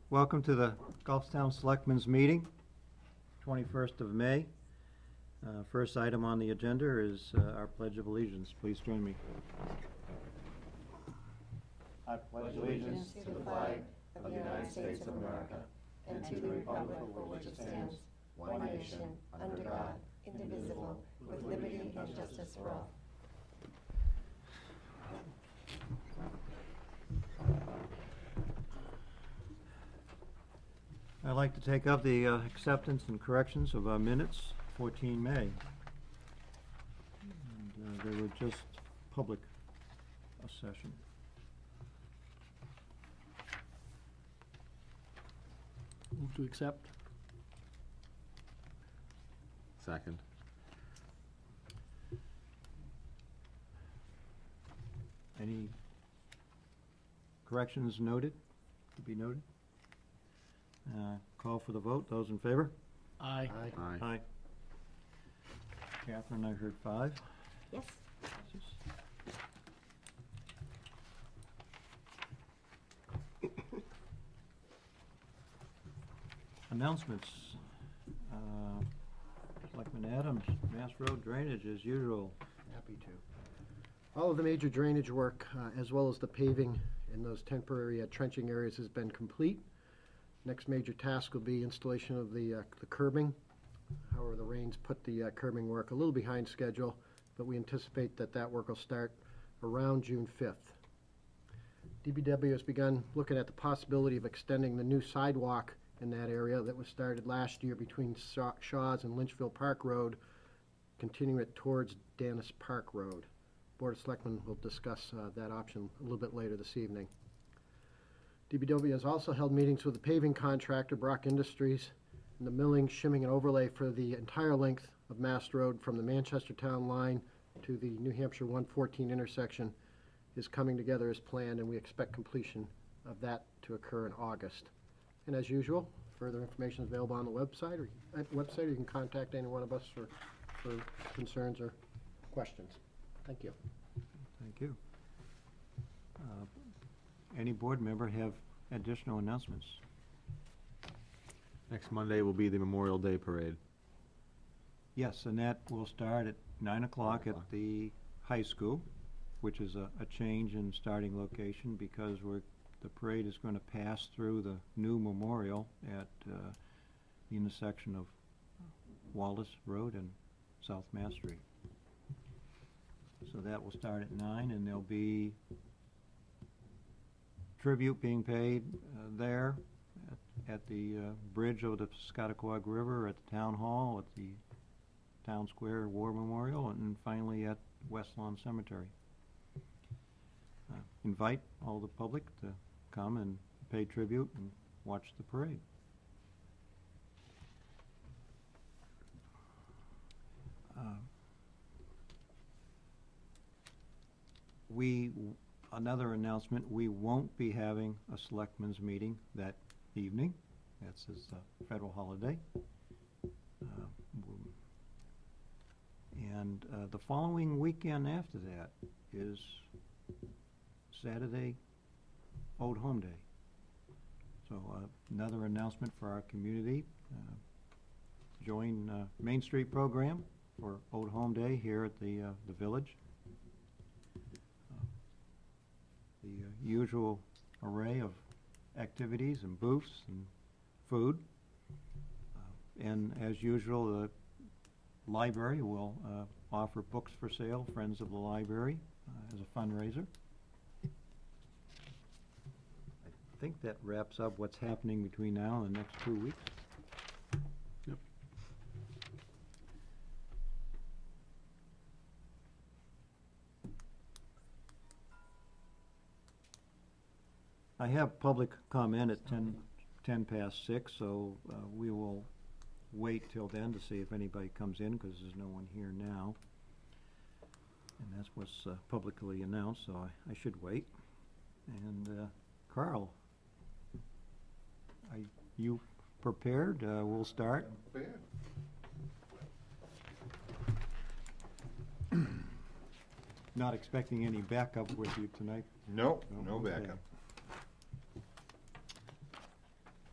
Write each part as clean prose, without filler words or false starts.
Welcome to the Gulfstown Selectmen's meeting, 21st of May. First item on the agenda is our Pledge of Allegiance. Please join me. I pledge allegiance to the flag of the United States of America and to the republic for which it stands, one nation, under God, indivisible, with liberty and justice for all. I'd like to take up the acceptance and corrections of our minutes, 14 May. And they were just public session. Move to accept. Second. Any corrections noted, to be noted? Call for the vote. Those in favor? Aye. Aye. Aye. Catherine, I heard 5. Yes. Announcements. Selectman Adams, Mass Road drainage as usual. Happy to. All of the major drainage work, as well as the paving in those temporary trenching areas, has been complete. Next major task will be installation of the curbing. However, the rains put the curbing work a little behind schedule, but we anticipate that work will start around June 5th. DPW has begun looking at the possibility of extending the new sidewalk in that area that was started last year between Shaw's and Lynchville Park Road, continuing it towards Dennis Park Road. Board of Selectmen will discuss that option a little bit later this evening. DPW has also held meetings with the paving contractor, Brock Industries, and the milling, shimming, and overlay for the entire length of Mass Road from the Manchester Town line to the New Hampshire 114 intersection is coming together as planned, and we expect completion of that to occur in August. And as usual, further information is available on the website, or you can contact any one of us for concerns or questions. Thank you. Thank you. Any board member have additional announcements? Next Monday will be the Memorial Day Parade. Yes, and that will start at 9 o'clock at the high school, which is a change in starting location because the parade is going to pass through the new memorial at the intersection of Wallace Road and South Mass Street. So that will start at 9, and there'll be tribute being paid there at the bridge over the Scottaquag River, at the Town Hall, at the Town Square War Memorial, and finally at West Lawn Cemetery. Invite all the public to come and pay tribute and watch the parade. Another announcement, we won't be having a selectmen's meeting that evening. That's a federal holiday. And the following weekend after that is Saturday, Old Home Day. So another announcement for our community. Join Main Street program for Old Home Day here at the village. The usual array of activities and booths and food. And as usual, the library will offer books for sale, Friends of the Library, as a fundraiser. I think that wraps up what's happening between now and the next 2 weeks. Yep. I have public comment at 10 past 6, so we will wait till then to see if anybody comes in, because there's no one here now. And that's what's publicly announced, so I should wait. And Carl, are you prepared? We'll start. I'm prepared. Not expecting any backup with you tonight? No, no Okay. backup.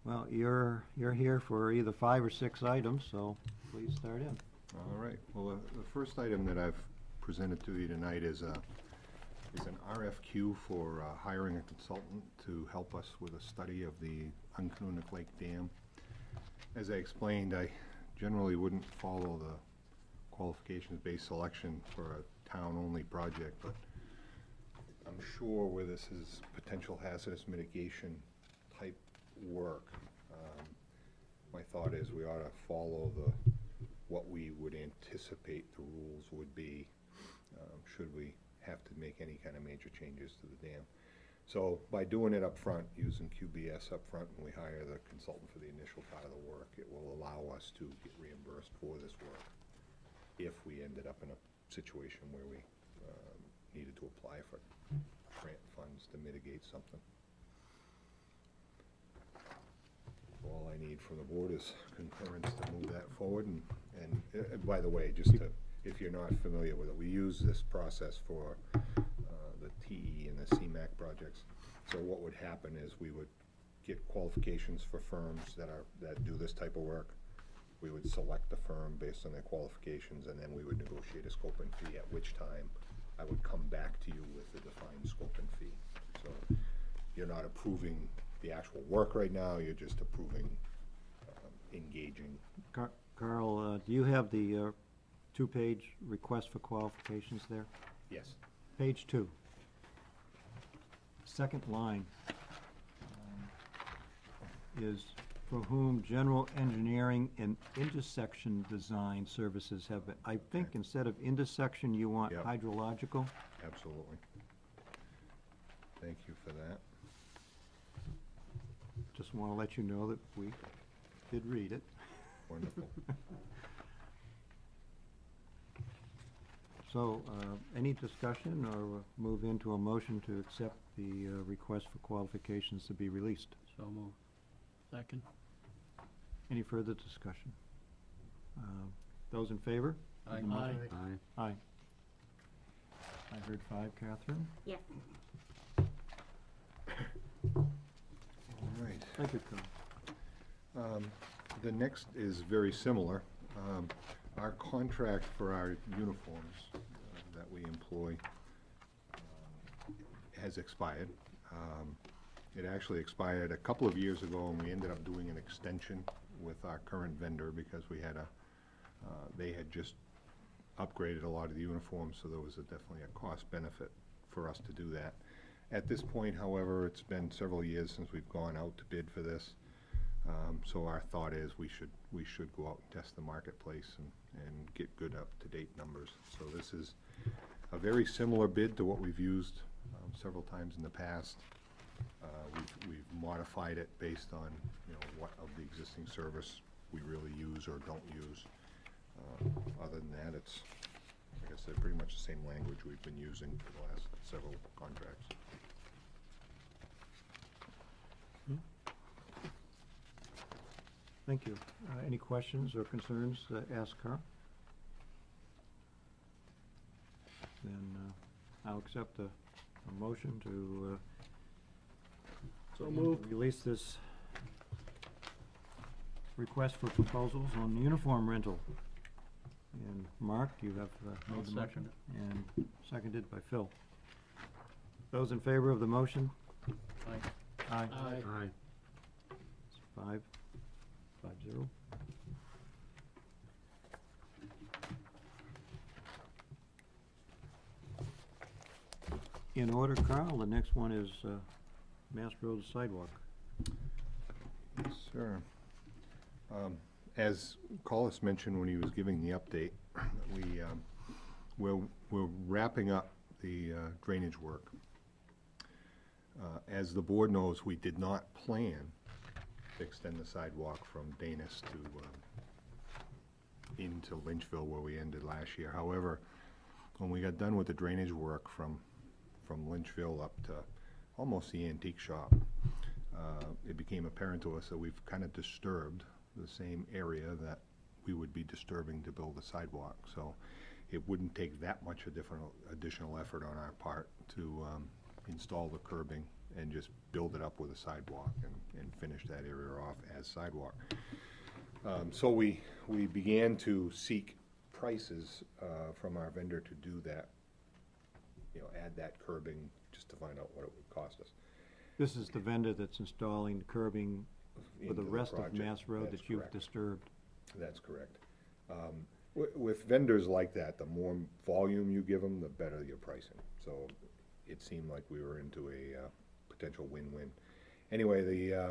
Well, you're here for either 5 or 6 items, so please start in. All right, well, the first item that I've presented to you tonight is an RFQ for hiring a consultant to help us with a study of the Uncanonic Lake Dam. As I explained, I generally wouldn't follow the qualifications-based selection for a town-only project, but I'm sure where this is potential hazardous mitigation type work, my thought is we ought to follow what we would anticipate the rules would be should we have to make any kind of major changes to the dam. So by doing it up front, using QBS up front, when we hire the consultant for the initial part of the work, it will allow us to get reimbursed for this work if we ended up in a situation where we needed to apply for grant funds to mitigate something. All I need from the board is concurrence to move that forward, and by the way, just to, if you're not familiar with it, we use this process for the TE and the CMAC projects. So what would happen is we would get qualifications for firms that do this type of work. We would select the firm based on their qualifications, and then we would negotiate a scope and fee, at which time I would come back to you with the defined scope and fee. So you're not approving the actual work right now, you're just approving engaging. Carl, do you have the 2-page request for qualifications there? Yes. Page 2. Second line is for whom general engineering and intersection design services have been. I think instead of intersection, you want Yep. hydrological? Absolutely. Thank you for that. Just want to let you know that we did read it. Wonderful. So, any discussion or move into a motion to accept the request for qualifications to be released? So moved. Second. Any further discussion? Those in favor? Aye. Aye. Aye. I heard 5, Catherine. Yes. All right. Thank you, Carl. The next is very similar. Our contract for our uniforms that we employ has expired. It actually expired a couple of years ago, and we ended up doing an extension with our current vendor because we had they had just upgraded a lot of the uniforms, so there was definitely a cost benefit for us to do that. At this point, however, it's been several years since we've gone out to bid for this. So our thought is we should go out and test the marketplace and get good up-to-date numbers. So this is a very similar bid to what we've used several times in the past. We've modified it based on, you know, what of the existing service we really use or don't use. Other than that, it's, like I said, pretty much the same language we've been using for the last several contracts. Thank you. Any questions or concerns to ask Carl? Then I'll accept a motion to So moved. release this request for proposals on uniform rental. And Mark, you have I'll made the second motion? And seconded by Phil. Those in favor of the motion? Aye. Aye. Aye. It's 5-0. In order, Carl, the next one is Mass Road sidewalk. Yes, sir. As Collis mentioned when he was giving the update, we're wrapping up the drainage work. As the board knows, we did not plan to extend the sidewalk from Danis to into Lynchville where we ended last year. However, when we got done with the drainage work from Lynchville up to almost the antique shop, it became apparent to us that we've kind of disturbed the same area that we would be disturbing to build a sidewalk. So it wouldn't take that much additional effort on our part to install the curbing and just build it up with a sidewalk and finish that area off as sidewalk. So we began to seek prices from our vendor to do that, you know, add that curbing, just to find out what it would cost us. This is the vendor that's installing the curbing for the into rest of project. Mass Road That's that you've correct. disturbed. That's correct. With vendors like that, the more volume you give them, the better your pricing. So it seemed like we were into a potential win-win. Anyway,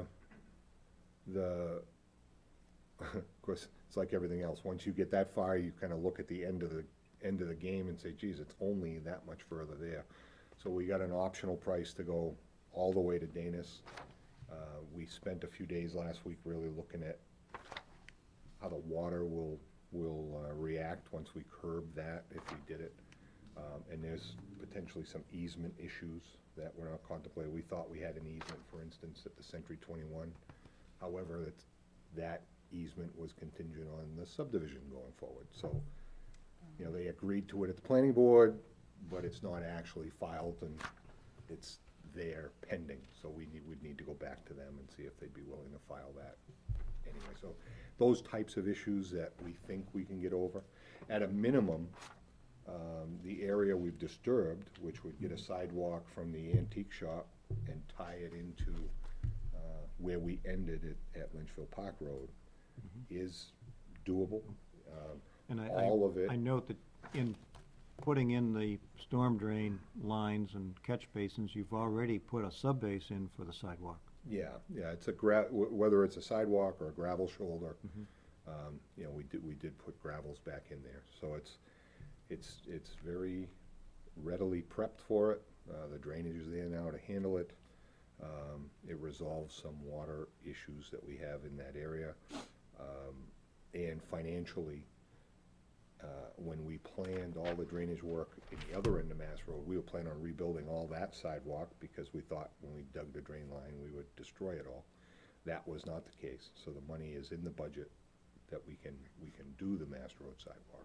of course, it's like everything else. Once you get that far, you kind of look at the end of the game and say, geez, it's only that much further there. So we got an optional price to go all the way to Danis. We spent a few days last week really looking at how the water will react once we curb that, if we did it. And there's potentially some easement issues that were not contemplated. We thought we had an easement, for instance, at the Century 21. However, that easement was contingent on the subdivision going forward. So, you know, they agreed to it at the planning board, but it's not actually filed, and it's there pending. So we'd need to go back to them and see if they'd be willing to file that. Anyway, so those types of issues that we think we can get over. At a minimum, the area we've disturbed, which would get a sidewalk from the antique shop and tie it into where we ended at Lynchville Park Road, is doable. And All of it. I note that in putting in the storm drain lines and catch basins, you've already put a subbase in for the sidewalk. Yeah, it's whether it's a sidewalk or a gravel shoulder, you know, we did put gravels back in there. So it's very readily prepped for it. The drainage is there now to handle it. It resolves some water issues that we have in that area. And financially, when we planned all the drainage work in the other end of Mass Road, we were planning on rebuilding all that sidewalk because we thought when we dug the drain line, we would destroy it all. That was not the case. So the money is in the budget that we can do the Mass Road sidewalk.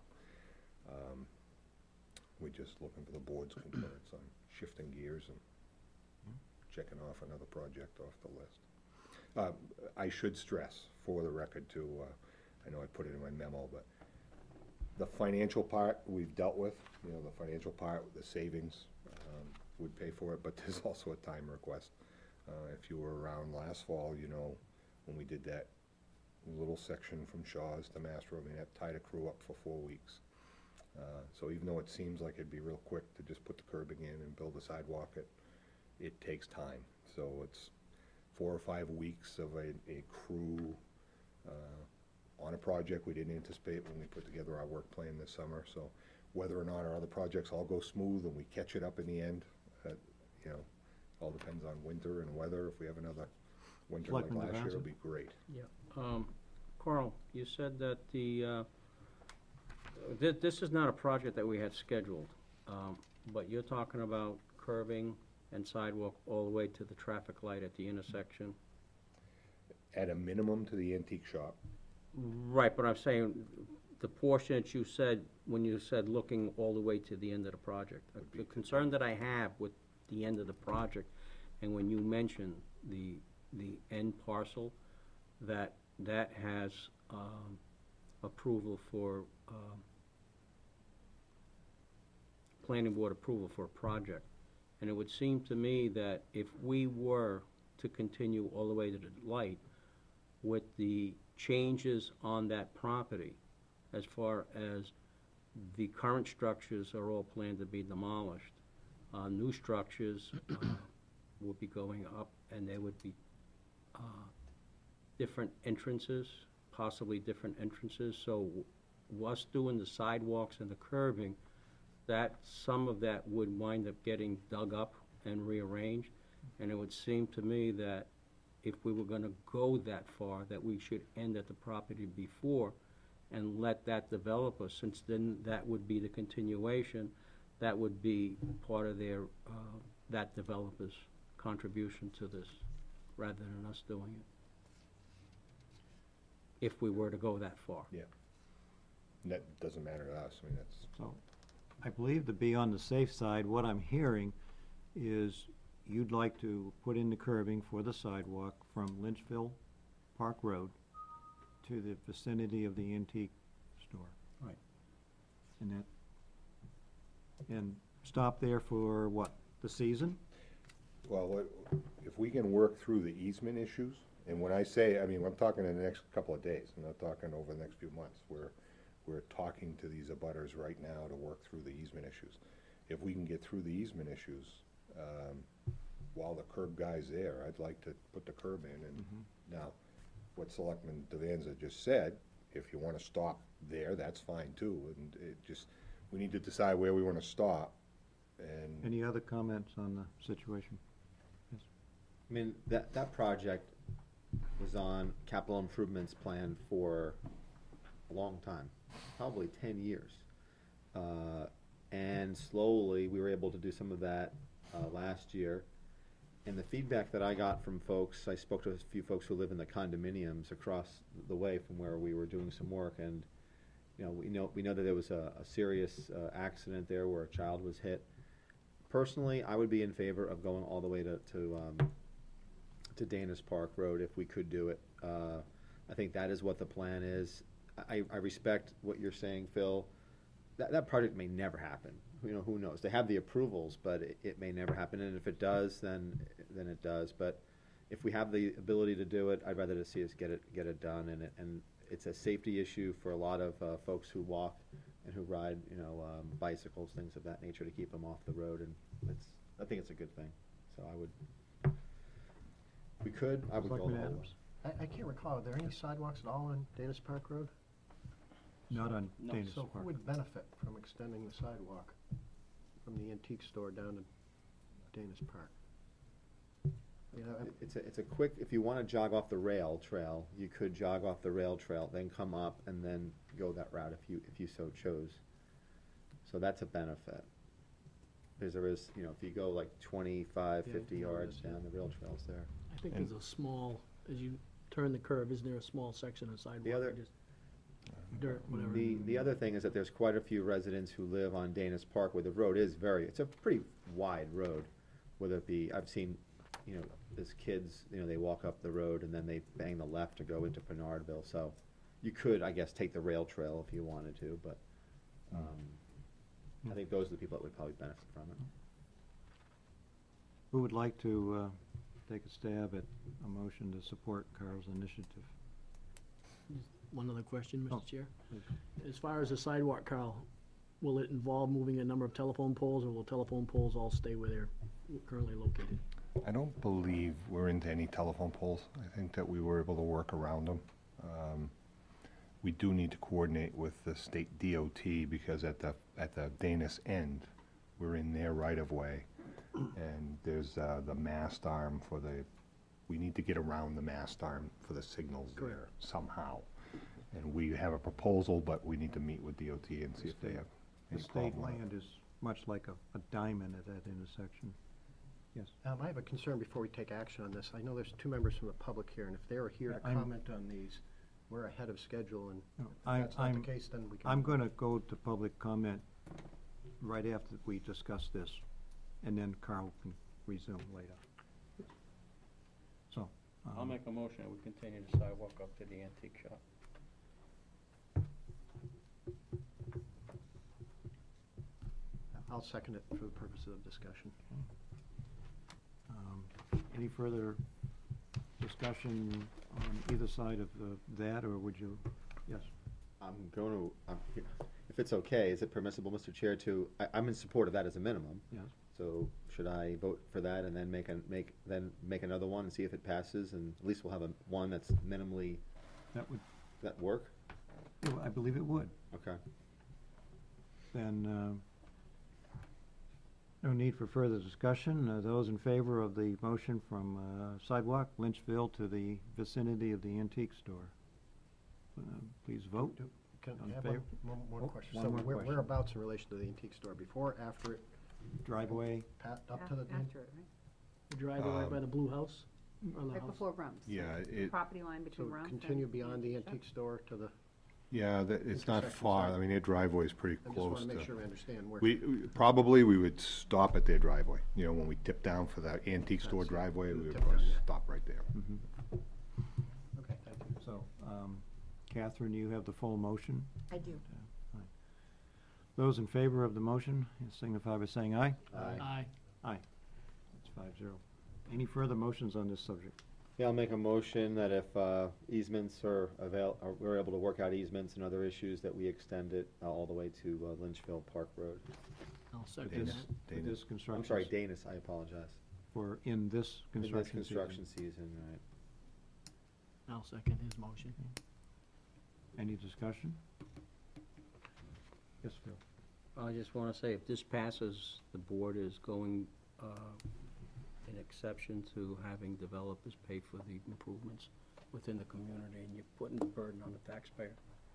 We're just looking for the board's concurrence on shifting gears and checking off another project off the list. I should stress, for the record too, I know I put it in my memo, but the financial part we've dealt with, you know, the financial part, the savings would pay for it, but there's also a time request. If you were around last fall, you know, when we did that little section from Shaw's to Mass Road, I mean, that tied a crew up for 4 weeks. So even though it seems like it'd be real quick to just put the curbing in and build a sidewalk, it takes time. So it's 4 or 5 weeks of a crew on a project we didn't anticipate when we put together our work plan this summer. So whether or not our other projects all go smooth and we catch it up in the end, you know, all depends on winter and weather. If we have another winter like Selectman last year, Devanza? it'll be great. Yeah. Carl, you said that this is not a project that we had scheduled, but you're talking about curbing and sidewalk all the way to the traffic light at the intersection? At a minimum to the antique shop. Right, but I'm saying the portion that you said, when you said looking all the way to the end of the project. The concern that I have with the end of the project, and when you mentioned the end parcel, that has approval for, planning board approval for a project. And it would seem to me that if we were to continue all the way to the light with the changes on that property, as far as the current structures are all planned to be demolished, new structures will be going up, and there would be different entrances, possibly different entrances. So us doing the sidewalks and the curbing, that some of that would wind up getting dug up and rearranged. And it would seem to me that if we were gonna go that far, that we should end at the property before and let that develop us, since then that would be the continuation, that would be part of their, that developer's contribution to this, rather than us doing it. If we were to go that far. Yeah. And that doesn't matter to us. I mean, that's. So I believe to be on the safe side, what I'm hearing is you'd like to put in the curbing for the sidewalk from Lynchville Park Road to the vicinity of the antique store. Right. And stop there for what, the season? Well, if we can work through the easement issues, and when I say, I mean, I'm talking in the next couple of days, I'm not talking over the next few months. We're talking to these abutters right now to work through the easement issues. If we can get through the easement issues, while the curb guy's there, I'd like to put the curb in, and now, what Selectman Devanza just said, if you wanna stop there, that's fine too, and it just, we need to decide where we wanna stop, and. Any other comments on the situation? Yes. I mean, that project was on capital improvements plan for a long time, probably 10 years. And slowly, we were able to do some of that last year. And the feedback that I got from folks, I spoke to a few folks who live in the condominiums across the way from where we were doing some work, and we know that there was a serious accident there where a child was hit. Personally, I would be in favor of going all the way to Dana's Park Road if we could do it. I think that is what the plan is. I respect what you're saying, Phil. That project may never happen. Who knows? They have the approvals, but it may never happen. And if it does, then it does. But if we have the ability to do it, I'd rather to see us get it done. And it's a safety issue for a lot of folks who walk and who ride, bicycles, things of that nature, to keep them off the road. And I think it's a good thing. So I would go the Selectman whole way. Adams? I can't recall, are there any sidewalks at all on Dana's Park Road? Not on No. Dana's So who Park. would benefit from extending the sidewalk from the antique store down to Dana's Park? It's a quick, if you want to jog off the rail trail, you could jog off the rail trail, then come up and then go that route if you so chose. So that's a benefit. Because there is, if you go like 25, Yeah, 50 I know yards this, yeah. down, the rail trail's there. I think And- there's a small, as you turn the curve, isn't there a small section of sidewalk? other- Just dirt, whatever. The other thing is that there's quite a few residents who live on Dana's Park where the road is it's a pretty wide road. Whether it be, I've seen, as kids, they walk up the road and then they bang the left to go into Bernardville. So you could, I guess, take the rail trail if you wanted to, but I think those are the people that would probably benefit from it. Who would like to take a stab at a motion to support Carl's initiative? One other question, Oh, Mr. Chair. please. As far as the sidewalk, Carl, will it involve moving a number of telephone poles, or will telephone poles all stay where they're currently located? I don't believe we're into any telephone poles. I think that we were able to work around them. We do need to coordinate with the state DOT, because at the Dana's end, we're in their right-of-way, and there's the mast arm we need to get around the mast arm for the signals there somehow. And we have a proposal, but we need to meet with DOT and see if they have The any state problem with it. land is much like a diamond at that intersection. Yes. I have a concern before we take action on this. I know there's two members from the public here, and if they are here to I'm- comment on these, we're ahead of schedule, and No, if that's not the case, then we can. I'm gonna go to public comment right after we discuss this, and then Carl can resume later. So. I'll make a motion that we continue the sidewalk up to the antique shop. I'll second it for the purposes of discussion. Any further discussion on either side of that, or would you, yes? If it's okay, is it permissible, Mr. Chair, I'm in support of that as a minimum. Yes. So should I vote for that and then make another one and see if it passes, and at least we'll have one that's minimally, That would, that work? I believe it would. Okay. Then, no need for further discussion. Those in favor of the motion from sidewalk Lynchville to the vicinity of the antique store, please vote. Can On I have favor? one more Oh, question? one So more question. whereabouts in relation to the antique store? Before, after it, Driveway, up to the? After it, The driveway right by the blue house? Or the right? Right house? before Rumps. Yeah, Property line So between Rumps and. continue beyond the shop. antique store to the? Yeah, it's not Intersections far. are- I mean, their driveway is pretty I just close wanna make to. sure we understand where. Probably we would stop at their driveway. You know, when we tip down for that antique store That's it. driveway, We we would would tip probably down, yeah. stop right there. Okay, thank you. So, Catherine, you have the full motion. I do. Those in favor of the motion, signify by saying aye. Aye. That's 5-0. Any further motions on this subject? Yeah, I'll make a motion that if easements or we're able to work out easements and other issues, that we extend it all the way to Lynchville Park Road. I'll For second Dana. that. for Dana. this construction. I'm sorry, Danis, I apologize. For in this In this construction season. construction season, right. I'll second his motion. Any discussion? Yes, Phil. I just want to say, if this passes, the board is going an exception to having developers pay for the improvements within the community, and you're putting the burden on the taxpayer.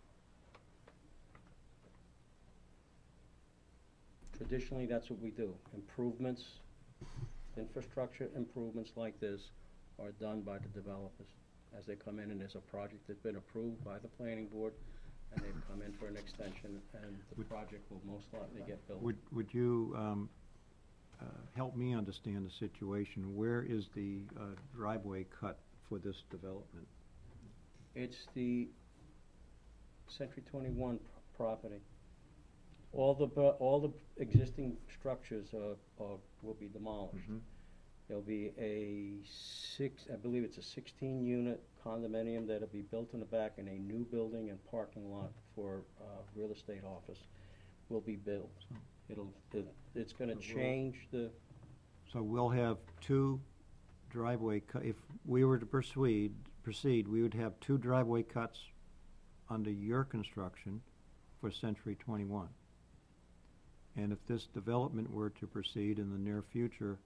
Traditionally, that's what we do. Improvements, infrastructure improvements like this are done by the developers. As they come in and there's a project that's been approved by the planning board, and they've come in for an extension, and the project will most likely get built. Would you help me understand the situation? Where is the driveway cut for this development? It's the Century 21 property. All the existing structures will be demolished. There'll be I believe it's a 16-unit condominium that'll be built in the back, and a new building and parking lot for real estate office will be built. It's gonna change the, So we'll have two driveway if we were to proceed, we would have two driveway cuts under your construction for Century 21. And if this development were to proceed in the near future,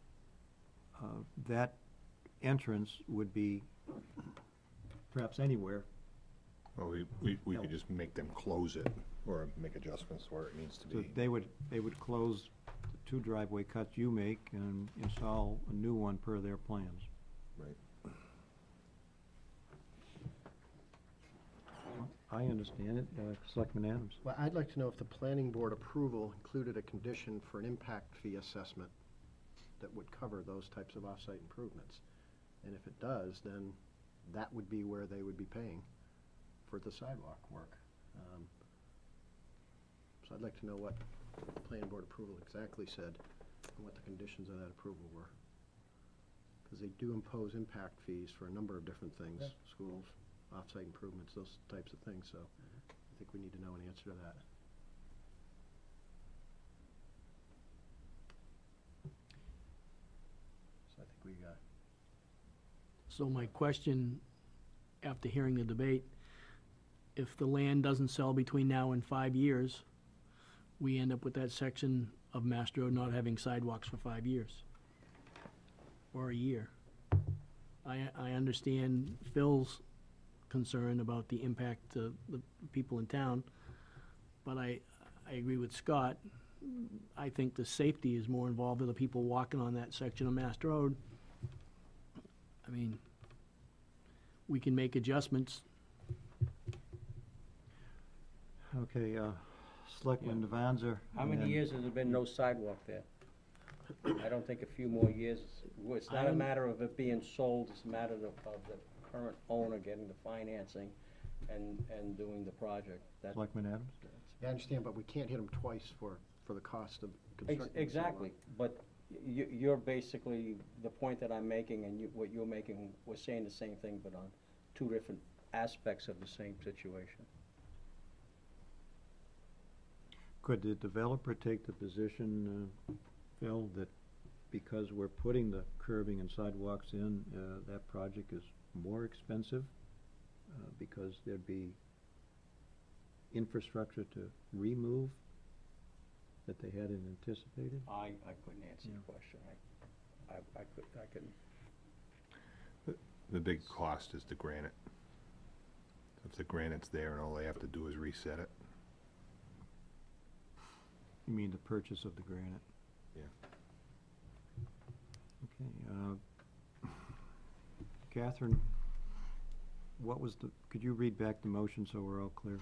that entrance would be perhaps anywhere. Well, we could just make them close it or make adjustments where it needs to So be. they would close the two driveway cuts you make and install a new one per their plans. Right. I understand it. Selectman Adams. Well, I'd like to know if the planning board approval included a condition for an impact fee assessment that would cover those types of off-site improvements. And if it does, then that would be where they would be paying for the sidewalk work. So I'd like to know what the planning board approval exactly said and what the conditions of that approval were. Because they do impose impact fees for a number of different things, schools, off-site improvements, those types of things, so I think we need to know an answer to that. So I think we got. So my question, after hearing the debate, if the land doesn't sell between now and 5 years, we end up with that section of Mass Road not having sidewalks for 5 years, or a year. I understand Phil's concern about the impact to the people in town, but I agree with Scott. I think the safety is more involved with the people walking on that section of Mass Road. I mean, we can make adjustments. Okay, Selectman Devanza. how many years has there been no sidewalk there? I don't think a few more years. It's not a matter of it being sold, it's a matter of the current owner getting the financing and doing the project. Selectman Adams? Yeah, I understand, but we can't hit them twice for the cost of constructing. the Exactly, but you're basically, the point that I'm making and what you're making, we're saying the same thing, but on two different aspects of the same situation. Could the developer take the position, Phil, that because we're putting the curbing and sidewalks in, that project is more expensive? Because there'd be infrastructure to remove that they hadn't anticipated? I couldn't answer the question. I couldn't. The big cost is the granite. If the granite's there and all they have to do is reset it. You mean the purchase of the granite? Yeah. Okay, Catherine, what was could you read back the motion so we're all clear?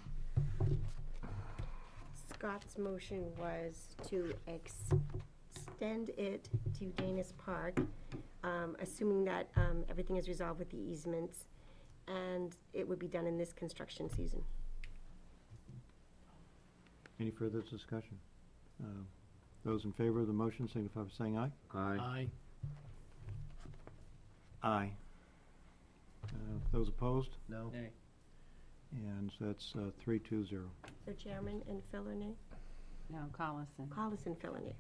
Scott's motion was to extend it to Dana's Park, assuming that everything is resolved with the easements, and it would be done in this construction season. Any further discussion? Those in favor of the motion signify by saying aye. Aye. Aye. Those opposed? No? Nay. And so that's 3-2-0. So Chairman and Phil or nay? No, Collison. Collison, Phil or nay?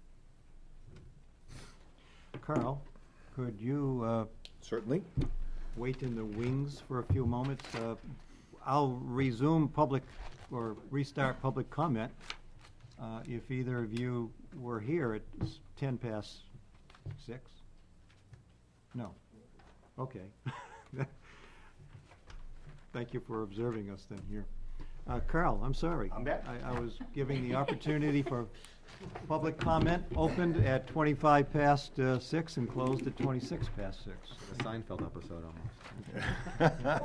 Carl, could you Certainly. wait in the wings for a few moments? I'll resume public, or restart public comment, if either of you were here at 6:10. No. Okay. Thank you for observing us then here. Carl, I'm sorry. I'm back. I was giving the opportunity for public comment, opened at 6:25 and closed at 6:26. A Seinfeld episode almost.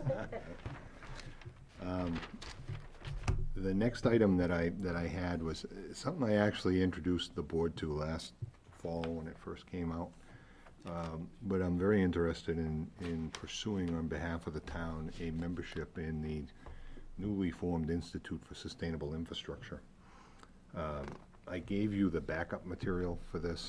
The next item that I had was something I actually introduced the board to last fall when it first came out. But I'm very interested in pursuing on behalf of the town a membership in the newly formed Institute for Sustainable Infrastructure. I gave you the backup material for this.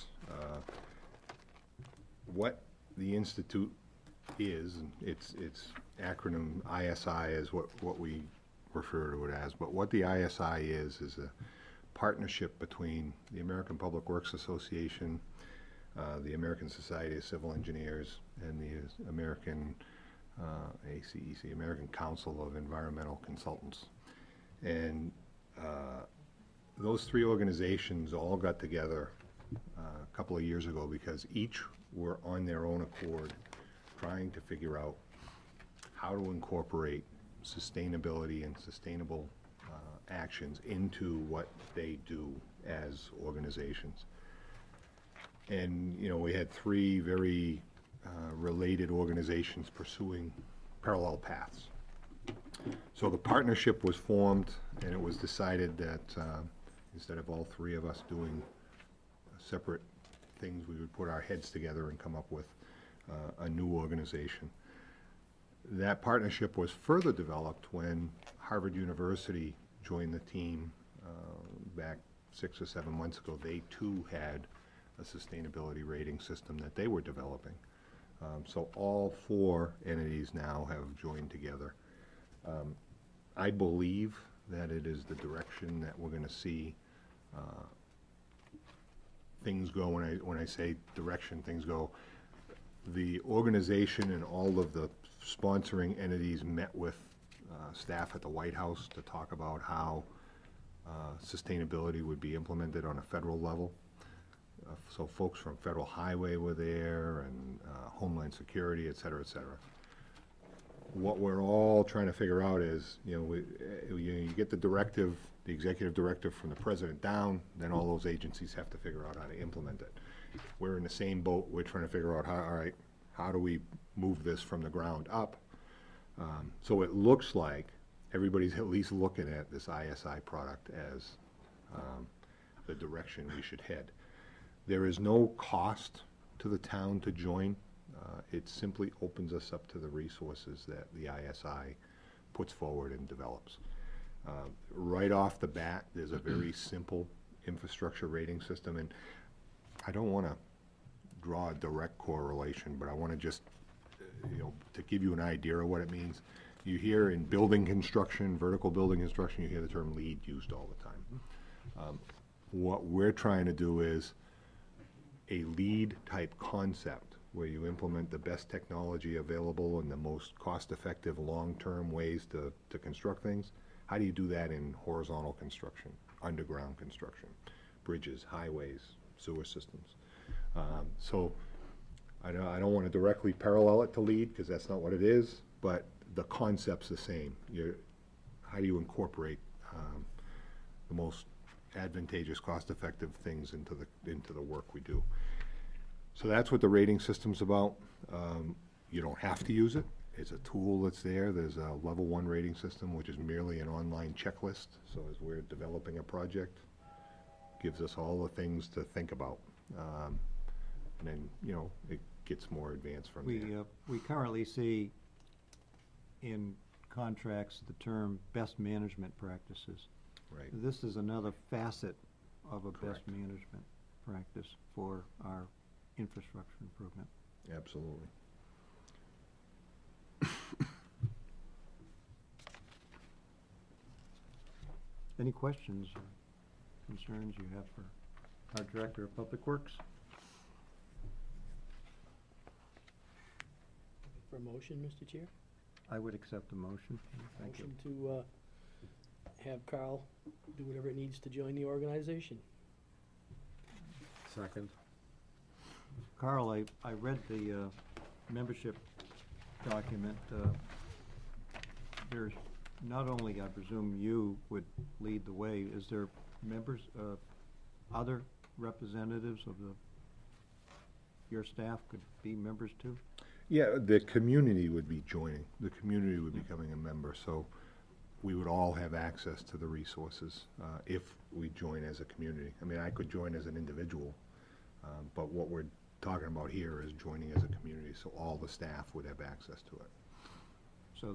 What the Institute is, its acronym ISI is what we refer to it as, but what the ISI is a partnership between the American Public Works Association, the American Society of Civil Engineers, and the American ACEC, American Council of Environmental Consultants. And those three organizations all got together a couple of years ago because each were on their own accord trying to figure out how to incorporate sustainability and sustainable actions into what they do as organizations. And, you know, we had three very related organizations pursuing parallel paths. So the partnership was formed, and it was decided that instead of all three of us doing separate things, we would put our heads together and come up with a new organization. That partnership was further developed when Harvard University joined the team back 6 or 7 months ago. They too had a sustainability rating system that they were developing. So all four entities now have joined together. I believe that it is the direction that we're going to see things go. When I say direction, things go. The organization and all of the sponsoring entities met with staff at the White House to talk about how sustainability would be implemented on a federal level. So folks from Federal Highway were there, and Homeland Security, et cetera, et cetera. What we're all trying to figure out is, you know, you get the directive, the executive directive from the president down, then all those agencies have to figure out how to implement it. We're in the same boat. We're trying to figure out how do we move this from the ground up? So it looks like everybody's at least looking at this ISI product as the direction we should head. There is no cost to the town to join. It simply opens us up to the resources that the ISI puts forward and develops. Right off the bat, there's a very simple infrastructure rating system, and I don't want to draw a direct correlation, but I want to just, you know, to give you an idea of what it means. You hear in building construction, vertical building construction, you hear the term LEED used all the time. What we're trying to do is a LEED type concept where you implement the best technology available and the most cost-effective long-term ways to construct things. How do you do that in horizontal construction, underground construction, bridges, highways, sewer systems? So I don't want to directly parallel it to LEED because that's not what it is, but the concept's the same. How do you incorporate the most advantageous, cost-effective things into the work we do? So that's what the rating system's about. You don't have to use it. is a tool that's there. There's a level 1 rating system, which is merely an online checklist. So as we're developing a project, gives us all the things to think about. And then, it gets more advanced from there. We currently see in contracts the term best management practices. Right. This is another facet of a best Correct. management practice for our infrastructure improvement. Absolutely. Any questions or concerns you have for our Director of Public Works? For a motion, Mr. Chair? I would accept the motion. Thank you. Motion to have Carl do whatever it needs to join the organization. Second. Carl, I read the membership document. There's not only, I presume, you would lead the way. Is there members, other representatives of your staff could be members too? Yeah, the community would be joining. The community would be becoming a member, so we would all have access to the resources if we join as a community. I mean, I could join as an individual, but what we're talking about here is joining as a community, so all the staff would have access to it. So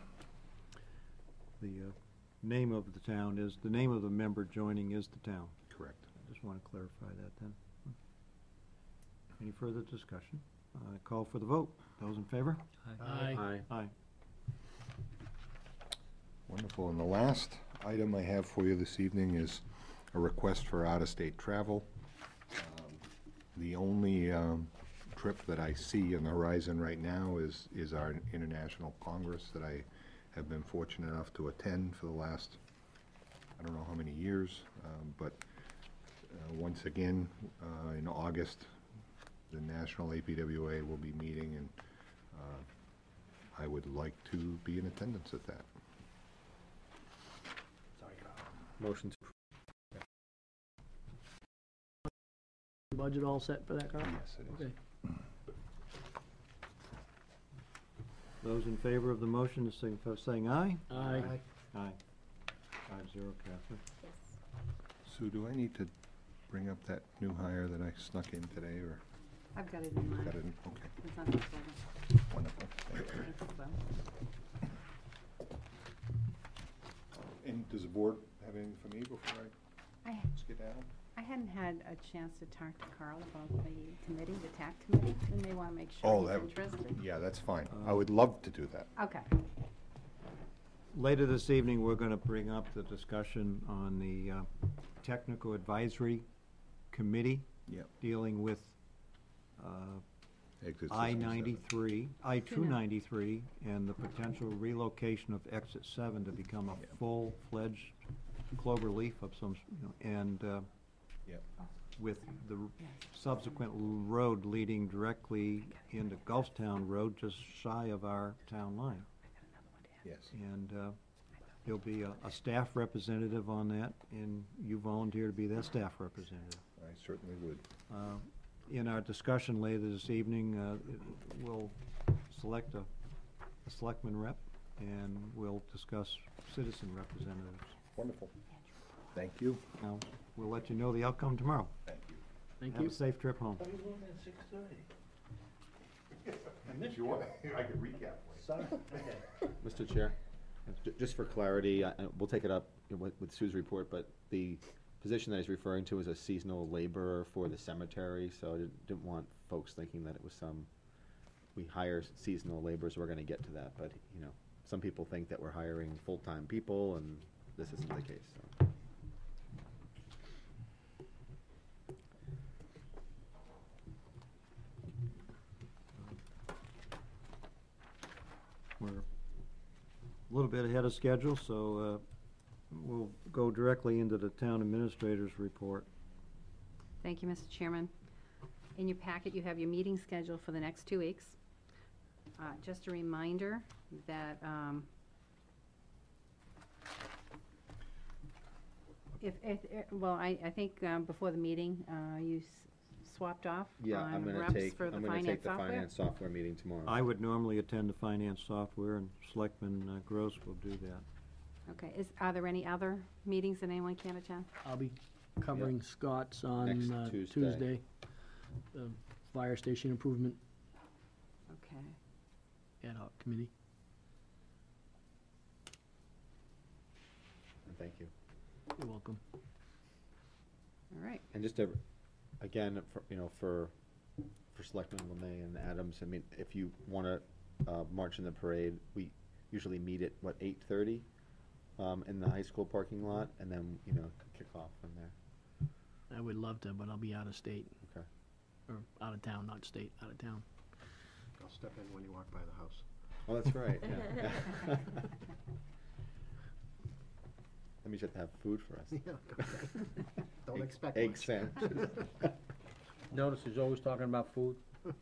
the name of the town is, the name of the member joining is the town. Correct. I just want to clarify that then. Any further discussion? Call for the vote. Those in favor? Aye. Aye. Wonderful. And the last item I have for you this evening is a request for out-of-state travel. The only trip that I see on the horizon right now is our International Congress that I have been fortunate enough to attend for the last, I don't know how many years, but once again, in August, the National APWA will be meeting, and I would like to be in attendance at that. Motion to Budget all set for that, Carl? Yes, it is. Okay. Those in favor of the motion, signify by saying aye. Aye. Aye. 5-0, Catherine. Yes. Sue, do I need to bring up that new hire that I snuck in today, or I've got it in mind. got it in? Okay, It's on the folder. wonderful. Thank you. Thanks, Will. And does the board have anything for me before I I skedaddle? I hadn't had a chance to talk to Carl about the committee, the TAC committee, and they want to make Oh, sure that- he's interested. Yeah, that's fine. I would love to do that. Okay. Later this evening, we're going to bring up the discussion on the Technical Advisory Committee Yep. dealing with Exit 67. I-93, I-293, and the potential relocation of Exit 7 to become a full-fledged clover leaf of some, and Yep. with the subsequent road leading directly into Gulfstown Road, just shy of our town line. Yes. And there'll be a staff representative on that, and you volunteer to be that staff representative. I certainly would. In our discussion later this evening, we'll select a selectman rep, and we'll discuss citizen representatives. Wonderful. Thank you. Now, we'll let you know the outcome tomorrow. Thank you. Thank Have you. a safe trip home. If you want, I could recap for you. Mr. Chair, just for clarity, we'll take it up with Sue's report, but the position that he's referring to is a seasonal laborer for the cemetery, so I didn't want folks thinking that it was we hire seasonal laborers, we're gonna get to that, but, some people think that we're hiring full-time people, and this isn't the case, so. We're a little bit ahead of schedule, so we'll go directly into the town administrator's report. Thank you, Mr. Chairman. In your packet, you have your meeting schedule for the next 2 weeks. Just a reminder that I think before the meeting, you swapped off Yeah, I'm on gonna reps take, for the I'm gonna take finance the software? finance software meeting tomorrow. I would normally attend the finance software, and Selectman Gross will do that. Okay, are there any other meetings that anyone can attend? I'll be covering Scott's on Next Tuesday. Tuesday. The fire station improvement Okay. ad hoc committee. And thank you. You're welcome. All right. And just to, again, for Selectmen Lemay and Adams, I mean, if you wanna, march in the parade, we usually meet at, 8:30, in the high school parking lot, and then, kick off from there. I would love to, but I'll be out of state. Okay. Or out of town, not state, out of town. I'll step in when you walk by the house. Oh, that's right, yeah. That means you have to have food for us. Yeah, okay. Don't expect Egg much. sandwiches. Notice he's always talking about food.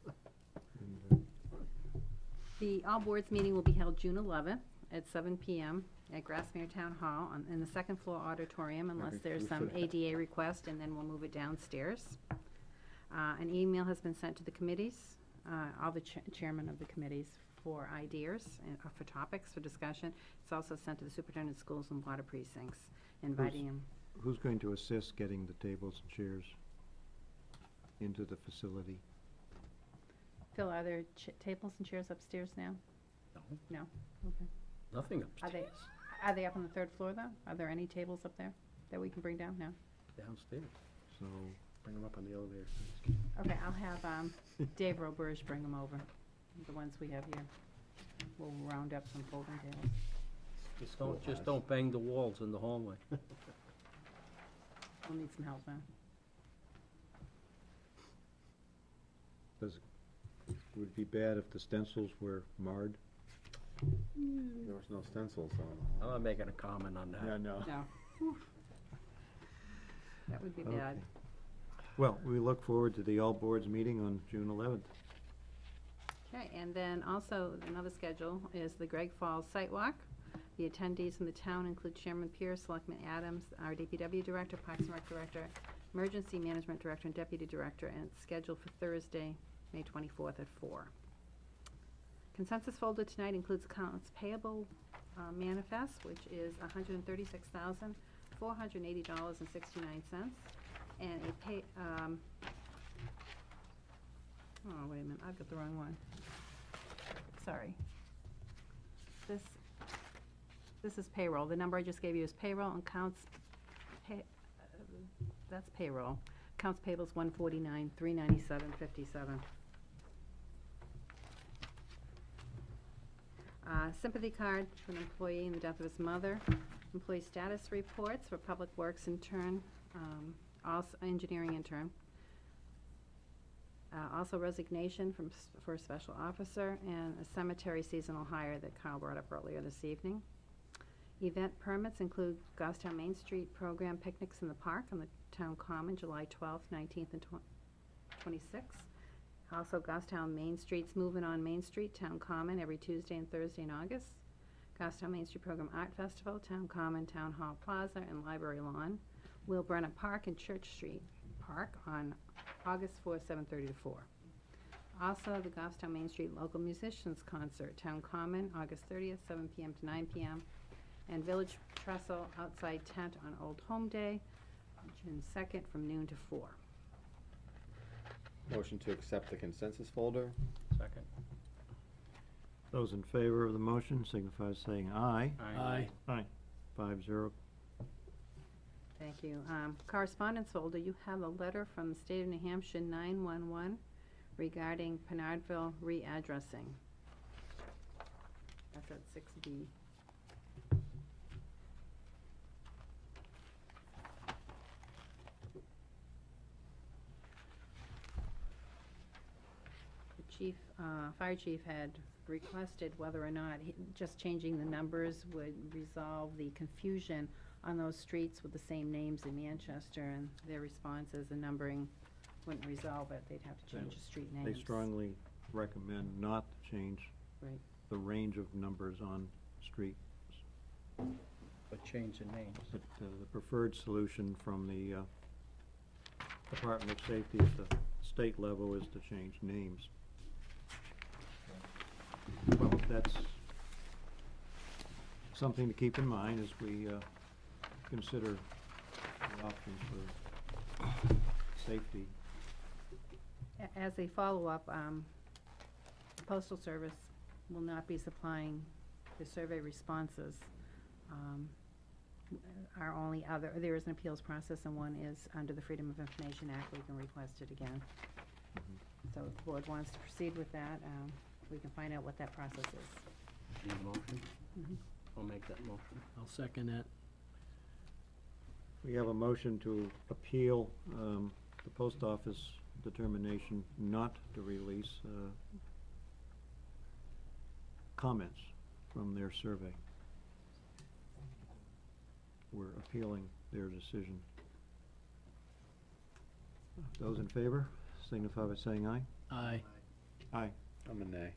The all boards meeting will be held June 11th at 7 PM at Grassmere Town Hall in the second floor auditorium unless Very there's food some for that. ADA request, and then we'll move it downstairs. An email has been sent to the committees, all the chairmen of the committees, for ideas and for topics for discussion. It's also sent to the superintendent of schools and water precincts, inviting them. Who's going to assist getting the tables and chairs into the facility? Phil, are there tables and chairs upstairs now? No. No? Okay. Nothing Are they, upstairs, are they up on the third floor, though? Are there any tables up there that we can bring down? No? downstairs. So, Bring them up on the elevator. Okay, I'll have Dave Roberge bring them over, the ones we have here. We'll round up some folding tables. Just don't bang the walls in the hallway. We'll need some help, huh? would it be bad if the stencils were marred? There was no stencils on. I'm not making a comment on that. no. No. That would be bad. Okay. Well, we look forward to the all boards meeting on June 11th. Okay, and then also another schedule is the Greg Falls Site Walk. The attendees from the town include Chairman Pierce, Selectman Adams, our DPW Director, Parks and Rec Director, Emergency Management Director, and Deputy Director, and it's scheduled for Thursday, May 24th at 4. Consensus folder tonight includes accounts payable manifest, which is $136,480.69, and a pay, oh, wait a minute, I've got the wrong one. Sorry. This is payroll. The number I just gave you is payroll, and that's payroll. Accounts payable is $149,397.57. Sympathy card for an employee in the death of his mother. Employee status reports for Public Works intern, also engineering intern. Also resignation for a special officer, and a cemetery seasonal hire that Carl brought up earlier this evening. Event permits include Goffstown Main Street program picnics in the park on the town common, July 12th, 19th, and 26th. Also, Goffstown Main Street's Moving on Main Street, Town Common, every Tuesday and Thursday in August. Goffstown Main Street Program Art Festival, Town Common, Town Hall Plaza, and Library Lawn. Will Brennan Park and Church Street Park on August 4th, 7:30 to 4. Also, the Goffstown Main Street Local Musicians Concert, Town Common, August 30th, 7 p.m. to 9 p.m. And Village Trestle Outside Tent on Old Home Day, June 2nd, from noon to 4. Motion to accept the consensus folder. Second. Those in favor of the motion signify by saying aye. Aye. Aye. 5-0. Thank you. Correspondence folder, you have a letter from the State of New Hampshire 911 regarding Penardville readdressing. That's at 6B. The chief, fire chief had requested whether or not just changing the numbers would resolve the confusion on those streets with the same names in Manchester, and their response is the numbering wouldn't resolve it. They'd have to change the street names. They strongly recommend not to change Right. the range of numbers on streets. But change the names. But the preferred solution from the Department of Safety at the state level is to change names. Well, that's something to keep in mind as we consider the options for safety. As a follow-up, the Postal Service will not be supplying the survey responses. Our only other, there is an appeals process, and one is under the Freedom of Information Act. We can request it again. So if the board wants to proceed with that, we can find out what that process is. Need a motion? Mhm. I'll make that motion. I'll second that. We have a motion to appeal the post office determination not to release comments from their survey. We're appealing their decision. Those in favor, signify by saying aye. Aye. Aye. I'm a nay.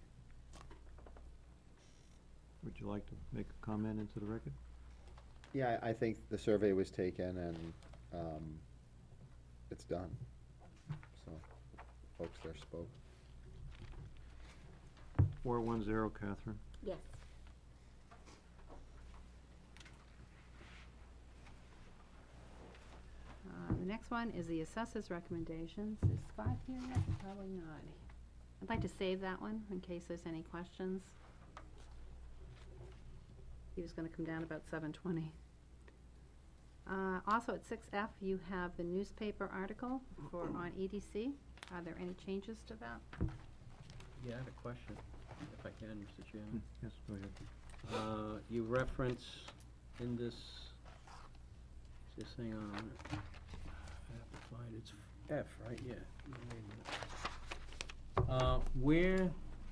Would you like to make a comment into the record? Yeah, I think the survey was taken and, it's done. So, folks there spoke. 410, Catherine. Yes. The next one is the assessors' recommendations. Is Scott here yet? Probably not. I'd like to save that one in case there's any questions. He was gonna come down about 7:20. Also at 6F, you have the newspaper article on EDC. Are there any changes to that? Yeah, I have a question, if I can, Mr. Chairman. Yes, go ahead. You reference in this, just hang on a minute. I have to find, it's F, right? Yeah. Wait a minute. Where,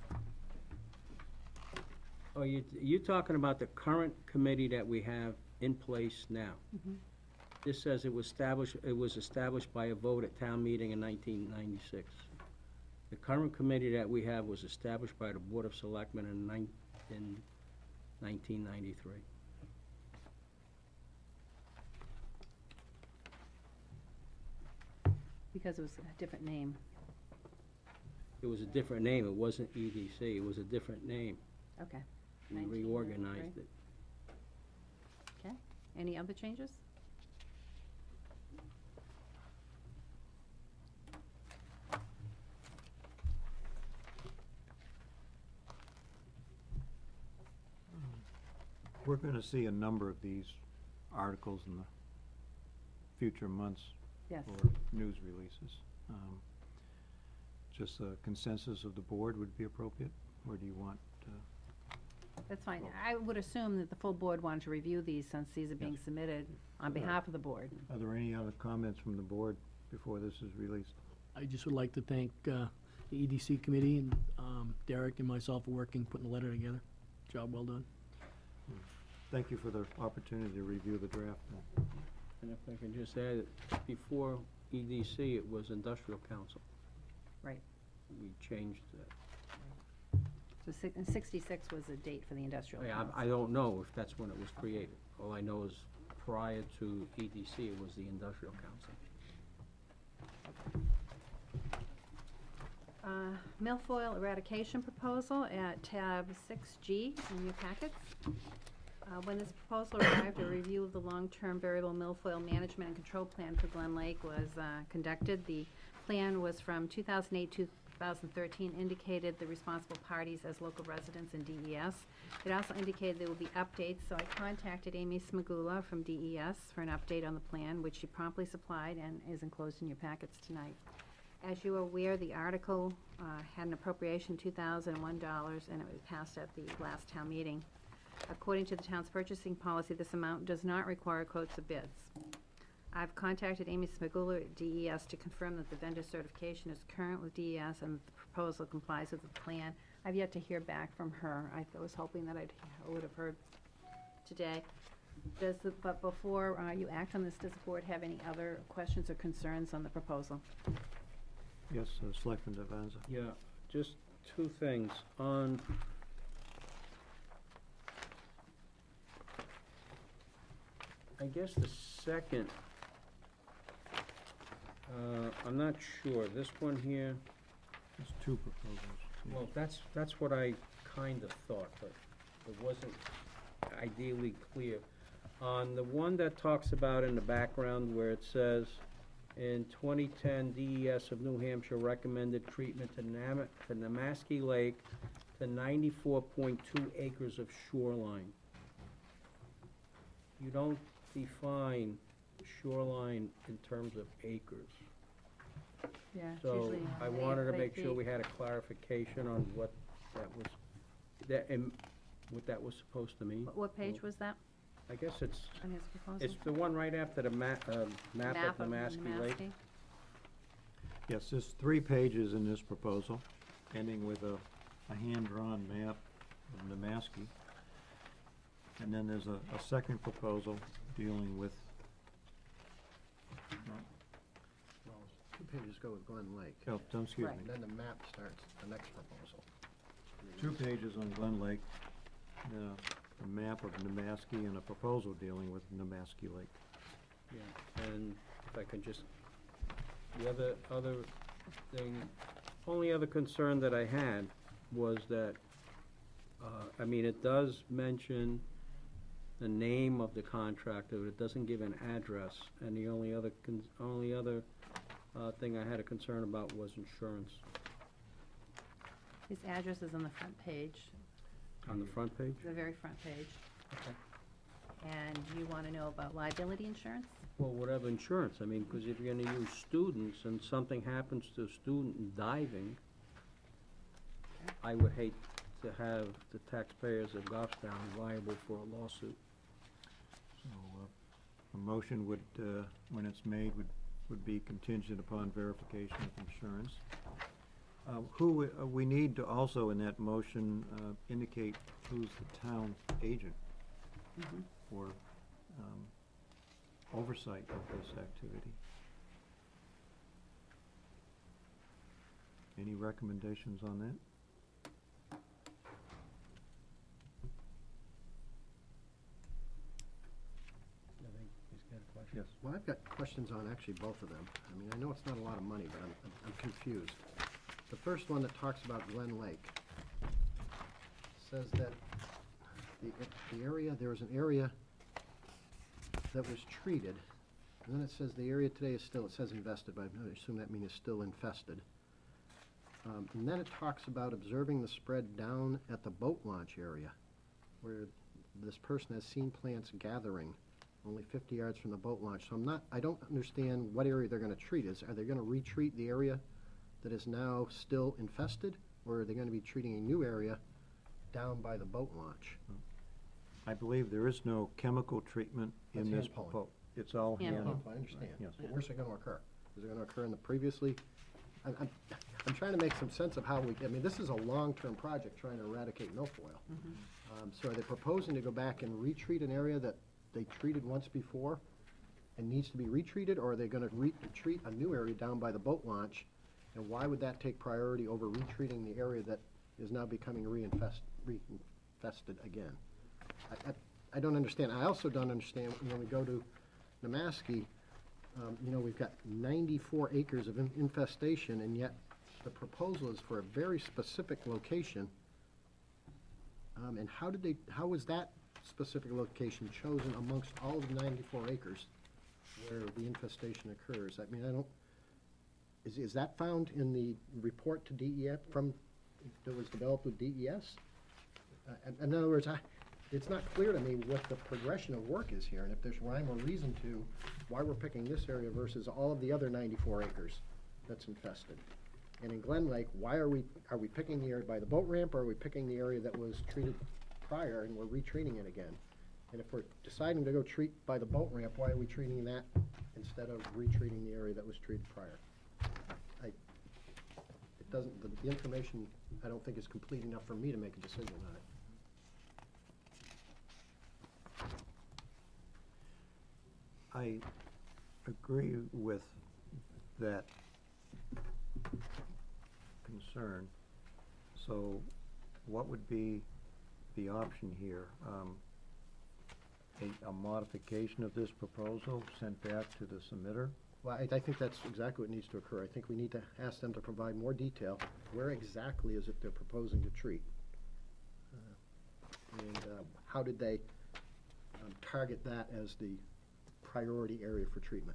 oh, you talking about the current committee that we have in place now? Mhm. This says it was established by a vote at town meeting in 1996. The current committee that we have was established by the Board of Selectmen in 1993. Because it was a different name. It was a different name, it wasn't EDC, it was a different name. Okay. We 1993. reorganized it. Okay. Any other changes? We're gonna see a number of these articles in the future months Yes. for news releases. Just a consensus of the board would be appropriate, or do you want, That's fine. I would assume that the full board wanted to review these since these are being Yes. submitted on behalf of the board. are there any other comments from the board before this is released? I just would like to thank the EDC committee and Derek and myself for working, putting the letter together. Job well done. Thank you for the opportunity to review the draft. And if I can just add, before EDC, it was Industrial Council. Right. We changed that. So 66 was the date for the industrial council. I don't know if that's when it was created. All I know is prior to EDC, it was the Industrial Council. Milfoil eradication proposal at tab 6G in your packets. When this proposal arrived, a review of the long-term variable milfoil management and control plan for Glen Lake was conducted. The plan was from 2008 to 2013, indicated the responsible parties as local residents and DES. It also indicated there will be updates, so I contacted Amy Smagula from DES for an update on the plan, which she promptly supplied and is enclosed in your packets tonight. As you are aware, the article had an appropriation $2,001, and it was passed at the last town meeting. According to the town's purchasing policy, this amount does not require quotes or bids. I've contacted Amy Smagula at DES to confirm that the vendor certification is current with DES and that the proposal complies with the plan. I've yet to hear back from her. I was hoping that I would have heard today. But before you act on this, does the board have any other questions or concerns on the proposal? Yes, Selectman Devanza. Yeah, just two things. I guess the second, I'm not sure, this one here, There's two proposals. well, that's what I kind of thought, but it wasn't ideally clear. On the one that talks about in the background where it says, in 2010, DES of New Hampshire recommended treatment to Namaski Lake to 94.2 acres of shoreline. You don't define shoreline in terms of acres. Yeah, it's So usually I wanted to make sure we had a clarification on what that was, and what that was supposed to mean. What page was that I guess it's on his proposal? the one right after the map of Namaski Lake. Yes, there's 3 pages in this proposal, ending with a hand-drawn map of Namaski. And then there's a second proposal dealing with, Well, 2 pages go with Glen Lake. oh, excuse Right. me, And then the map starts the next proposal. 2 pages on Glen Lake, a map of Namaski and a proposal dealing with Namaski Lake. Yeah, and if I could just, the other thing, only other concern that I had was that, I mean, it does mention the name of the contractor, but it doesn't give an address, and the only other thing I had a concern about was insurance. His address is on the front page, On the front page? the very front page. Okay. And you want to know about liability insurance? Well, whatever insurance, I mean, because if you're gonna use students and something happens to a student diving, I would hate to have the taxpayers of Goffstown liable for a lawsuit. So, a motion would, when it's made, would be contingent upon verification of insurance. We need to also, in that motion, indicate who's the town agent for oversight of this activity. Any recommendations on that? I think he's got a question. Yes. Well, I've got questions on actually both of them. I mean, I know it's not a lot of money, but I'm confused. The first one that talks about Glen Lake says that the area, there was an area that was treated, and then it says the area today is still, it says invested, but I assume that means it's still infested. And then it talks about observing the spread down at the boat launch area, where this person has seen plants gathering only 50 yards from the boat launch. So I don't understand what area they're gonna treat. Are they gonna retreat the area that is now still infested, or are they gonna be treating a new area down by the boat launch? I believe there is no chemical treatment in That's this hand pulling. proposal. It's all Hand hand. pulling. I understand. Yes. But where's it gonna occur? Is it gonna occur in the previously? I'm trying to make some sense of how I mean, this is a long-term project trying to eradicate milfoil. So are they proposing to go back and retreat an area that they treated once before and needs to be retreated, or are they gonna retreat a new area down by the boat launch? And why would that take priority over retreating the area that is now becoming reinfested again? I don't understand. I also don't understand when we go to Namaski, we've got 94 acres of infestation, and yet the proposal is for a very specific location. And how was that specific location chosen amongst all of the 94 acres where the infestation occurs? I mean, is that found in the report to DES that was developed with DES? In other words, it's not clear to me what the progression of work is here, and if there's rhyme or reason to why we're picking this area versus all of the other 94 acres that's infested. And in Glen Lake, are we picking the area by the boat ramp, or are we picking the area that was treated prior and we're retreating it again? And if we're deciding to go treat by the boat ramp, why are we treating that instead of retreating the area that was treated prior? The information, I don't think, is complete enough for me to make a decision on it. I agree with that concern. So what would be the option here? A modification of this proposal sent back to the submitter Well, I think that's exactly what needs to occur. I think we need to ask them to provide more detail. Where exactly is it they're proposing to treat? And how did they target that as the priority area for treatment?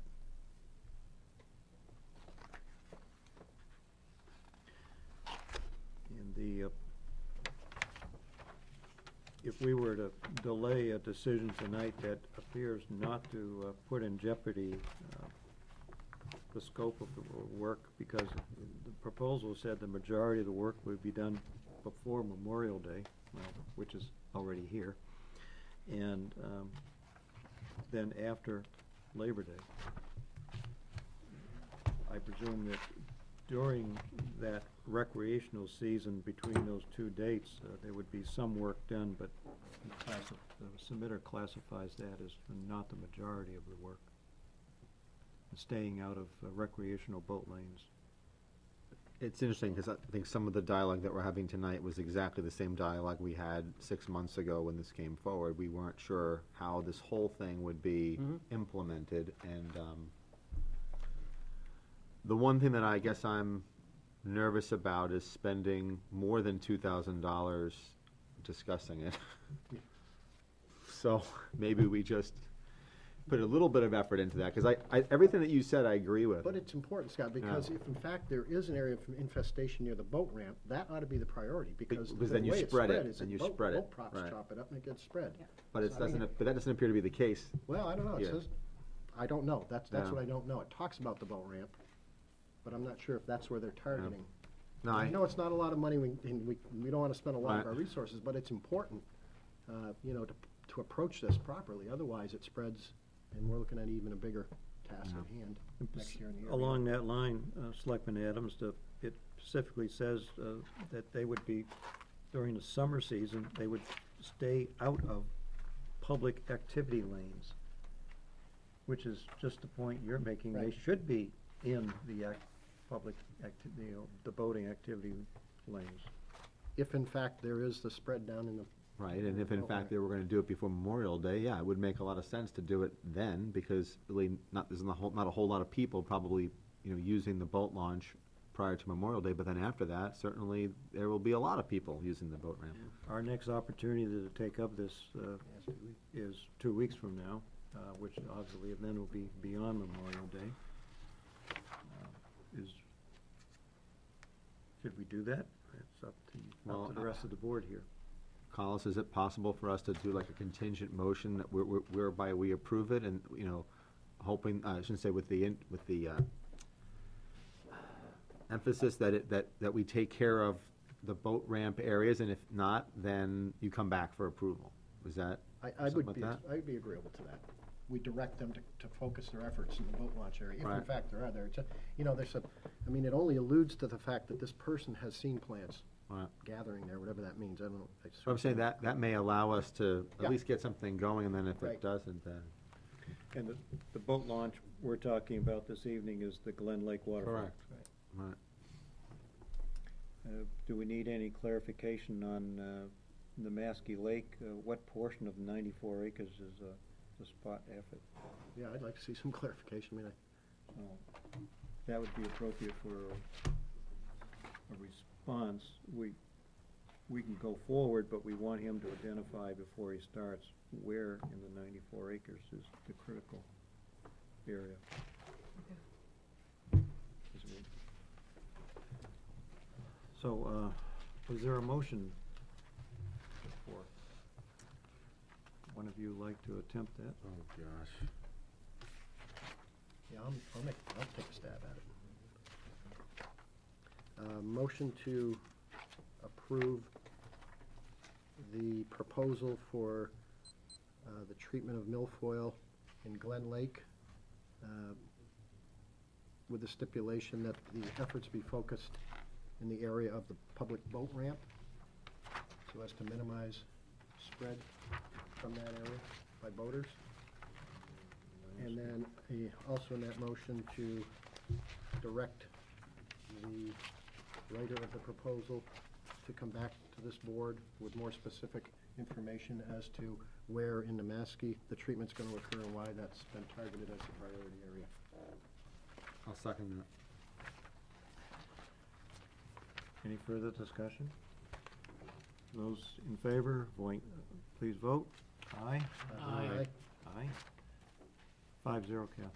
And if we were to delay a decision tonight that appears not to put in jeopardy the scope of the work, because the proposal said the majority of the work would be done before Memorial Day, well, which is already here, and then after Labor Day. I presume that during that recreational season between those two dates, there would be some work done, but the submitter classifies that as not the majority of the work, staying out of recreational boat lanes. It's interesting, because I think some of the dialogue that we're having tonight was exactly the same dialogue we had 6 months ago when this came forward. We weren't sure how this whole thing would be implemented, and the one thing that I guess I'm nervous about is spending more than $2,000 discussing it. So maybe we just put a little bit of effort into that, because everything that you said I agree with. But it's important, Scott, because if in fact there is an area of infestation near the boat ramp, that ought to be the priority, because the then you way it's spread spread it, is and you that spread it, boat props right. chop it up and it gets spread. But it So, I mean, doesn't, but that doesn't appear to be the case. Well, I don't know, it Yeah. says, I don't know, that's Yeah. what I don't know. It talks about the boat ramp, but I'm not sure if that's where they're targeting. No, I know it's not a lot of money, and we don't wanna spend a lot of Right. our resources, but it's important, to approach this properly, otherwise it spreads, and we're looking at even a bigger task at hand next year and the year. Along that line, Selectman Adams, it specifically says that they would be, during the summer season, they would stay out of public activity lanes, which is just the point you're making. They Right. should be in the public activity, the boating activity lanes. If in fact there is the spread down in the, Right, and if in Okay. fact they were gonna do it before Memorial Day, yeah, it would make a lot of sense to do it then, because really there's not a whole lot of people probably, using the boat launch prior to Memorial Day, but then after that, certainly there will be a lot of people using the boat ramp. Our next opportunity to take up this is 2 weeks from now, which obviously then will be beyond Memorial Day. Should we do that? It's up to the rest of the board here. Collis, is it possible for us to do like a contingent motion that whereby we approve it and, hoping, I shouldn't say with the emphasis that we take care of the boat ramp areas, and if not, then you come back for approval? Is that I something would like be, that? I'd be agreeable to that. We direct them to focus their efforts in the boat launch area, if in Right. fact there are there. It only alludes to the fact that this person has seen plants Right. gathering there, whatever that means, I don't know. So I'm saying that may allow us to Yeah. at least get something going, and then if Right. it doesn't, then. And the boat launch we're talking about this evening is the Glen Lake waterfront. Correct. Right. Do we need any clarification on the Maskey Lake? What portion of 94 acres is the spot effort? Yeah, I'd like to see some clarification, That would be appropriate for a response. We can go forward, but we want him to identify before he starts where in the 94 acres is the critical area. So, was there a motion for? One of you like to attempt that? Oh, gosh. Yeah, I'll take a stab at it. Motion to approve the proposal for the treatment of milfoil in Glen Lake, with the stipulation that the efforts be focused in the area of the public boat ramp, so as to minimize spread from that area by boaters. And then also in that motion to direct the writer of the proposal to come back to this board with more specific information as to where in the Maskey the treatment's going to occur and why that's been targeted as a priority area. I'll second that. Any further discussion? Those in favor, please vote. Aye? Aye. Aye. 5-0, Catherine.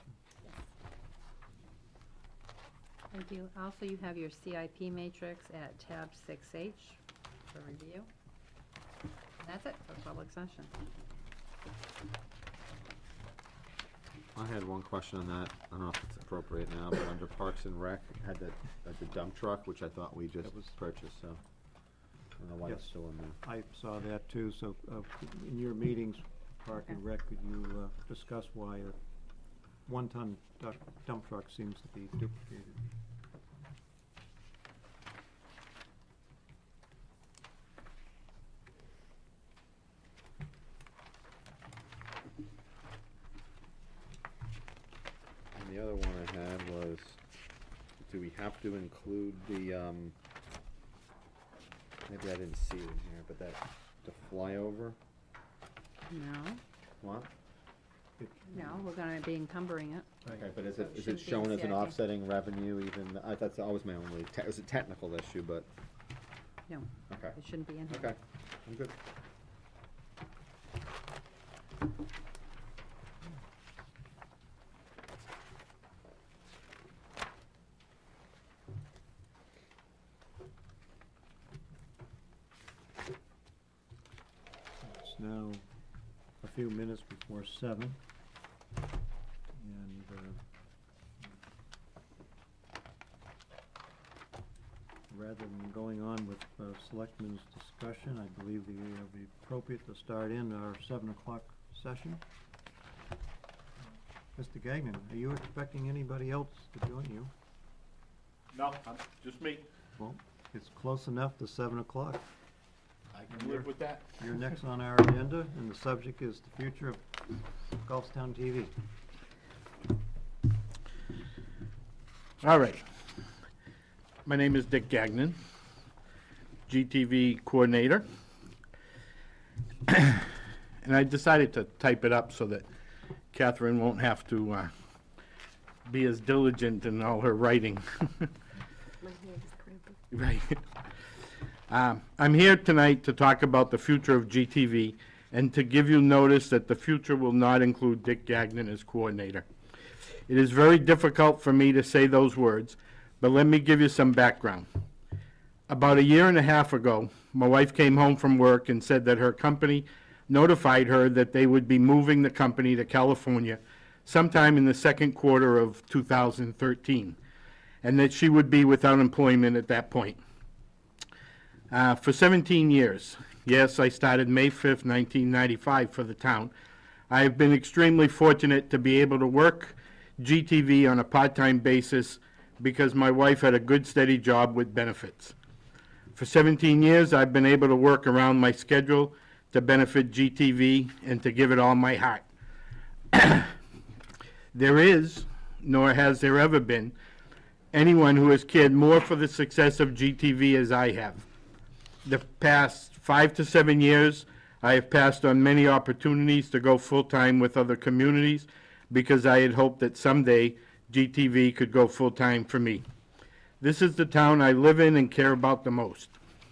Thank you. Also, you have your CIP matrix at tab 6H for review. And that's it for public session. I had one question on that. I don't know if it's appropriate now, but under Parks and Rec, had the dump truck, which I thought we just That was- purchased, so I don't know why it's Yes. still in there. I saw that too, so in your meetings, Park and Rec, could you discuss why a one-ton dump truck seems to be duplicated? And the other one I had was, do we have to include the, maybe I didn't see it in here, but the flyover? No, What? no, we're gonna be encumbering it. Okay, but is So it, it is it shouldn't be in shown as an CIP. offsetting revenue even, that's always my only, it was a technical issue, but, No, okay, it shouldn't be in here. okay, I'm good. It's now a few minutes before 7. And rather than going on with Selectmen's discussion, I believe it would be appropriate to start in our 7 o'clock session. Mr. Gagnon, are you expecting anybody else to join you? No, just me. Well, it's close enough to 7 o'clock. I can live with that. You're next on our agenda, and the subject is the future of Gulfstown TV. All right. My name is Dick Gagnon, GTV coordinator. And I decided to type it up so that Catherine won't have to be as diligent in all her writing. My hand is cramping. Right. I'm here tonight to talk about the future of GTV and to give you notice that the future will not include Dick Gagnon as coordinator. It is very difficult for me to say those words, but let me give you some background. About a year and a half ago, my wife came home from work and said that her company notified her that they would be moving the company to California sometime in the second quarter of 2013, and that she would be without employment at that point. For 17 years, yes, I started May 5th, 1995 for the town, I have been extremely fortunate to be able to work GTV on a part-time basis because my wife had a good steady job with benefits. For 17 years, I've been able to work around my schedule to benefit GTV and to give it all my heart. There is, nor has there ever been, anyone who has cared more for the success of GTV as I have. The past 5 to 7 years, I have passed on many opportunities to go full-time with other communities because I had hoped that someday GTV could go full-time for me. This is the town I live in and care about the most.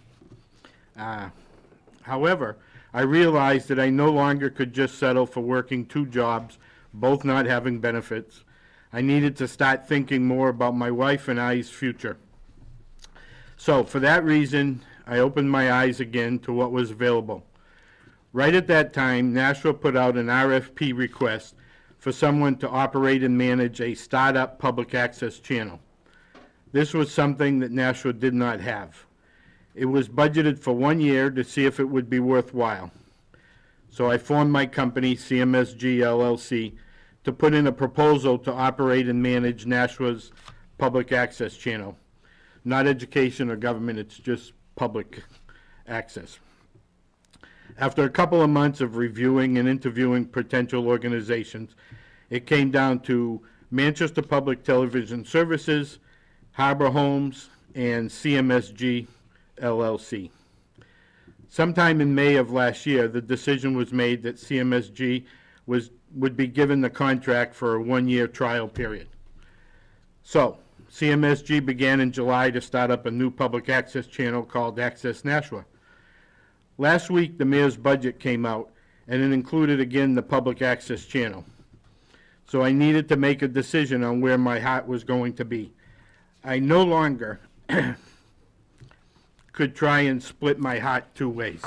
However, I realized that I no longer could just settle for working 2 jobs, both not having benefits. I needed to start thinking more about my wife and I's future. So, for that reason, I opened my eyes again to what was available. Right at that time, Nashville put out an RFP request for someone to operate and manage a startup public access channel. This was something that Nashville did not have. It was budgeted for 1 year to see if it would be worthwhile. So I formed my company, CMSG LLC, to put in a proposal to operate and manage Nashva's public access channel. Not education or government, it's just public access. After a couple of months of reviewing and interviewing potential organizations, it came down to Manchester Public Television Services, Harbor Homes, and CMSG LLC. Sometime in May of last year, the decision was made that CMSG would be given the contract for a 1-year trial period. So, CMSG began in July to start up a new public access channel called Access Nashua. Last week, the mayor's budget came out, and it included again the public access channel. So I needed to make a decision on where my heart was going to be. I no longer could try and split my heart two ways.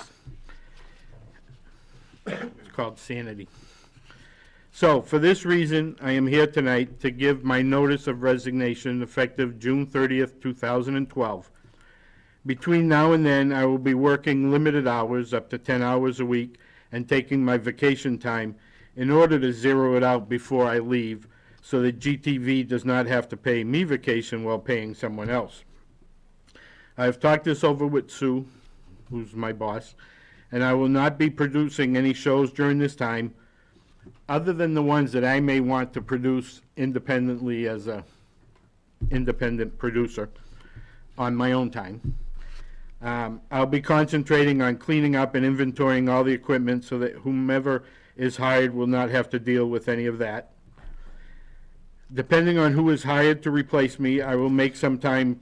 It's called sanity. So, for this reason, I am here tonight to give my notice of resignation effective June 30th, 2012. Between now and then, I will be working limited hours, up to 10 hours a week, and taking my vacation time in order to zero it out before I leave so that GTV does not have to pay me vacation while paying someone else. I've talked this over with Sue, who's my boss, and I will not be producing any shows during this time other than the ones that I may want to produce independently as a independent producer on my own time. I'll be concentrating on cleaning up and inventorying all the equipment so that whomever is hired will not have to deal with any of that. Depending on who is hired to replace me, I will make I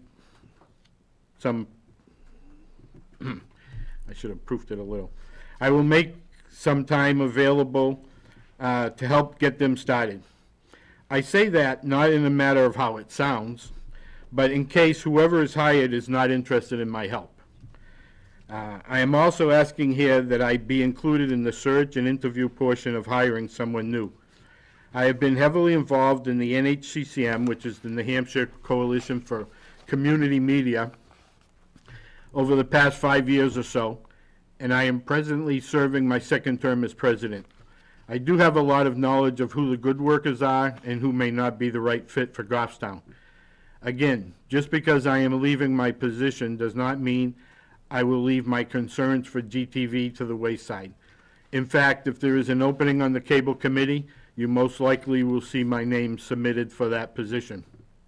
should have proofed it a little. I will make some time available to help get them started. I say that not in a matter of how it sounds, but in case whoever is hired is not interested in my help. I am also asking here that I be included in the search and interview portion of hiring someone new. I have been heavily involved in the NHCCM, which is the New Hampshire Coalition for Community Media, over the past 5 years or so, and I am presently serving my second term as president. I do have a lot of knowledge of who the good workers are and who may not be the right fit for Goffstown. Again, just because I am leaving my position does not mean I will leave my concerns for GTV to the wayside. In fact, if there is an opening on the cable committee, you most likely will see my name submitted for that position.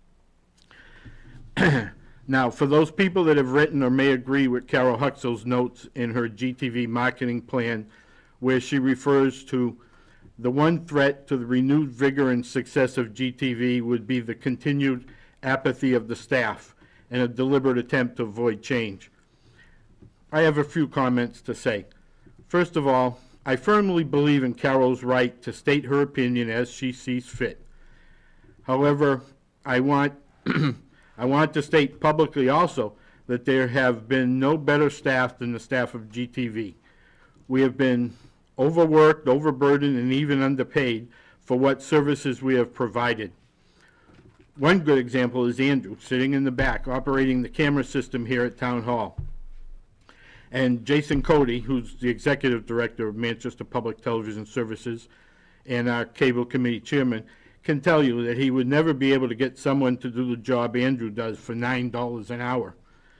Now, for those people that have written or may agree with Carol Huxell's notes in her GTV marketing plan, where she refers to the one threat to the renewed vigor and success of GTV would be the continued apathy of the staff and a deliberate attempt to avoid change. I have a few comments to say. First of all, I firmly believe in Carol's right to state her opinion as she sees fit. However, I want to state publicly also that there have been no better staff than the staff of GTV. We have been overworked, overburdened, and even underpaid for what services we have provided. One good example is Andrew, sitting in the back, operating the camera system here at Town Hall. And Jason Cody, who's the executive director of Manchester Public Television Services and our cable committee chairman, can tell you that he would never be able to get someone to do the job Andrew does for $9 an hour.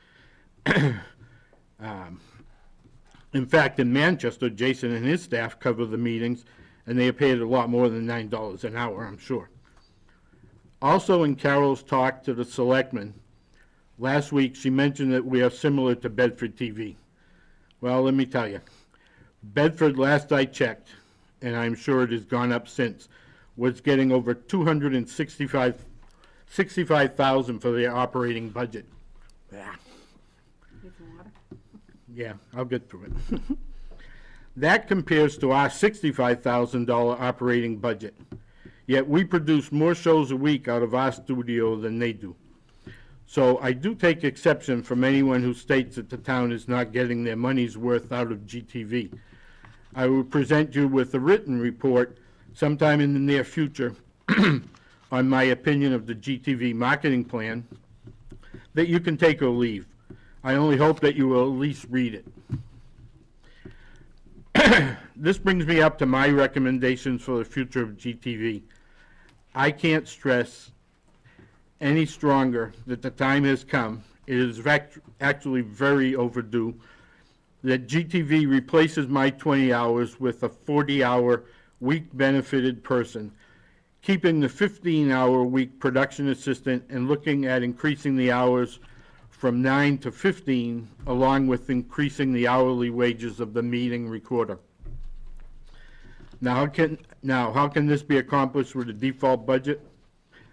In fact, in Manchester, Jason and his staff cover the meetings, and they are paid a lot more than $9 an hour, I'm sure. Also, in Carol's talk to the Selectmen, last week she mentioned that we are similar to Bedford TV. Well, let me tell you, Bedford, last I checked, and I'm sure it has gone up since, was getting over $265,000 for their operating budget. Yeah. Need some water? Yeah, I'll get through it. That compares to our $65,000 operating budget. Yet we produce more shows a week out of our studio than they do. So I do take exception from anyone who states that the town is not getting their money's worth out of GTV. I will present you with a written report sometime in the near future on my opinion of the GTV marketing plan that you can take or leave. I only hope that you will at least read it. This brings me up to my recommendations for the future of GTV. I can't stress any stronger that the time has come, it is actually very overdue, that GTV replaces my 20 hours with a 40-hour week benefited person, keeping the 15-hour week production assistant and looking at increasing the hours from 9 to 15, along with increasing the hourly wages of the meeting recorder. Now, how can this be accomplished with a default budget?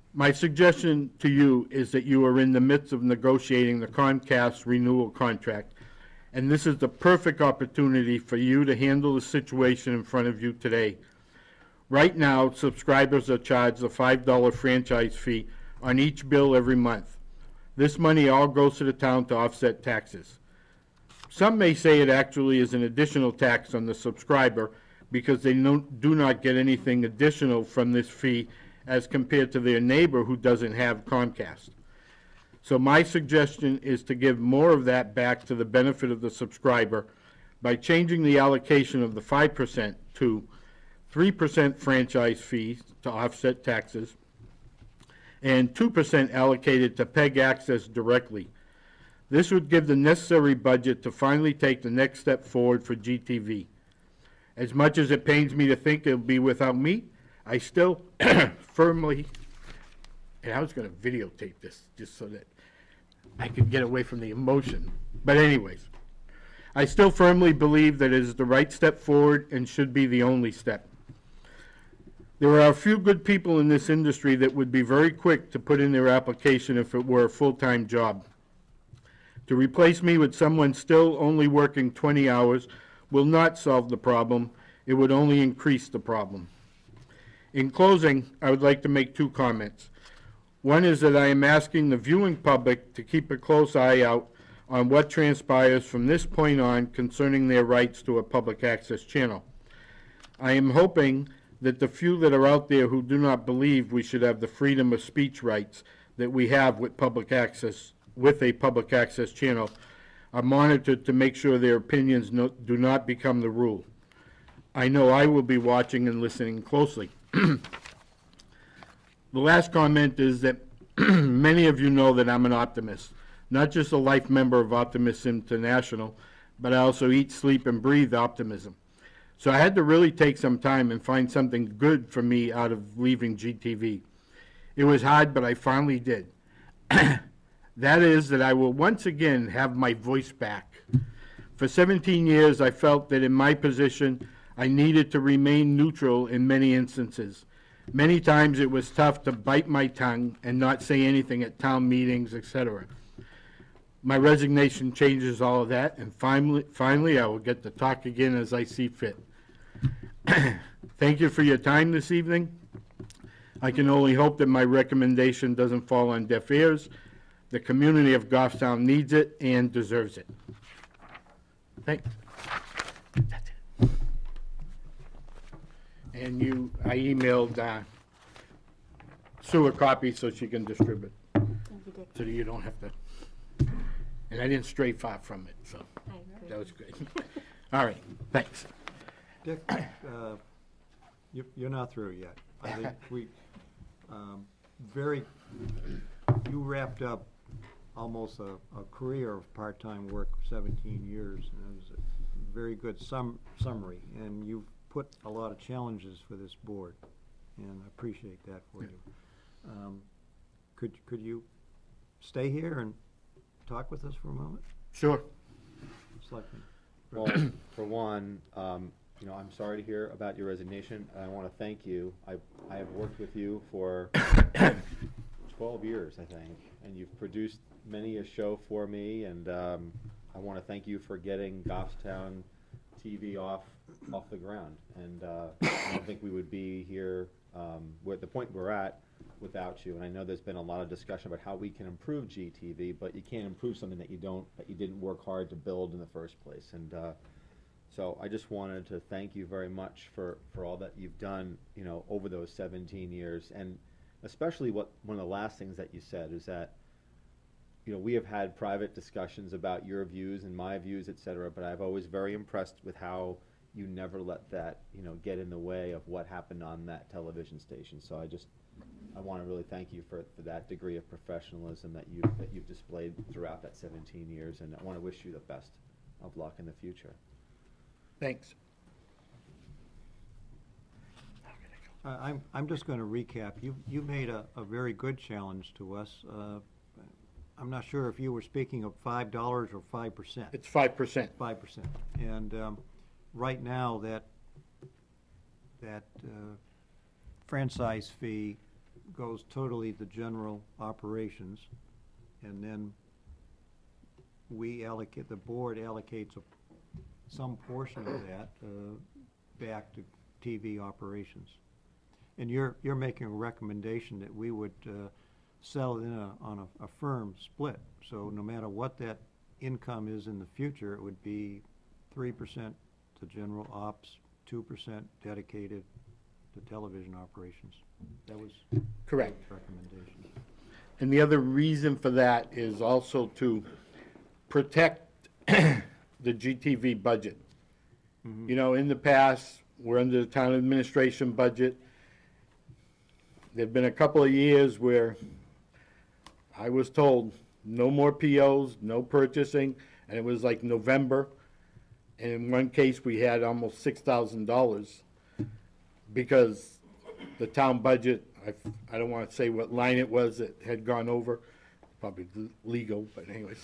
My suggestion to you is that you are in the midst of negotiating the Comcast renewal contract, and this is the perfect opportunity for you to handle the situation in front of you today. Right now, subscribers are charged a $5 franchise fee on each bill every month. This money all goes to the town to offset taxes. Some may say it actually is an additional tax on the subscriber because they do not get anything additional from this fee as compared to their neighbor who doesn't have Comcast. So my suggestion is to give more of that back to the benefit of the subscriber by changing the allocation of the 5% to 3% franchise fees to offset taxes and 2% allocated to PEG access directly. This would give the necessary budget to finally take the next step forward for GTV. As much as it pains me to think it'll be without me, I still firmly, and I was going to videotape this just so that I could get away from the emotion. But anyways, I still firmly believe that it is the right step forward and should be the only step. There are a few good people in this industry that would be very quick to put in their application if it were a full-time job. To replace me with someone still only working 20 hours will not solve the problem. It would only increase the problem. In closing, I would like to make two comments. One is that I am asking the viewing public to keep a close eye out on what transpires from this point on concerning their rights to a public access channel. I am hoping that the few that are out there who do not believe we should have the freedom of speech rights that we have with a public access channel are monitored to make sure their opinions do not become the rule. I know I will be watching and listening closely. The last comment is that many of you know that I'm an optimist, not just a life member of Optimists International, but I also eat, sleep, and breathe optimism. So I had to really take some time and find something good for me out of leaving GTV. It was hard, but I finally did. That is that I will once again have my voice back. For 17 years, I felt that in my position, I needed to remain neutral in many instances. Many times it was tough to bite my tongue and not say anything at town meetings, etc. My resignation changes all of that, and finally I will get to talk again as I see fit. Thank you for your time this evening. I can only hope that my recommendation doesn't fall on deaf ears. The community of Goffstown needs it and deserves it. Thanks. That's it. And I emailed Sue a copy so she can distribute, Thank you, Dick. so that you don't have to. And I didn't stray far from it, so I agree. that was good. All right, thanks. Dick, you're not through yet. I think you wrapped up almost a career of part-time work, 17 years, and it was a very good summary, and you've put a lot of challenges for this board, and I appreciate that for you. Could you stay here and talk with us for a moment? Sure. Selectmen. Well, for one, I'm sorry to hear about your resignation, and I want to thank you. I have worked with you for 12 years, I think, and you've produced many a show for me, and I want to thank you for getting Goffstown TV off the ground. And I don't think we would be here, we're at the point we're at, without you. And I know there's been a lot of discussion about how we can improve GTV, but you can't improve something that you didn't work hard to build in the first place. And so I just wanted to thank you very much for all that you've done, over those 17 years. And especially one of the last things that you said is that, we have had private discussions about your views and my views, et cetera, but I've always very impressed with how you never let that, get in the way of what happened on that television station. So I want to really thank you for that degree of professionalism that you've displayed throughout that 17 years, and I want to wish you the best of luck in the future. Thanks. I'm just going to recap. You made a very good challenge to us. I'm not sure if you were speaking of $5 or 5%. It's 5%. 5%. And right now, that franchise fee goes totally to general operations, and then the board allocates some portion of that back to TV operations. And you're making a recommendation that we would sell it on a firm split. So no matter what that income is in the future, it would be 3% to general ops, 2% dedicated to television operations. That was Correct. the recommendation. And the other reason for that is also to protect the GTV budget. You know, in the past, we're under the town administration budget. There've been a couple of years where I was told, no more POs, no purchasing, and it was like November. And in one case, we had almost $6,000 because the town budget, I don't want to say what line it was that had gone over, probably legal, but anyways.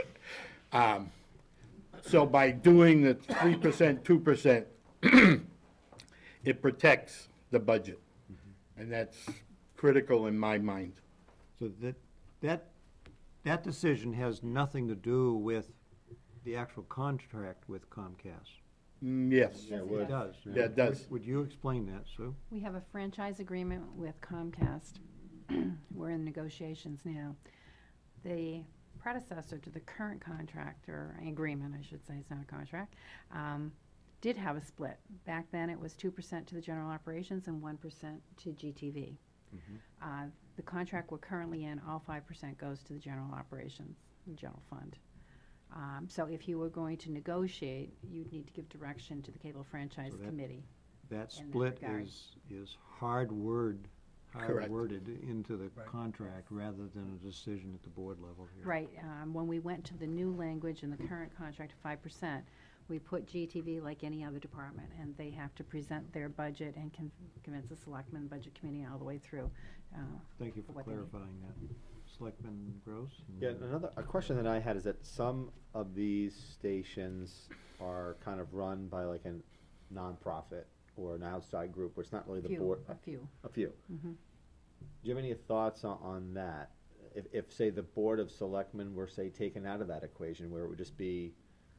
So by doing the 3%, 2%, it protects the budget. And that's critical in my mind. So that decision has nothing to do with the actual contract with Comcast. Yes, Yeah, it Yes, would. It does. Yeah, it does. Would you explain that, Sue? We have a franchise agreement with Comcast. We're in negotiations now. The predecessor to the current contract, or agreement, I should say, it's not a contract, did have a split. Back then, it was 2% to the general operations and 1% to GTV. The contract we're currently in, all 5% goes to the general operations, the general fund. So if you were going to negotiate, you'd need to give direction to the Cable Franchise So Committee. That In that split regard. is hard-worded Correct. into the contract rather than a decision at the board level here. Right, when we went to the new language in the current contract of 5%, we put GTV like any other department, and they have to present their budget and convince the selectmen, budget committee, all the way through. Thank you for what they need. clarifying that. Selectman Gross? and- Yeah, a question that I had is that some of these stations are kind of run by like a nonprofit or an outside group, where it's not really the board. A few. A few. Mhm. Do you have any thoughts on that? If, say, the Board of Selectmen were, say, taken out of that equation, where it would just be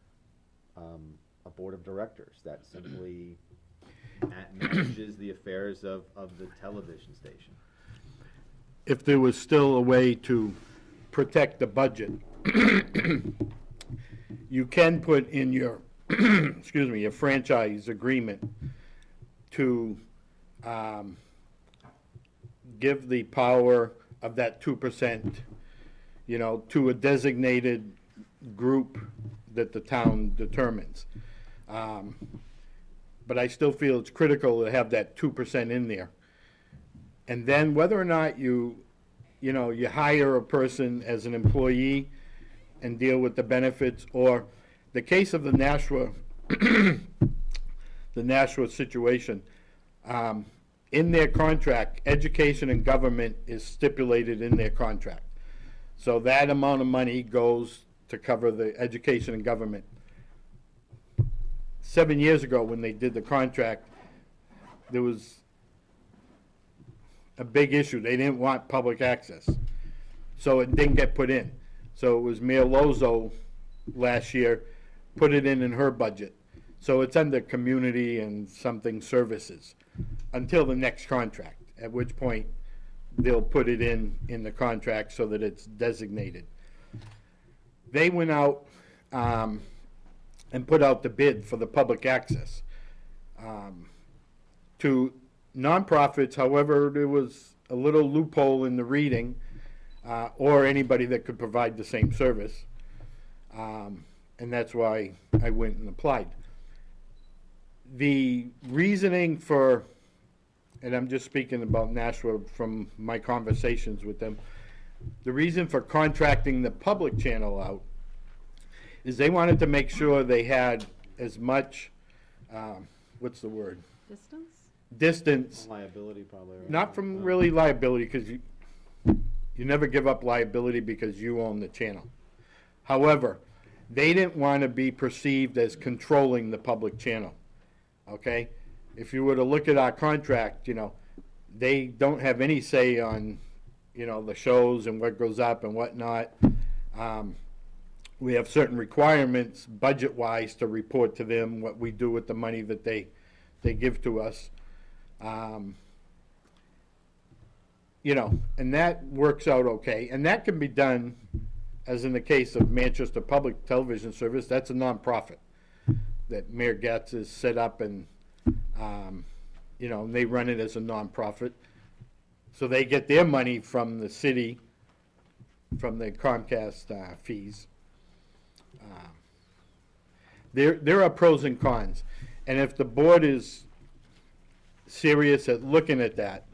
a board of directors that simply manages the affairs of the television station? If there was still a way to protect the budget, you can put in your, excuse me, your franchise agreement to give the power of that 2%, you know, to a designated group that the town determines. But I still feel it's critical to have that 2% in there. And then whether or not you hire a person as an employee and deal with the benefits, or the case of the Nashua, the Nashua situation, in their contract, education and government is stipulated in their contract. So that amount of money goes to cover the education and government. 7 years ago, when they did the contract, there was a big issue. They didn't want public access. So it didn't get put in. So it was Mayor Lozo last year put it in her budget. So it's under community and something services until the next contract, at which point they'll put it in the contract so that it's designated. They went out and put out the bid for the public access to nonprofits. However, there was a little loophole in the reading, or anybody that could provide the same service. And that's why I went and applied. The reasoning for, and I'm just speaking about Nashua from my conversations with them, the reason for contracting the public channel out is they wanted to make sure they had as much, what's the word? Distance, Liability, probably, right? not from really liability, because you never give up liability because you own the channel. However, they didn't want to be perceived as controlling the public channel, okay? If you were to look at our contract, they don't have any say on, the shows and what goes up and whatnot. We have certain requirements, budget-wise, to report to them what we do with the money that they give to us. And that works out okay. And that can be done, as in the case of Manchester Public Television Service, that's a nonprofit that Mayor Gatz has set up, and, and they run it as a nonprofit. So they get their money from the city, from the Comcast fees. There are pros and cons. And if the board is serious at looking at that,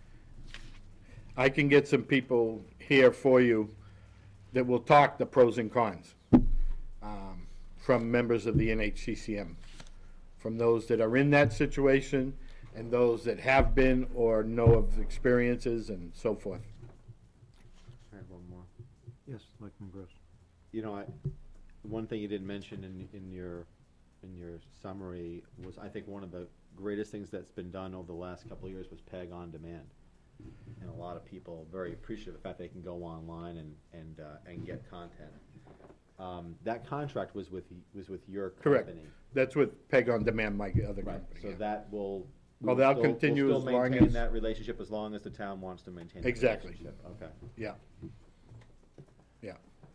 I can get some people here for you that will talk the pros and cons from members of the NHCCM, from those that are in that situation and those that have been or know of experiences and so forth. I have one more. Yes, Selectman Gross. One thing you didn't mention in your summary was, I think, one of the greatest things that's been done over the last couple of years was PEG on demand. And a lot of people very appreciative of the fact they can go online and get content. That contract was with your company. Correct. That's with PEG on Demand, my other Right, company. so yeah. that will. Well, they'll continue we'll as still long maintain as- that relationship as long as the town wants to maintain that Exactly. relationship. Okay. Yeah. Yeah.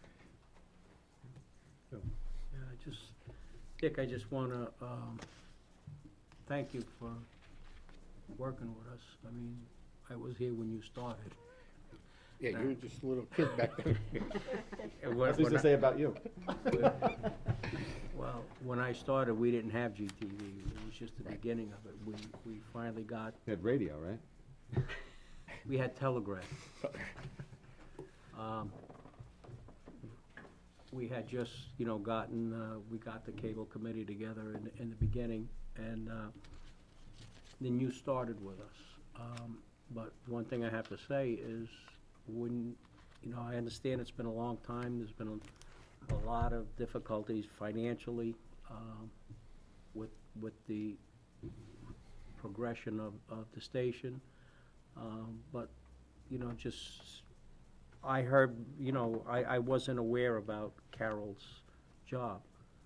Yeah, Dick, I just want to thank you for working with us. I mean, I was here when you started. Yeah, you were just a little kid back then. And What's this to say about you? Well, when I started, we didn't have GTV. It was just the beginning of it. We finally got, You had radio, right? we had telegraph. We had just, gotten, we got the cable committee together in the beginning, and then you started with us. But one thing I have to say is, when, I understand it's been a long time, there's been a lot of difficulties financially with the progression of the station. But, I heard, I wasn't aware about Carol's job.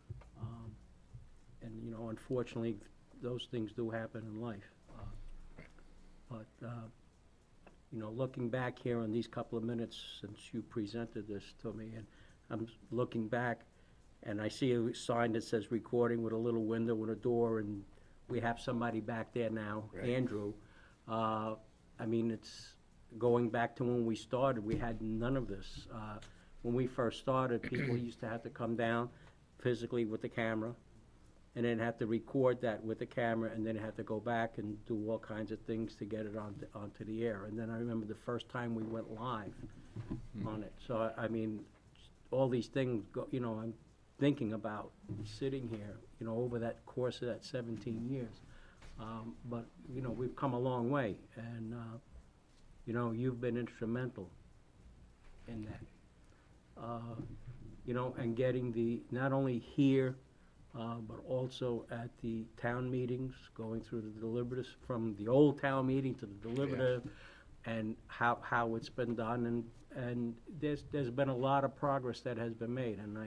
And, unfortunately, those things do happen in life. But, looking back here on these couple of minutes since you presented this to me, and I'm looking back, and I see a sign that says recording with a little window and a door, and we have somebody back there now, Right. Andrew. I mean, it's going back to when we started, we had none of this. When we first started, people used to have to come down physically with the camera, and then have to record that with the camera, and then have to go back and do all kinds of things to get it onto the air. And then I remember the first time we went live on it. So, I mean, all these things, I'm thinking about sitting here, over that course of that 17 years. But, we've come a long way, and, you've been instrumental in that. And getting not only here, but also at the town meetings, going through the deliberative, from the old town meeting to the deliberative, and how it's been done, and there's been a lot of progress that has been made, and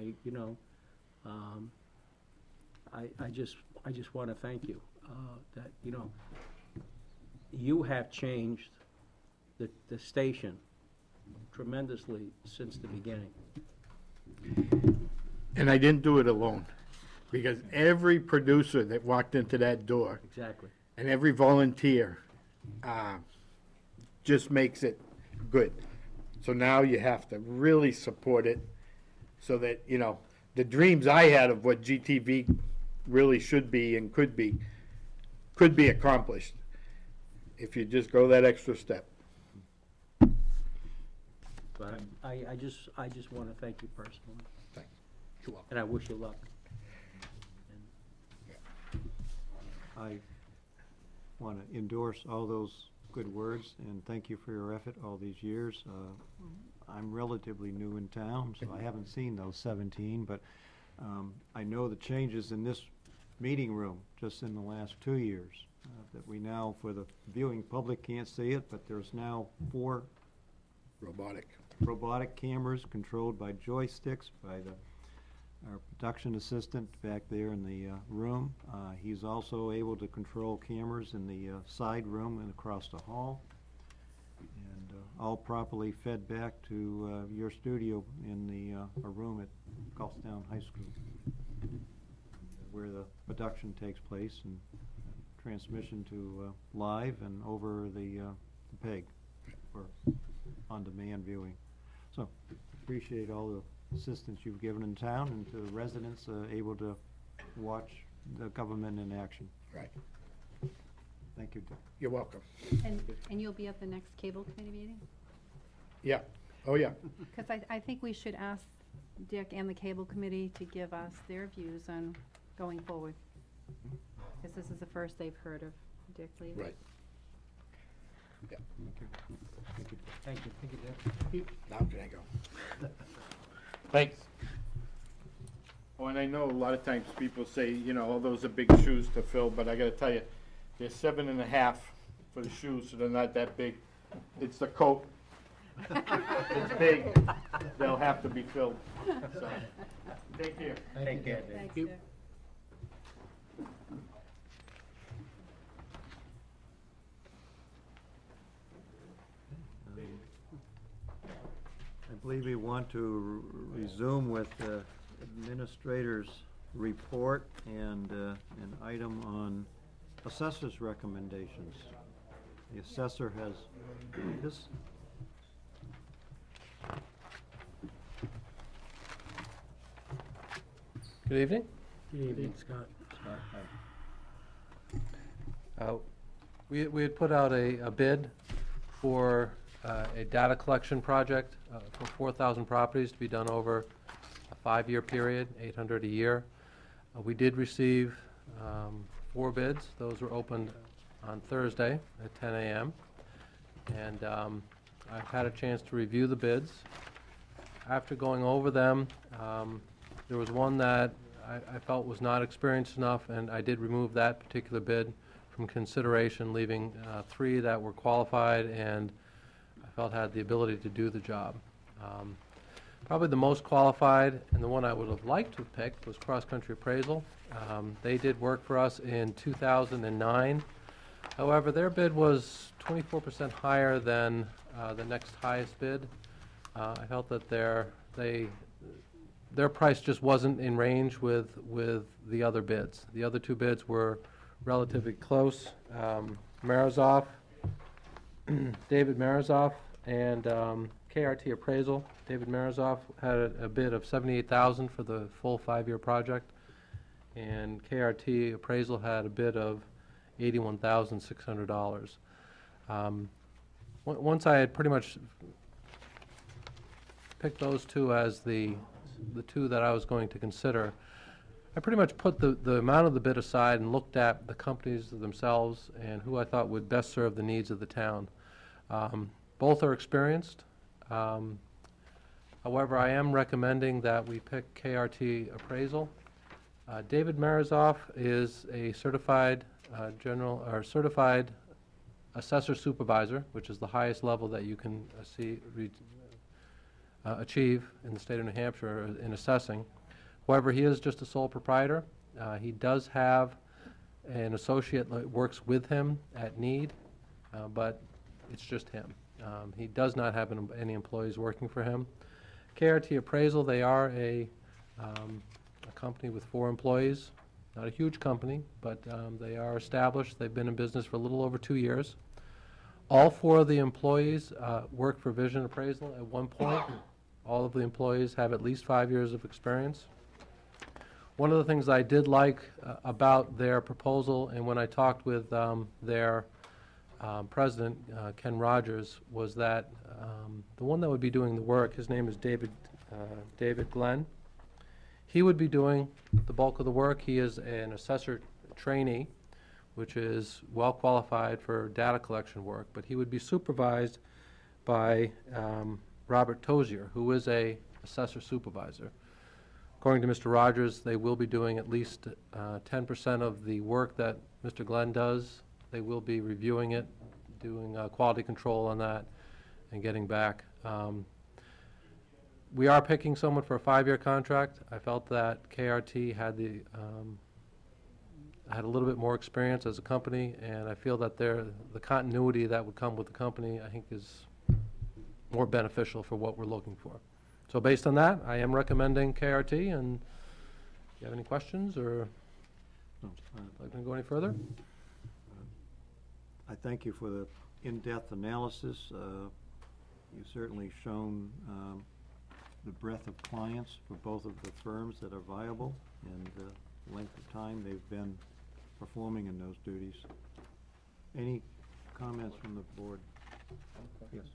I just want to thank you, that, you have changed the station tremendously since the beginning. And I didn't do it alone, because every producer that walked into that door Exactly. and every volunteer just makes it good. So now you have to really support it so that, the dreams I had of what GTV really should be and could be accomplished if you just go that extra step. But I just want to thank you personally, You're welcome. and I wish you luck. I want to endorse all those good words, and thank you for your effort all these years. I'm relatively new in town, so I haven't seen those 17, but I know the changes in this meeting room just in the last 2 years. that we now, for the viewing public, can't see it, but there's now 4 robotic cameras controlled by joysticks by our production assistant back there in the room. He's also able to control cameras in the side room and across the hall, and all properly fed back to your studio in the a room at Gulfstown High School, where the production takes place, and transmission to live and over the PEG for on-demand viewing. So, appreciate all the assistance you've given in town, and to the residents able to watch the government in action. Right. Thank you, Dick. You're welcome. And you'll be at the next cable committee meeting? Yeah. Oh, yeah. Because I think we should ask Dick and the cable committee to give us their views on going forward. Because this is the first they've heard of Dick leaving. Right. Yeah. Thank you. Thank you. Thank you, Dick. Now can I go? Thanks. Oh, and I know a lot of times people say, you know, oh, those are big shoes to fill, but I gotta tell you, they're 7.5 for the shoes, so they're not that big. It's the coat. It's big. They'll have to be filled. So, take care. Take care, Dick. Thanks, you. Dick. I believe we want to resume with administrator's report and an item on assessor's recommendations. The assessor has this. Good evening. Good evening, Scott. We had put out a bid for a data collection project for 4,000 properties to be done over a 5-year period, 800 a year. We did receive 4 bids. Those were opened on Thursday at 10 a.m. And I've had a chance to review the bids. After going over them, there was one that I felt was not experienced enough, and I did remove that particular bid from consideration, leaving 3 that were qualified and I felt had the ability to do the job. Probably the most qualified, and the one I would have liked to have picked, was Cross Country Appraisal. They did work for us in 2009. However, their bid was 24% higher than the next highest bid. I felt that their price just wasn't in range with the other bids. The other 2 bids were relatively close. David Marizoff and KRT Appraisal. David Marizoff had a bid of $78,000 for the full 5-year project, and KRT Appraisal had a bid of $81,600. Once I had pretty much picked those 2 as the 2 that I was going to consider, I pretty much put the amount of the bid aside and looked at the companies themselves and who I thought would best serve the needs of the town. Both are experienced. However, I am recommending that we pick KRT Appraisal. David Marizoff is a certified certified assessor supervisor, which is the highest level that you can achieve in the state of New Hampshire in assessing. However, he is just a sole proprietor. He does have an associate that works with him at need, but it's just him. He does not have any employees working for him. KRT Appraisal, they are a company with 4 employees. Not a huge company, but they are established. They've been in business for a little over 2 years. All 4 of the employees work for Vision Appraisal at one point. All of the employees have at least 5 years of experience. One of the things I did like about their proposal, and when I talked with their president, Ken Rogers, was that the one that would be doing the work, his name is David Glenn. He would be doing the bulk of the work. He is an assessor trainee, which is well qualified for data collection work, but he would be supervised by Robert Tozier, who is a assessor supervisor. According to Mr. Rogers, they will be doing at least 10% of the work that Mr. Glenn does They will be reviewing it, doing quality control on that, and getting back. We are picking someone for a 5-year contract. I felt that KRT had had a little bit more experience as a company, and I feel that the continuity that would come with the company, I think, is more beneficial for what we're looking for. So based on that, I am recommending KRT, and if you have any questions, or No, like to go any further? I thank you for the in-depth analysis. You've certainly shown the breadth of clients for both of the firms that are viable and the length of time they've been performing in those duties. Any comments from the board? Yes.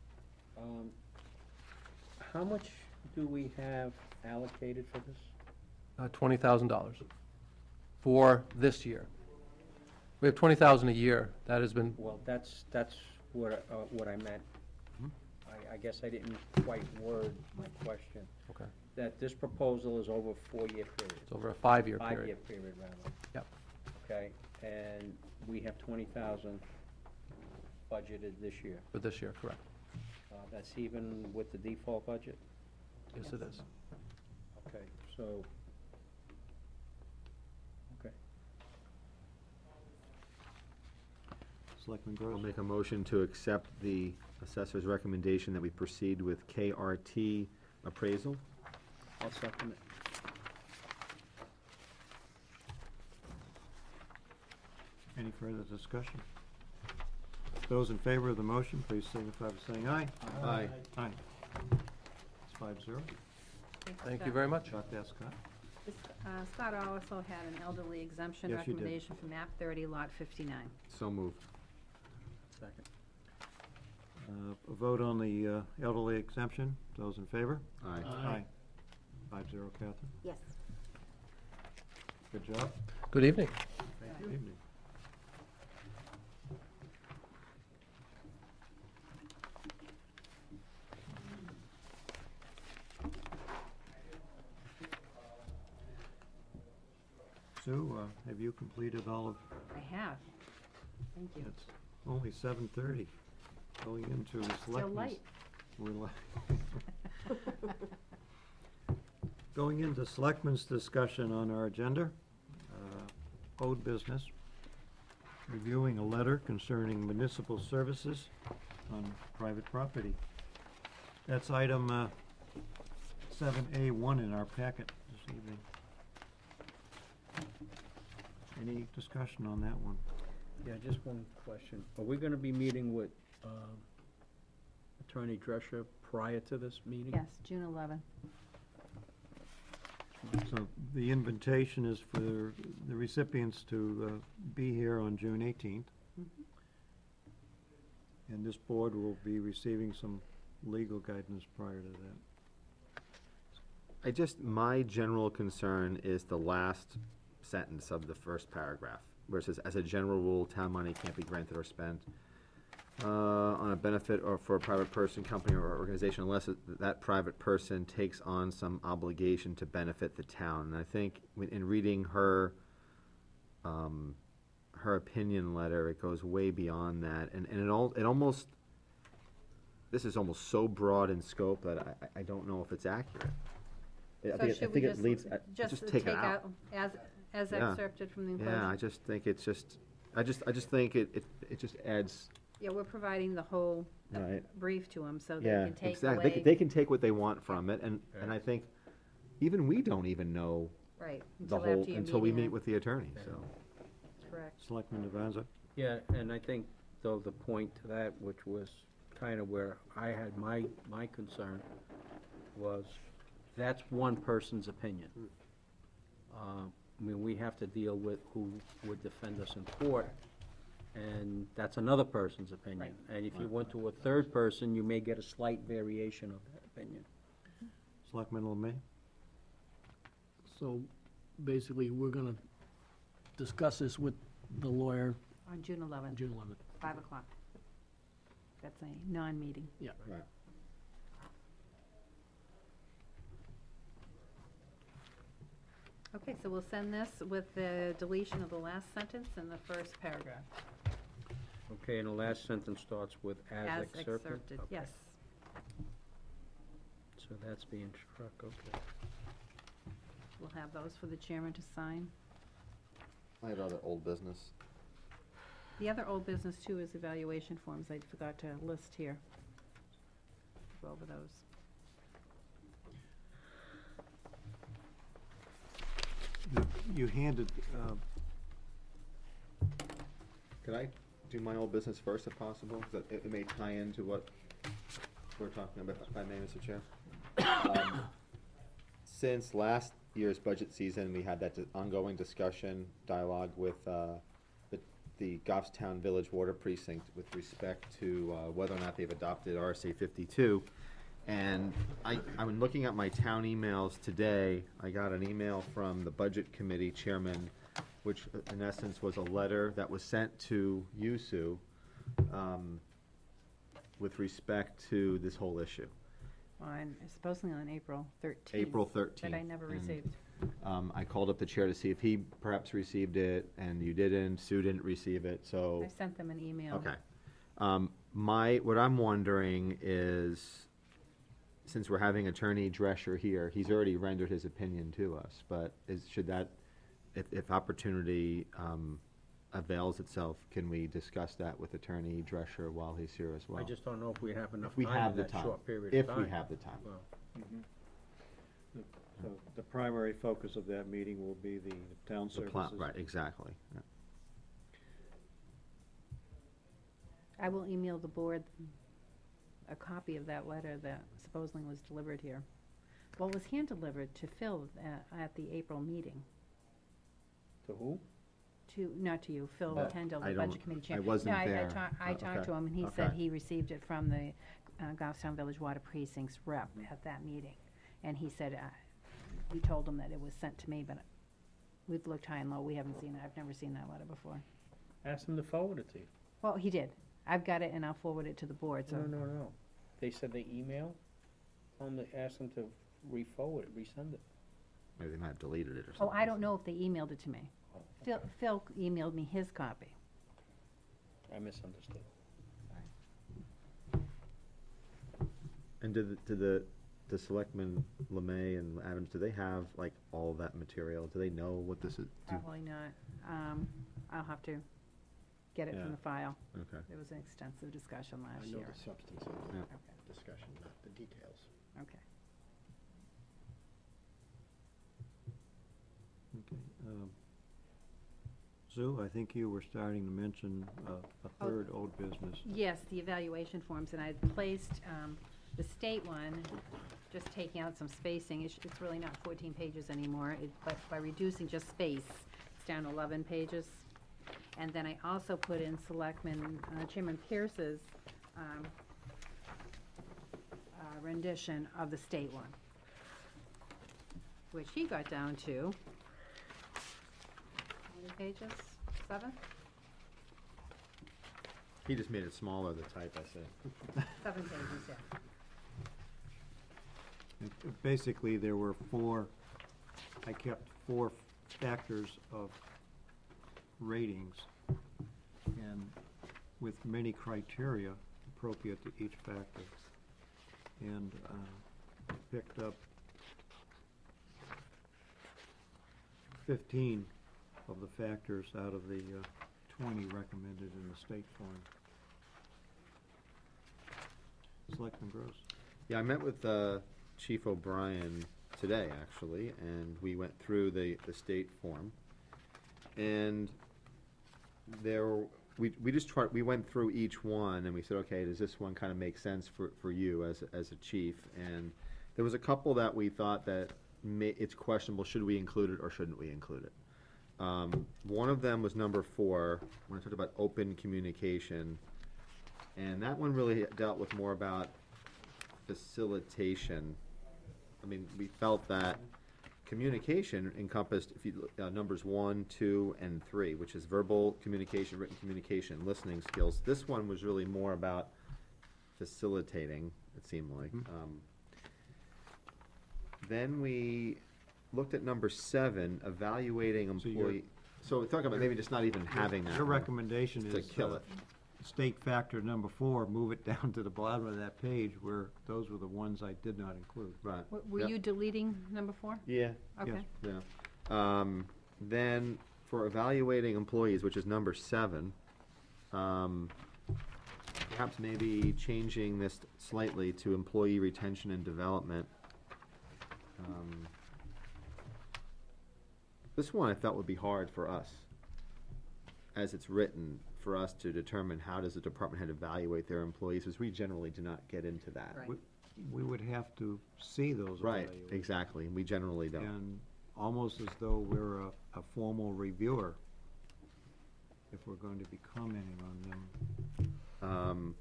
How much do we have allocated for this? $20,000 for this year. We have $20,000 a year. That has been, Well, that's what I meant. I guess I didn't quite word my question. okay, That this proposal is over a 4-year period. it's over a 5-year 5-year period. period, rather. Yep. Okay, and we have 20,000 budgeted this year. For this year, correct. That's even with the default budget? Yes, it is. Okay, so, okay. Selectman I'll Gross? make a motion to accept the assessor's recommendation that we proceed with KRT appraisal. I'll second it. Any further discussion? Those in favor of the motion, please signify by saying aye. Aye. Aye. It's 5-0. Thank you very much. Got that, Scott? Scott also had an elderly exemption Yes, you did. recommendation for map 30, lot 59. So moved. Second. A vote on the elderly exemption. Those in favor? Aye. Aye. 5-0, Catherine. Yes. Good job. Good evening. Good evening. Sue, have you completed all of, I have. Thank you. it's only 7:30, going into the Still selectmen's. light. We're going into selectmen's discussion on our agenda, old business, reviewing a letter concerning municipal services on private property. That's item 7A1 in our packet this evening. Any discussion on that one? Yeah, just one question. Are we gonna be meeting with Attorney Drescher prior to this meeting? Yes, June 11. So the invitation is for the recipients to be here on June 18th. And this board will be receiving some legal guidance prior to that. My general concern is the last sentence of the first paragraph, where it says, as a general rule, town money can't be granted or spent on a benefit or for a private person, company, or organization unless that private person takes on some obligation to benefit the town. And I think in reading her opinion letter, it goes way beyond that, and it almost, this is almost so broad in scope that I don't know if it's accurate. I think it leads, just take it out. As Yeah. excerpted from the enclosure? Yeah, I just think it's just, I just think it just adds, Yeah, we're providing the whole right, brief to them, so they yeah, can take exactly. away. They can take what they want from it, and I think even we don't even know Right, the until whole, after your until we meeting, meet with the attorney, so. correct. Selectman Devanza? Yeah, and I think, though, the point to that, which was kind of where I had my concern, was that's one person's opinion. I mean, we have to deal with who would defend us in court, and that's another person's opinion. And if you went to a third person, you may get a slight variation of that opinion. Selectman Lemay? So basically, we're gonna discuss this with the lawyer On June 11th, June 11th. 5 o'clock. That's a non-meeting. Yeah. Right. Okay, so we'll send this with the deletion of the last sentence in the first paragraph. Okay, and the last sentence starts with as excerpted? Okay. Yes. So that's being struck, okay. We'll have those for the chairman to sign. I had other old business. The other old business too is evaluation forms. I forgot to list here. Go over those. You handed, Could I do my old business first if possible? 'Cause it may tie into what we're talking about, if I may, Mr. Chair. Since last year's budget season, we had that ongoing discussion, dialogue with the Goffstown Village Water Precinct with respect to whether or not they've adopted RSA 52. And I'm looking at my town emails today. I got an email from the Budget Committee Chairman, which in essence was a letter that was sent to you, Sue, with respect to this whole issue. Supposedly on April 13th. April 13th. That I never and, received. I called up the chair to see if he perhaps received it, and you didn't. Sue didn't receive it, so. I sent them an email. Okay. What I'm wondering is, since we're having Attorney Drescher here, he's already rendered his opinion to us, but should that, if opportunity avails itself, can we discuss that with Attorney Drescher while he's here as well? I just don't know if we have enough If we time have in the that time. short period of If time. we have the time. Well, so the primary focus of that meeting will be the town The pla- services. Right, exactly. Yeah. I will email the board a copy of that letter that supposedly was delivered here. Well, it was hand-delivered to Phil at the April meeting. to who? Not to you, Phil Oh, Kendall, I the don't- Budget Committee I Chair. wasn't No, there. I Oh, talked to okay. him, and he said Okay. he received it from the Goffstown Village Water Precinct's rep at that meeting. And he said, we told him that it was sent to me, but we've looked high and low, we haven't seen it, I've never seen that letter before. Ask them to forward it to you. Well, he did. I've got it, and I'll forward it to the board, so. No. They said they email, tell them to ask them to re-forward it, resend it. Maybe they might have deleted it or Oh, something. I don't know if they emailed it to me. Phil emailed me his copy. I misunderstood. And do the selectmen, LeMay and Adams, do they have like all that material? Do they know what this is? Probably not. I'll have to get it from Yeah. the file. Okay. There was an extensive discussion I last know year. the substance of Yeah. the discussion, not the details. Okay. Okay, Sue, I think you were starting to mention a third old business. Yes, the evaluation forms, and I placed the state one, just taking out some spacing. It's really not 14 pages anymore, but by reducing just space, it's down 11 pages. And then I also put in Selectman Chairman Pierce's rendition of the state one, which he got down to, how many pages? 7? He just made it smaller, the type, I see. 7 pages, yeah. Basically, there were I kept 4 factors of ratings, and with many criteria appropriate to each factor. And picked up 15 of the factors out of the 20 recommended in the state form. Selectman Gross. Yeah, I met with Chief O'Brien today, actually, and we went through the state form. And we went through each one, and we said, okay, does this one kind of make sense for you as a chief? And there was a couple that we thought that it's questionable, should we include it or shouldn't we include it? One of them was number 4, when I talked about open communication, and that one really dealt with more about facilitation. I mean, we felt that communication encompassed, if you look, numbers 1, 2, and 3, which is verbal communication, written communication, listening skills. This one was really more about facilitating, it seemed like. Then we looked at number 7, evaluating So employee. So we're talking about maybe just not even having that. Your one, recommendation to is kill it. state factor number 4, move it down to the bottom of that page, where those were the ones I did not include. Right. Were Yep. you deleting number 4? Yeah, Okay. yeah. Then for evaluating employees, which is number 7, perhaps maybe changing this slightly to employee retention and development. This one I felt would be hard for us, as it's written, for us to determine how does the department head evaluate their employees, because we generally do not get into that. Right. We would have to see those Right, evaluations. exactly, and we generally don't. And almost as though we're a formal reviewer, if we're going to be commenting on them.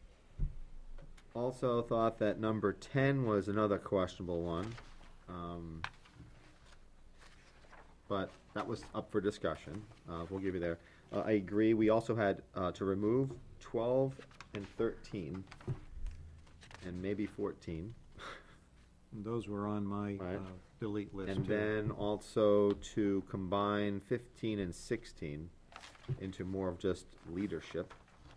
Also thought that number 10 was another questionable one. But that was up for discussion. We'll give you there. I agree. We also had to remove 12 and 13, and maybe 14. And those were on my Right. delete list, And too. then also to combine 15 and 16 into more of just leadership.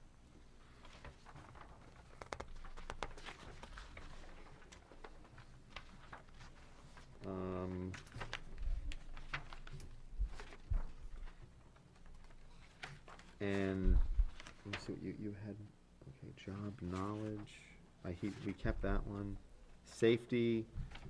And let me see what you had. Okay, job knowledge. We kept that one. Safety.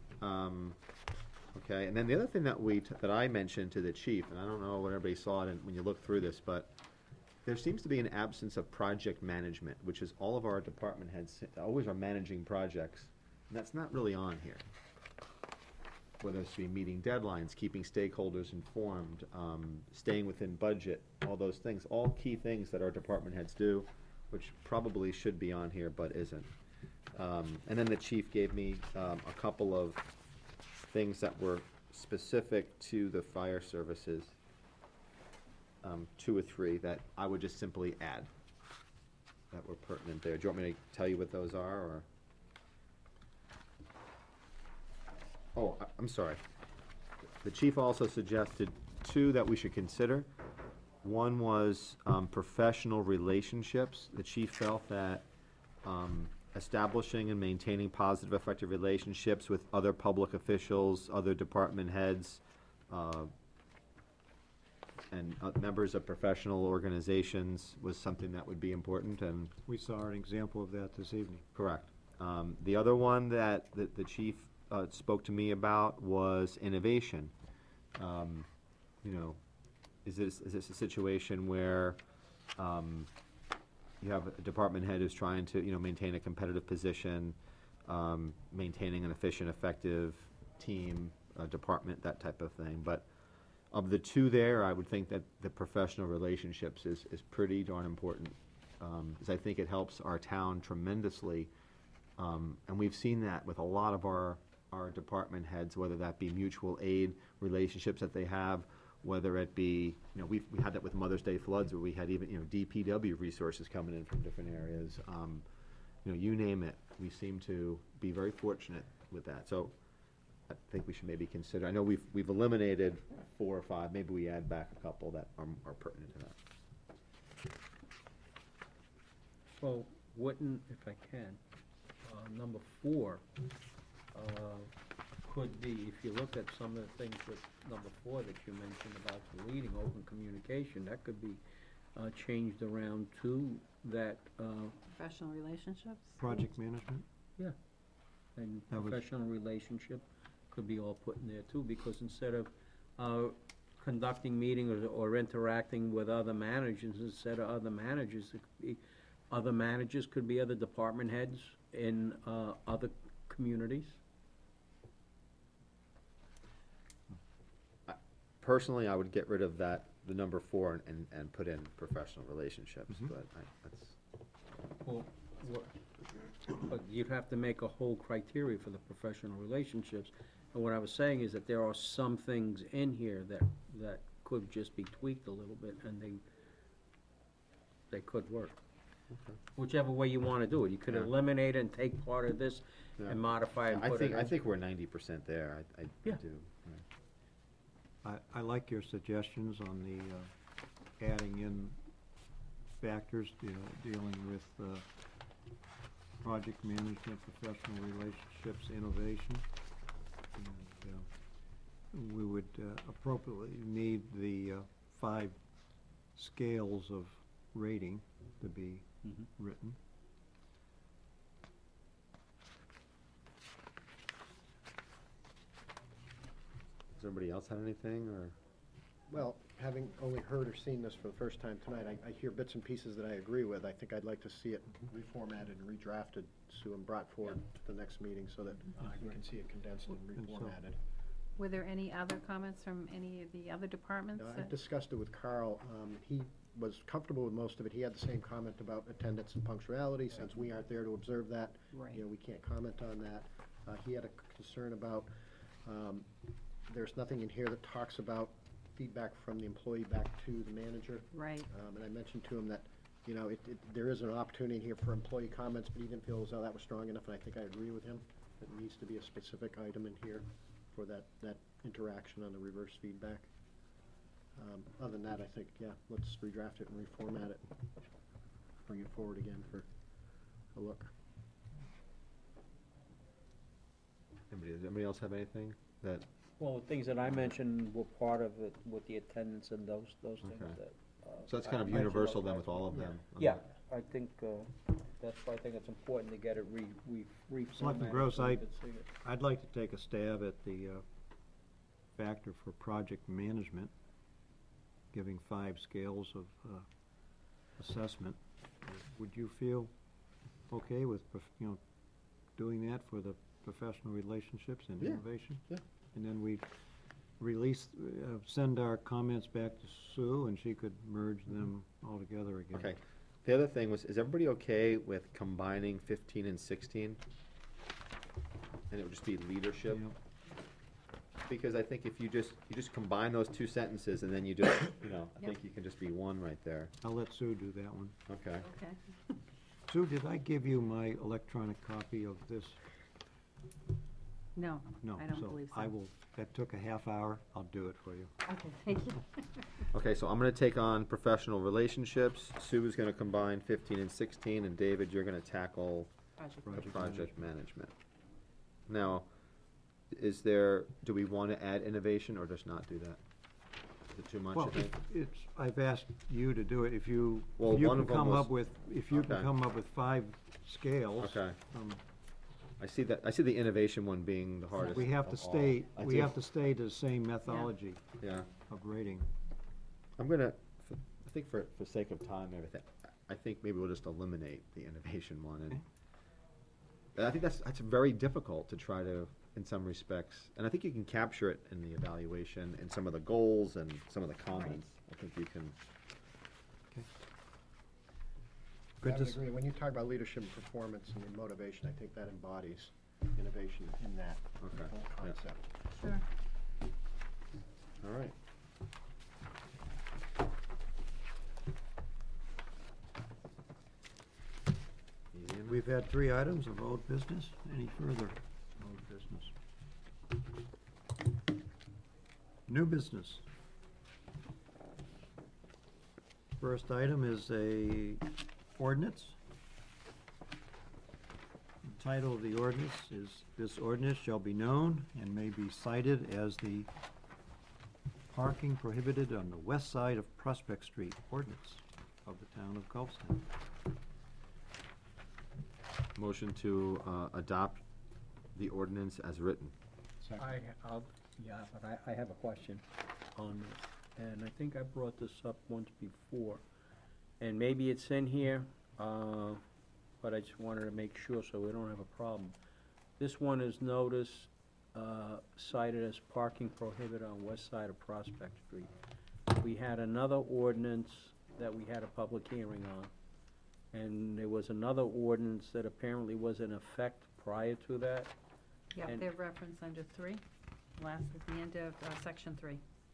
Okay, and then the other thing that I mentioned to the chief, and I don't know what everybody saw it when you look through this, but there seems to be an absence of project management, which is all of our department heads always are managing projects, and that's not really on here. Whether it's be meeting deadlines, keeping stakeholders informed, staying within budget, all those things, all key things that our department heads do, which probably should be on here but isn't. And then the chief gave me a couple of things that were specific to the fire services, 2 or 3 that I would just simply add that were pertinent there. Do you want me to tell you what those are, or? Oh, I'm sorry. The chief also suggested 2 that we should consider. One was professional relationships. The chief felt that establishing and maintaining positive, effective relationships with other public officials, other department heads, and members of professional organizations was something that would be important, and We saw an example of that this evening. correct. The other one that the chief spoke to me about was innovation. You know, is this a situation where you have a department head who's trying to, maintain a competitive position, maintaining an efficient, effective team, department, that type of thing. But of the 2 there, I would think that the professional relationships is pretty darn important, because I think it helps our town tremendously. And we've seen that with a lot of our department heads, whether that be mutual aid relationships that they have, whether it be, we had that with Mother's Day floods, where we had even, DPW resources coming in from different areas. You name it, we seem to be very fortunate with that. So I think we should maybe consider, I know we've eliminated 4 or 5, maybe we add back a couple that are pertinent to that. Well, wouldn't, if I can, number 4 could be, if you look at some of the things with number 4 that you mentioned about the leading open communication, that could be changed around to that, Professional relationships? Project management? and That was- professional relationship could be all put in there too, because instead of conducting meetings or interacting with other managers, instead of other managers, it could be, other managers could be other department heads in other communities. Personally, I would get rid of that, the number 4, and put in professional relationships, but that's. Well, but you'd have to make a whole criteria for the professional relationships. And what I was saying is that there are some things in here that could just be tweaked a little bit, and they could work. Whichever way you want to do it. You could Yeah. eliminate it and take part of this Yeah. and modify and I put it think in. we're 90% there, I Yeah. do. I like your suggestions on the adding in factors dealing with project management, professional relationships, innovation. And we would appropriately need the 5 scales of rating to be written. Does everybody else have anything, or? Well, having only heard or seen this for the first time tonight, I hear bits and pieces that I agree with. I think I'd like to see it reformatted and redrafted, Sue, and brought forward to the next meeting so that we can see it condensed and And so- reformatted. Were there any other comments from any of the other departments? No, I've discussed it with Carl. He was comfortable with most of it. He had the same comment about attendance and punctuality. Since we aren't there to observe that, Right. we can't comment on that. He had a concern about, there's nothing in here that talks about feedback from the employee back to the manager. Right. And I mentioned to him that, there is an opportunity here for employee comments, but he didn't feel as though that was strong enough, and I think I agree with him. It needs to be a specific item in here for that interaction on the reverse feedback. Other than that, I think, let's redraft it and reformat it. Bring it forward again for a look. Does anybody else have anything that, Well, the things that I mentioned were part of it with the attendance and those things Okay. that. so that's kind I of mentioned universal those then with all of them? Yeah, I think, that's why I think it's important to get it reformatted. Selectman Gross, so we can see it. I'd like to take a stab at the factor for project management, giving 5 scales of assessment. Would you feel okay with, doing that for the professional relationships and Yeah, innovation? yeah. And then we send our comments back to Sue, and she could merge them all together again. Okay. The other thing was, is everybody okay with combining 15 and 16? And it would just be leadership? Yep. Because I think if you just combine those 2 sentences and then you just, I Yep. think you can just be one right there. I'll let Sue do that one. Okay. Okay. Sue, did I give you my electronic copy of this? No, No. I don't believe so. I will, that took a half hour, I'll do it for you. Okay, thank you. Okay, so I'm gonna take on professional relationships. Sue is gonna combine 15 and 16, and David, you're gonna tackle Project. the Project project management. Now, do we wanna add innovation or just not do that? Is it too much, you Well, think? I've asked you to do it, if you Well, one can of them come was- up with, if you can Okay. come up with 5 scales. Okay. um, I see the innovation one being the hardest. We have to of all. stay, I we do. have to stay to the same methodology Yeah. of rating. I'm gonna, I think for sake of time and everything, I think maybe we'll just eliminate the innovation one, and I think that's very difficult to try to, in some respects, and I think you can capture it in the evaluation, and some of the goals and some of the comments, I think you can. Good I to would s- agree. When you talk about leadership and performance and motivation, I think that embodies innovation in that Okay, whole yeah. concept. Sure. All right. Easy enough. We've had 3 items of old business. Any further old business? New business. First item is a ordinance. The title of the ordinance is, "This ordinance shall be known and may be cited as the parking prohibited on the west side of Prospect Street ordinance of the town of Gulfstown." Motion to adopt the ordinance as written. But I have a question on this, and I think I brought this up once before, and maybe it's in here, but I just wanted to make sure so we don't have a problem. This one is notice, cited as parking prohibited on west side of Prospect Street. We had another ordinance that we had a public hearing on, and there was another ordinance that apparently was in effect prior to that. Yeah, And- they're referenced under 3, last, at the end of section 3.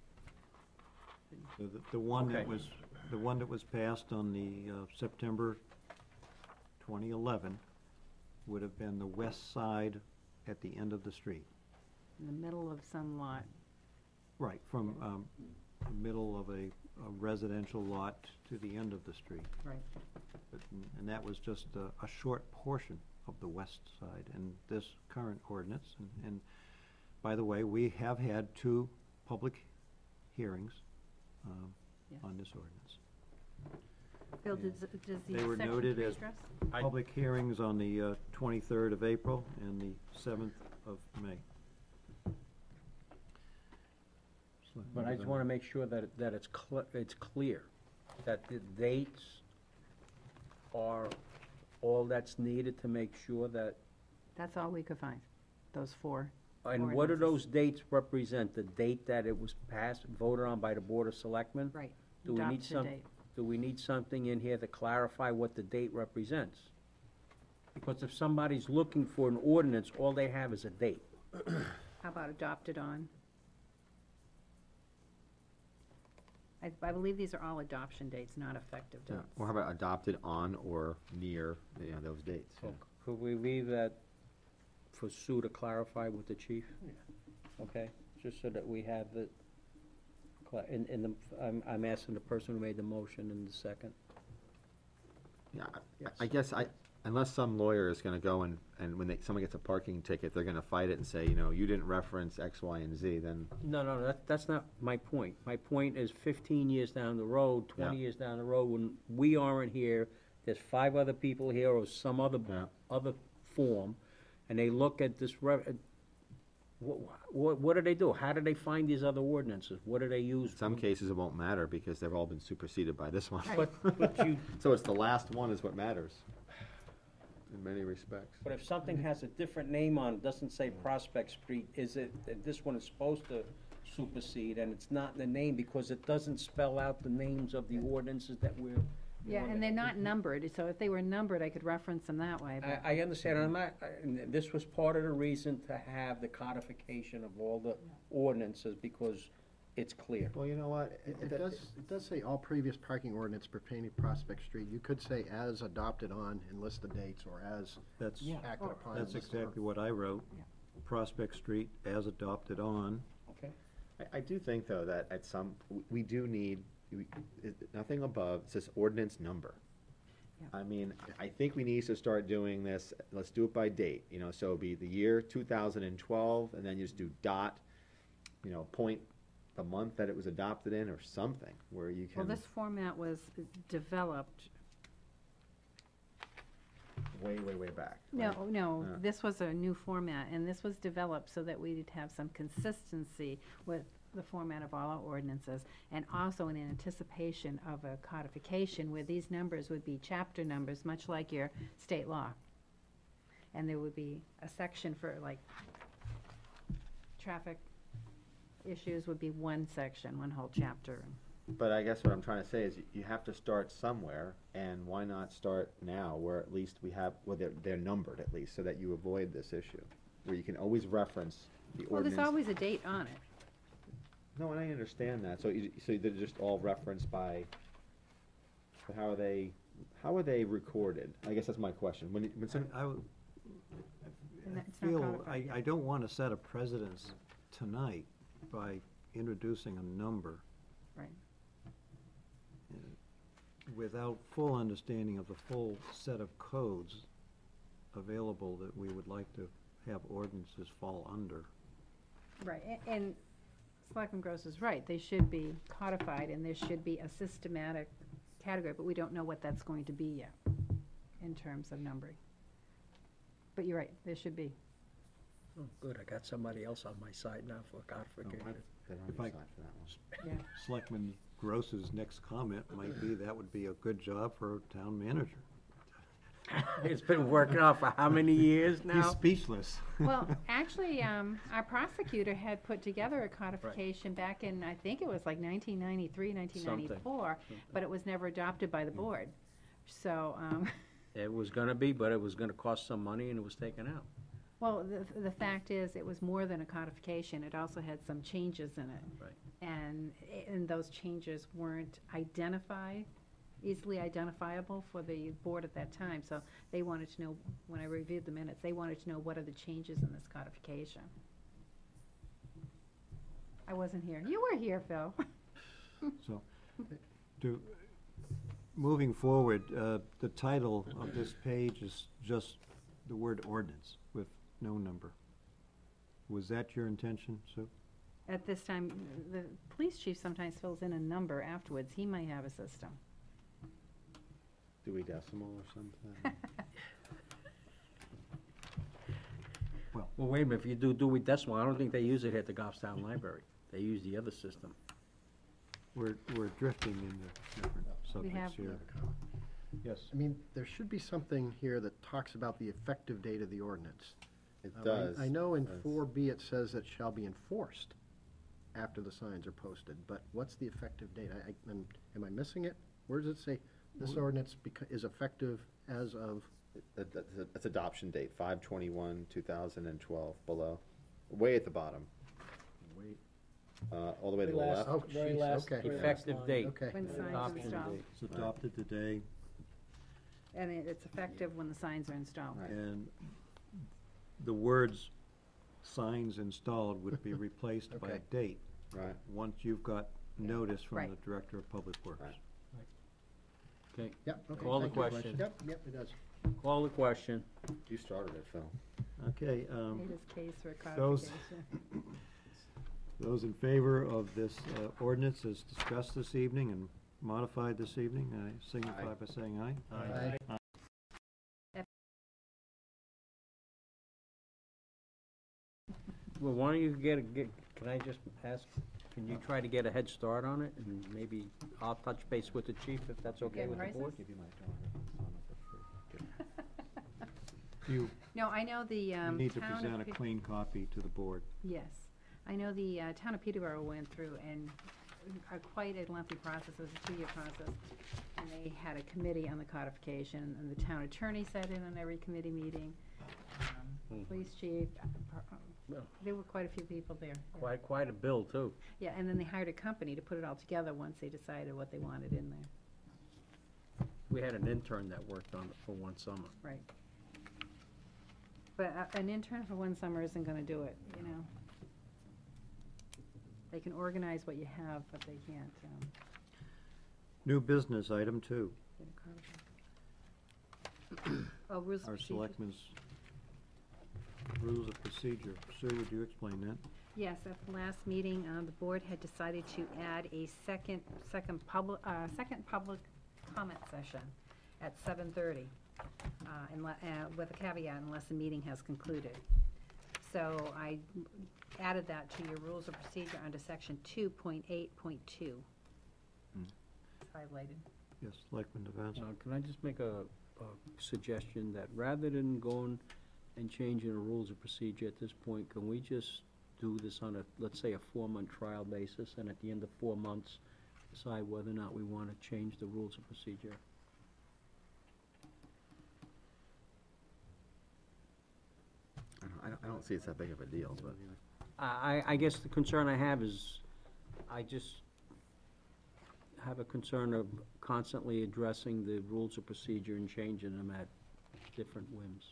So the one that Okay. was, the one that was passed on the September 2011 would have been the west side at the end of the street. In the middle of some lot. Right, from the middle of a a residential lot to the end of the street. Right. And that was just a short portion of the west side in this current ordinance. And by the way, we have had 2 public hearings Yes. on this ordinance. Bill, does the They were section noted 3 as address? public hearings on the 23rd of April and the 7th of May. But I just want to make sure that it's clear, that the dates are all that's needed to make sure that, That's all we could find, those 4. and what do Ordinances. those dates represent? The date that it was passed, voted on by the Board of Selectmen? Right. Do we need Adoption date. Do we need something in here to clarify what the date represents? Because if somebody's looking for an ordinance, all they have is a date. How about adopted on? I believe these are all adoption dates, not effective Yeah, dates. or how about adopted on or near, those dates? So could we leave that for Sue to clarify with the chief? Okay, just so that we have it, I'm asking the person who made the motion in the second. Yeah, I guess unless some lawyer is gonna go and when someone gets a parking ticket, they're gonna fight it and say, you didn't reference X, Y, and Z, then, No, that's not my point. My point is 15 years down the road, 20 Yeah. years down the road, when we aren't here, there's 5 other people here or some other, Yeah. other form, and they look at this, what do they do? How do they find these other ordinances? What do they use? in some cases, it won't matter because they've all been superseded by this one. But you, So it's the last one is what matters, in many respects. but if something has a different name on it, doesn't say Prospect Street, is it, that this one is supposed to supersede, and it's not in the name because it doesn't spell out the names of the ordinances that we're. Yeah, and they're not numbered, so if they were numbered, I could reference them that way, but. I understand, and and this was part of the reason to have the codification of all the ordinances, because it's clear. Well, you know what? It does say all previous parking ordinance pertaining to Prospect Street. You could say as adopted on and list the dates, or as That's, acted upon. that's and list the- exactly what I wrote. Yeah. Prospect Street as adopted on. Okay. I do think, though, that at we do need, nothing above, it says ordinance number. Yeah. I mean, I think we need to start doing this, let's do it by date, so it'd be the year 2012, and then you just do dot, point the month that it was adopted in, or something, where you Well, can, this format was developed, way, way, way back. no, right? no, Yeah. this was a new format, and this was developed so that we'd have some consistency with the format of all our ordinances, and also in anticipation of a codification where these numbers would be chapter numbers, much like your state law. And there would be a section for, like, traffic issues would be one section, one whole chapter. But I guess what I'm trying to say is you have to start somewhere, and why not start now, where at least we have, well, they're numbered at least, so that you avoid this issue, where you can always reference the Well, ordinance. there's always a date on it. No, and I understand that, so they're just all referenced by, but how are they recorded? I guess that's my question, when some, And I that's not feel, codified I yet. don't want to set a precedence tonight by introducing a number Right. without full understanding of the full set of codes available that we would like to have ordinances fall under. Right, and Selectman Gross is right, they should be codified, and there should be a systematic category, but we don't know what that's going to be yet, in terms of numbering. But you're right, there should be. Oh, good, I got somebody else on my side now for codification. they're on If your I- side for that one. Selectman Gross's next comment might be that would be a good job for a town manager. It's been working out for how many years He's now? speechless. Well, actually, our prosecutor had put together a codification back in, I think it was like 1993, 1994, but it was never adopted by the board. So, It was gonna be, but it was gonna cost some money and it was taken out. well, the fact is, it was more than a codification, it also had some changes in it. Right. And those changes weren't easily identifiable for the board at that time, so they wanted to know, when I reviewed the minutes, they wanted to know what are the changes in this codification. I wasn't here. You were here, Phil. So, Moving forward, the title of this page is just the word ordinance with no number. Was that your intention, Sue? At this time, the police chief sometimes fills in a number afterwards. He might have a system. Dewey Decimal or something? Well, wait a minute, if you do Dewey Decimal, I don't think they use it at the Goffstown Library. They use the other system. We're drifting into different subjects have- here. Yes. I mean, there should be something here that talks about the effective date of the ordinance. It I- does. I know in does. 4B it says it shall be enforced after the signs are posted, but what's the effective date? Am I missing it? Where does it say this ordinance is effective as of? That's adoption date, 5/21/2012, below, way at the bottom, Wait, all the way to the left. oh, very jeez, last- okay. very Effective line. date. Okay. When signs Adoption installed. date. It's adopted today, And it's effective when the signs are installed. Right. and the words "signs installed" would be replaced by a Okay. date, Right. once you've got notice from Right. the Director of Public Works. Right. Okay, Yep, okay. Call the thank you. question. Yep, it does. call the question. You started it, Phil. Okay, Made his case for those- codification. those in favor of this ordinance as discussed this evening and modified this evening, signify Aye. by saying aye. Aye. Well, why don't you can I just ask, can you try to get a head start on it? And maybe I'll touch base with the chief if that's okay Get with the prices? board? Give you my phone, it's on it for free. You No, I know the you town need to of present a Pe- clean copy to the board. Yes. I know the town of Peterborough went through and quite a lengthy process. It was a 2-year process. And they had a committee on the codification, and the town attorney sat in on every committee meeting. Police chief, there were quite a few people there. Yeah. Quite a bill, too. Yeah, and then they hired a company to put it all together once they decided what they wanted in there. We had an intern that worked on it for one summer. Right. But an intern for one summer isn't gonna do it, you know? They can organize what you have, but they can't, New business, item 2, get a codified. Oh, rules of our procedure. selectmen's rules of procedure. Sue, would you explain that? Yes, at the last meeting, the board had decided to add a second public comment session at 7:30, with a caveat unless the meeting has concluded. So I added that to your rules of procedure under section 2.8.2. It's highlighted. Yes, Selectman Devanza. Can I just make a suggestion that rather than going and changing the rules of procedure at this point, can we just do this on let's say a 4-month trial basis, and at the end of 4 months, decide whether or not we want to change the rules of procedure? I don't see it's that big of a deal, but. I guess the concern I have is, I just have a concern of constantly addressing the rules of procedure and changing them at different whims.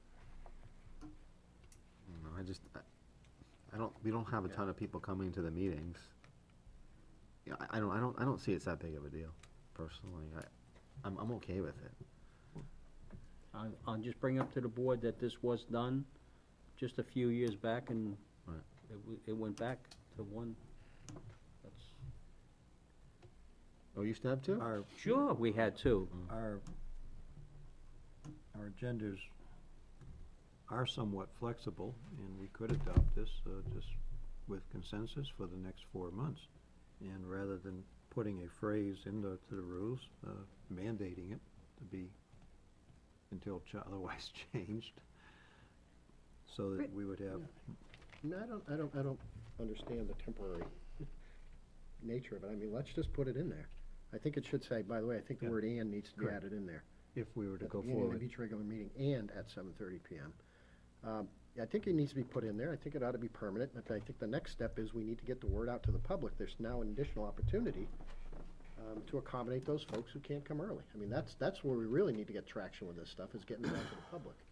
No, we don't have a ton of people coming to the meetings. Yeah, I don't see it's that big of a deal, personally. I'm okay with it. I'll just bring up to the board that this was done just a few years back, and Right. it went back to one. That's Oh, you used to have two? Sure, we had two. Our agendas are somewhat flexible, and we could adopt this just with consensus for the next 4 months. And rather than putting a phrase into the rules, mandating it to be until otherwise changed, so that we would have, No, I don't understand the temporary nature of it. I mean, let's just put it in there. I think it should say, by the way, I think the Yeah. word "and" needs to be Correct. added in there. if we were to At go the beginning forward. of each regular meeting and at 7:30 PM. I think it needs to be put in there. I think it ought to be permanent. But I think the next step is we need to get the word out to the public. There's now an additional opportunity to accommodate those folks who can't come early. I mean, that's where we really need to get traction with this stuff, is getting it out to the public.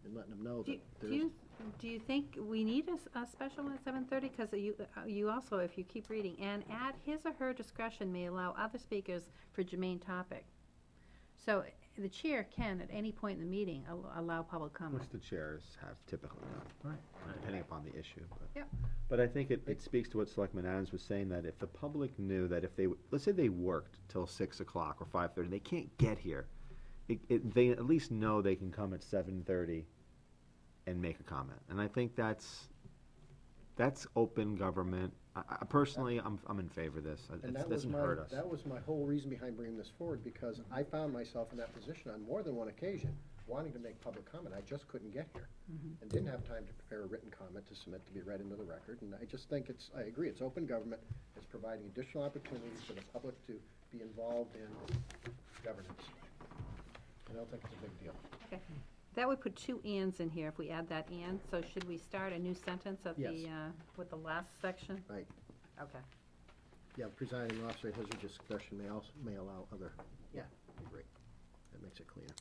and letting them know Do that you- there's. do you think we need a special one at 7:30? Because you also, if you keep reading, and at his or her discretion may allow other speakers for germane topic. So the chair can, at any point in the meeting, allow public comment. Which the chairs have typically done. Right. Depending upon the issue, but. Yep. But I think it speaks to what Selectman Adams was saying, that if the public knew that if they, let's say they worked till 6 o'clock or 5:30, they can't get here, they at least know they can come at 7:30 and make a comment. And I think that's open government. I personally, I'm in favor of this. And It that was doesn't my, hurt us. that was my whole reason behind bringing this forward, because I found myself in that position on more than one occasion, wanting to make public comment. I just couldn't get here. And didn't have time to prepare a written comment to submit to be read into the record. And I just think I agree, it's open government. It's providing additional opportunities for the public to be involved in governance. I don't think it's a big deal. Okay. That would put two ands in here if we add that and. So should we start a new sentence at the, Yes. with the last section? Right. Okay. Yeah, presiding officer has her discretion may allow other. Yeah, I agree. That makes it cleaner.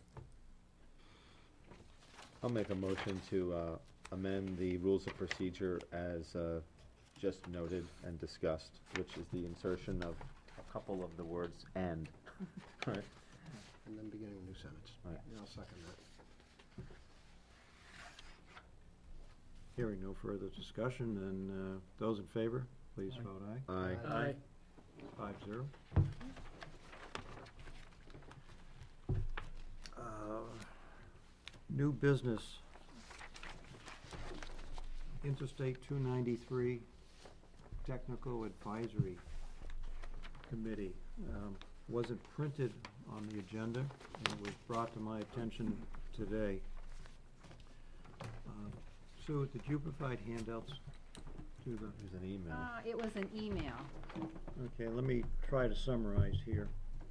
I'll make a motion to amend the rules of procedure as just noted and discussed, which is the insertion of a couple of the words "and." Right. And then beginning a new sentence. Right. Yeah, I'll second that. Hearing no further discussion, then those in favor, please vote aye. Aye. Aye. 5-0. New business. Interstate 293 Technical Advisory Committee. Wasn't printed on the agenda, and was brought to my attention today. Sue, did you provide handouts to the? There's an email. It was an email. Okay, let me try to summarize here.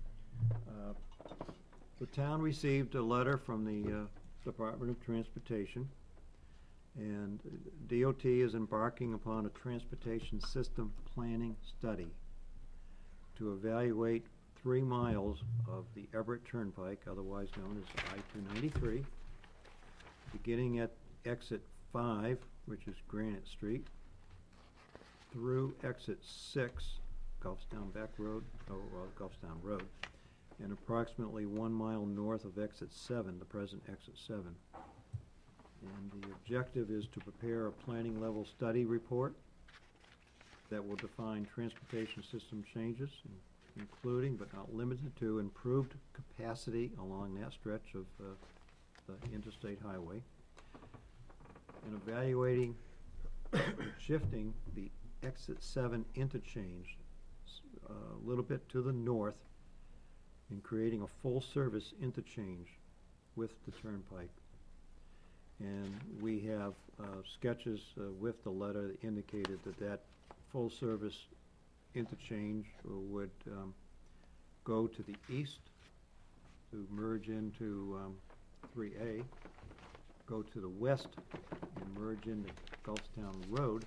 The town received a letter from the Department of Transportation, and DOT is embarking upon a transportation system planning study to evaluate 3 miles of the Everett Turnpike, otherwise known as I-293, beginning at exit 5, which is Granite Street, through exit 6, Gulfstown Gulfstown Road, and approximately 1 mile north of exit 7, the present exit 7. And the objective is to prepare a planning level study report that will define transportation system changes, including but not limited to improved capacity along that stretch of the interstate highway, and evaluating shifting the exit 7 interchange a little bit to the north and creating a full-service interchange with the turnpike. And we have sketches with the letter that indicated that full-service interchange would go to the east to merge into 3A, go to the west and merge into Gulfstown Road.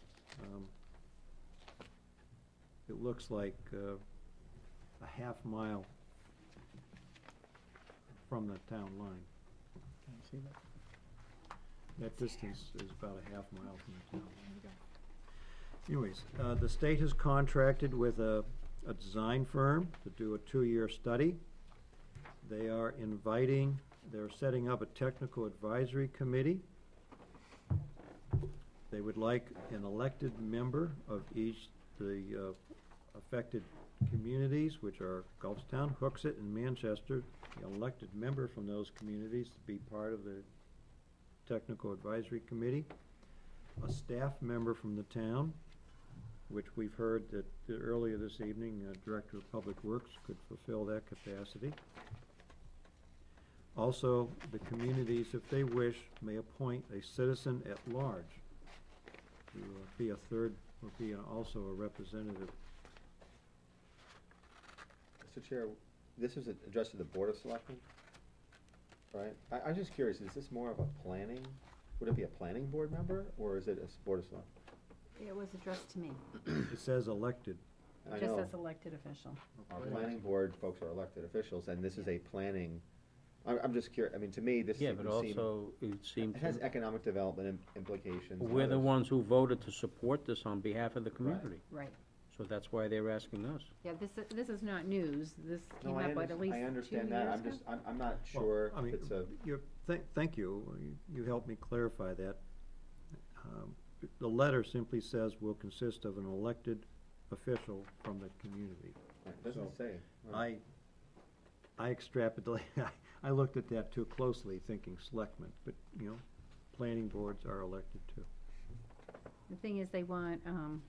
It looks like a half mile from the town line. Can I see that? That distance is about a half mile from the town line. Anyways, the state has contracted with a design firm to do a 2-year study. They are they're setting up a technical advisory committee. They would like an elected member of each the affected communities, which are Gulfstown, Hooksett, and Manchester, the elected member from those communities to be part of the technical advisory committee, a staff member from the town, which we've heard that earlier this evening, Director of Public Works could fulfill that capacity. Also, the communities, if they wish, may appoint a citizen at large to be a third, or be also a representative. Mr. Chair, this is addressed to the Board of Selectmen, right? I'm just curious, is this more of a planning, would it be a planning board member, or is it a Board of Selectmen? It was addressed to me, It says elected. And I just know as elected official. our planning board folks are elected officials, and this is a planning I'm just curious, I mean, to me, this Yeah, would but seem, also, it seems, it has economic development implications. and we're the others. ones who voted to support this on behalf of the community. Right. So that's why they're asking us. Yeah, this is not news. This No, came I up, what, at least 2 I years understand that, I'm ago? just, I'm not Well, sure I if mean, it's a, thank you. You helped me clarify that. The letter simply says will consist of an elected official from the community. it doesn't So, say. I extrapolated, I looked at that too closely, thinking selectmen, but, planning boards are elected too. The thing is, they want,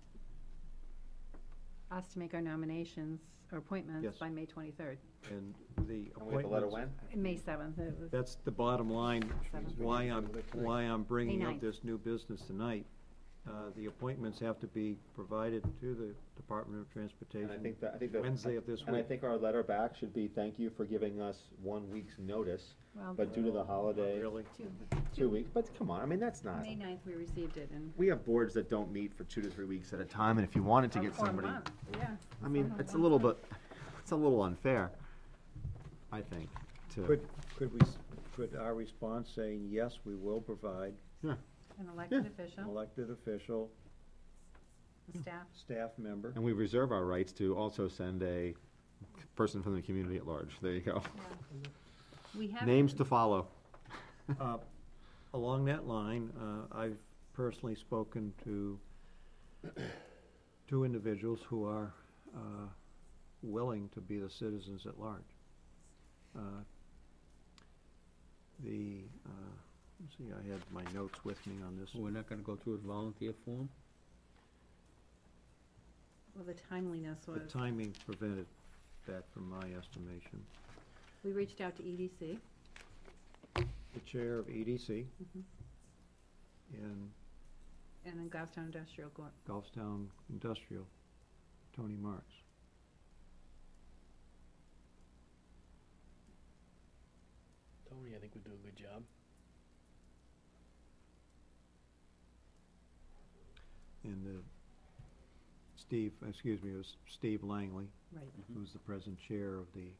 us to make our nominations or appointments Yes. by May 23rd. And the And wait, the letter appointments, when? May 7th, it was. that's the bottom line, Seventh. why I'm bringing May up 9th. this new business tonight. The appointments have to be provided to the Department of Transportation And I think that. Wednesday of this And I week. think our letter back should be, thank you for giving us 1 week's notice, Well, but due to the holiday, Really? 2 weeks, but come on, I mean, that's not. May 9th, we received it, and. We have boards that don't meet for 2 to 3 weeks at a time, and if you wanted to or- get or a somebody, month, yeah. I mean, Someone it's a wants little to- bit, it's a little unfair, I think, to. Could our response saying, yes, we will provide An elected an official, elected official, the staff. staff member? And we reserve our rights to also send a person from the community at large, there you go. We have. Names to follow. Along that line, I've personally spoken to 2 individuals who are willing to be the citizens at large. Let's see, I had my notes with me on this. We're not gonna go through a volunteer form? Well, the timeliness The was, timing prevented that from my estimation. we reached out to EDC. The chair of EDC Mhm. in And then Goffstown Industrial Gulfstown Industrial, Tony Marks. Tony, I think would do a good job. And it was Steve Langley, Right. who's the present chair of the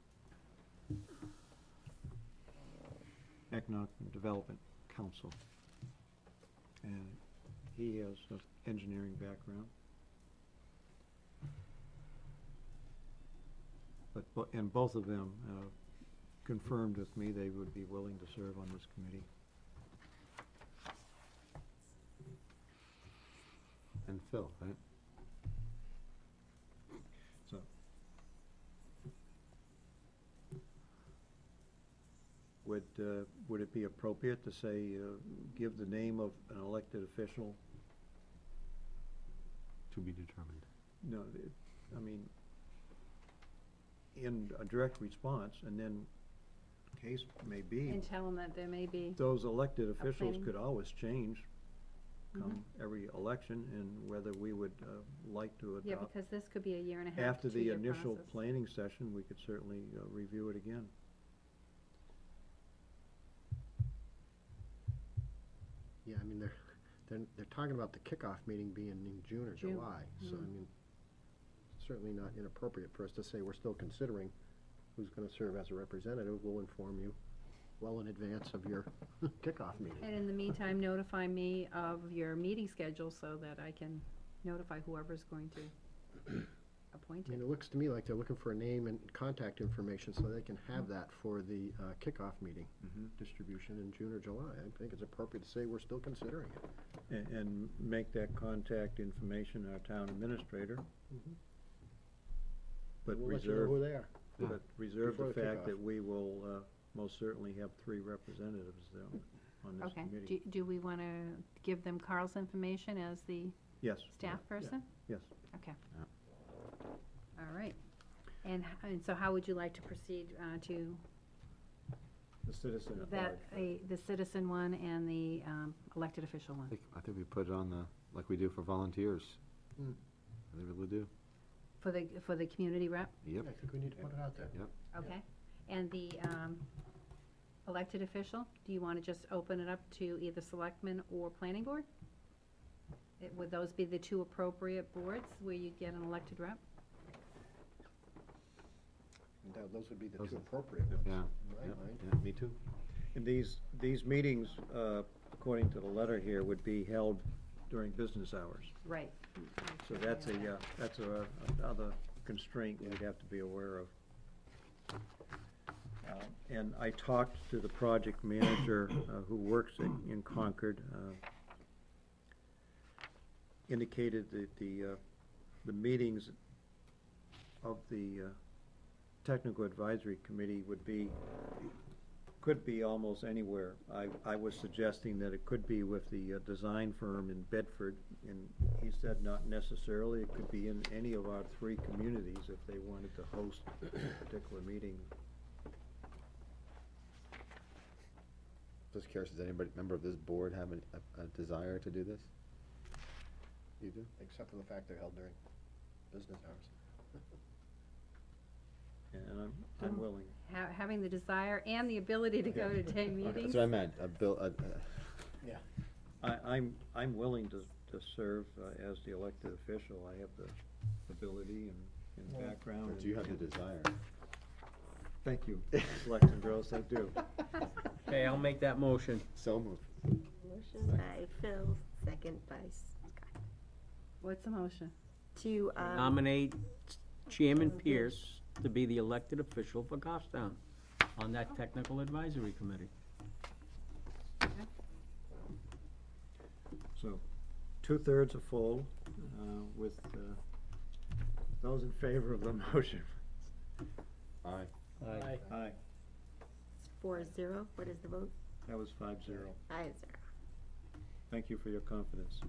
Economic Development Council. And he has an engineering background. And both of them confirmed with me they would be willing to serve on this committee. And Phil, right? So. Would it be appropriate to say, give the name of an elected official? To be determined. No, I mean, in a direct response, and then case may be, And tell them that there may be, those elected officials planning- could always change Mm-hmm. come every election, and whether we would like to yeah, adopt. because this could be a year and a half After to the 2-year initial process. planning session, we could certainly review it again. Yeah, I mean, they're talking about the kickoff meeting being in June or June. July, so I Mm. mean, certainly not inappropriate for us to say we're still considering who's gonna serve as a representative. We'll inform you well in advance of your kickoff meeting. And in the meantime, notify me of your meeting schedule so that I can notify whoever's going to appoint I mean, it. it looks to me like they're looking for a name and contact information so they can have that for the kickoff meeting distribution in June or July. I think it's appropriate to say we're still considering it. And make that contact information our town administrator. But We'll let you know who reserve, they are. but reserve Before the the fact kickoff. that we will most certainly have 3 representatives though on this Okay, committee. do we want to give them Carl's information as the Yes. staff person? Yes. Okay. All right. And so how would you like to proceed to The citizen at that, large. the citizen one and the elected official one? I think we put it on like we do for volunteers. Mm. I think we'll do. For the community rep? Yep. I think we need to put it out there. Okay. And the elected official, do you want to just open it up to either selectmen or planning board? Would those be the 2 appropriate boards where you get an elected rep? Those would be the two appropriate ones, Yeah, in yeah, my mind. yeah, me too. And these meetings, according to the letter here, would be held during business hours. Right. So that's another constraint we'd have to be aware of. And I talked to the project manager who works in Concord, indicated that the meetings of the Technical Advisory Committee could be almost anywhere. I was suggesting that it could be with the design firm in Bedford, and he said not necessarily. It could be in any of our 3 communities if they wanted to host a particular meeting. Just curious, does anybody, member of this board have a desire to do this? You do? Except for the fact they're held during business hours. And I'm willing. Having the desire and the ability to go to day Okay, meetings. that's what I meant, I'm willing to serve as the elected official. I have the ability and background. do you have the desire? Thank you, Selectman Gross, I do. Okay, I'll make that motion. So moved. Motion by Phil, second by Scott. What's the motion? To, Nominate Chairman Pierce to be the elected official for Goffstown on that technical advisory committee. So, 2/3 are full, with those in favor of the motion. Aye. Aye. Aye, 4-0, what is the vote? that was 5-0. 5-0. Thank you for your confidence.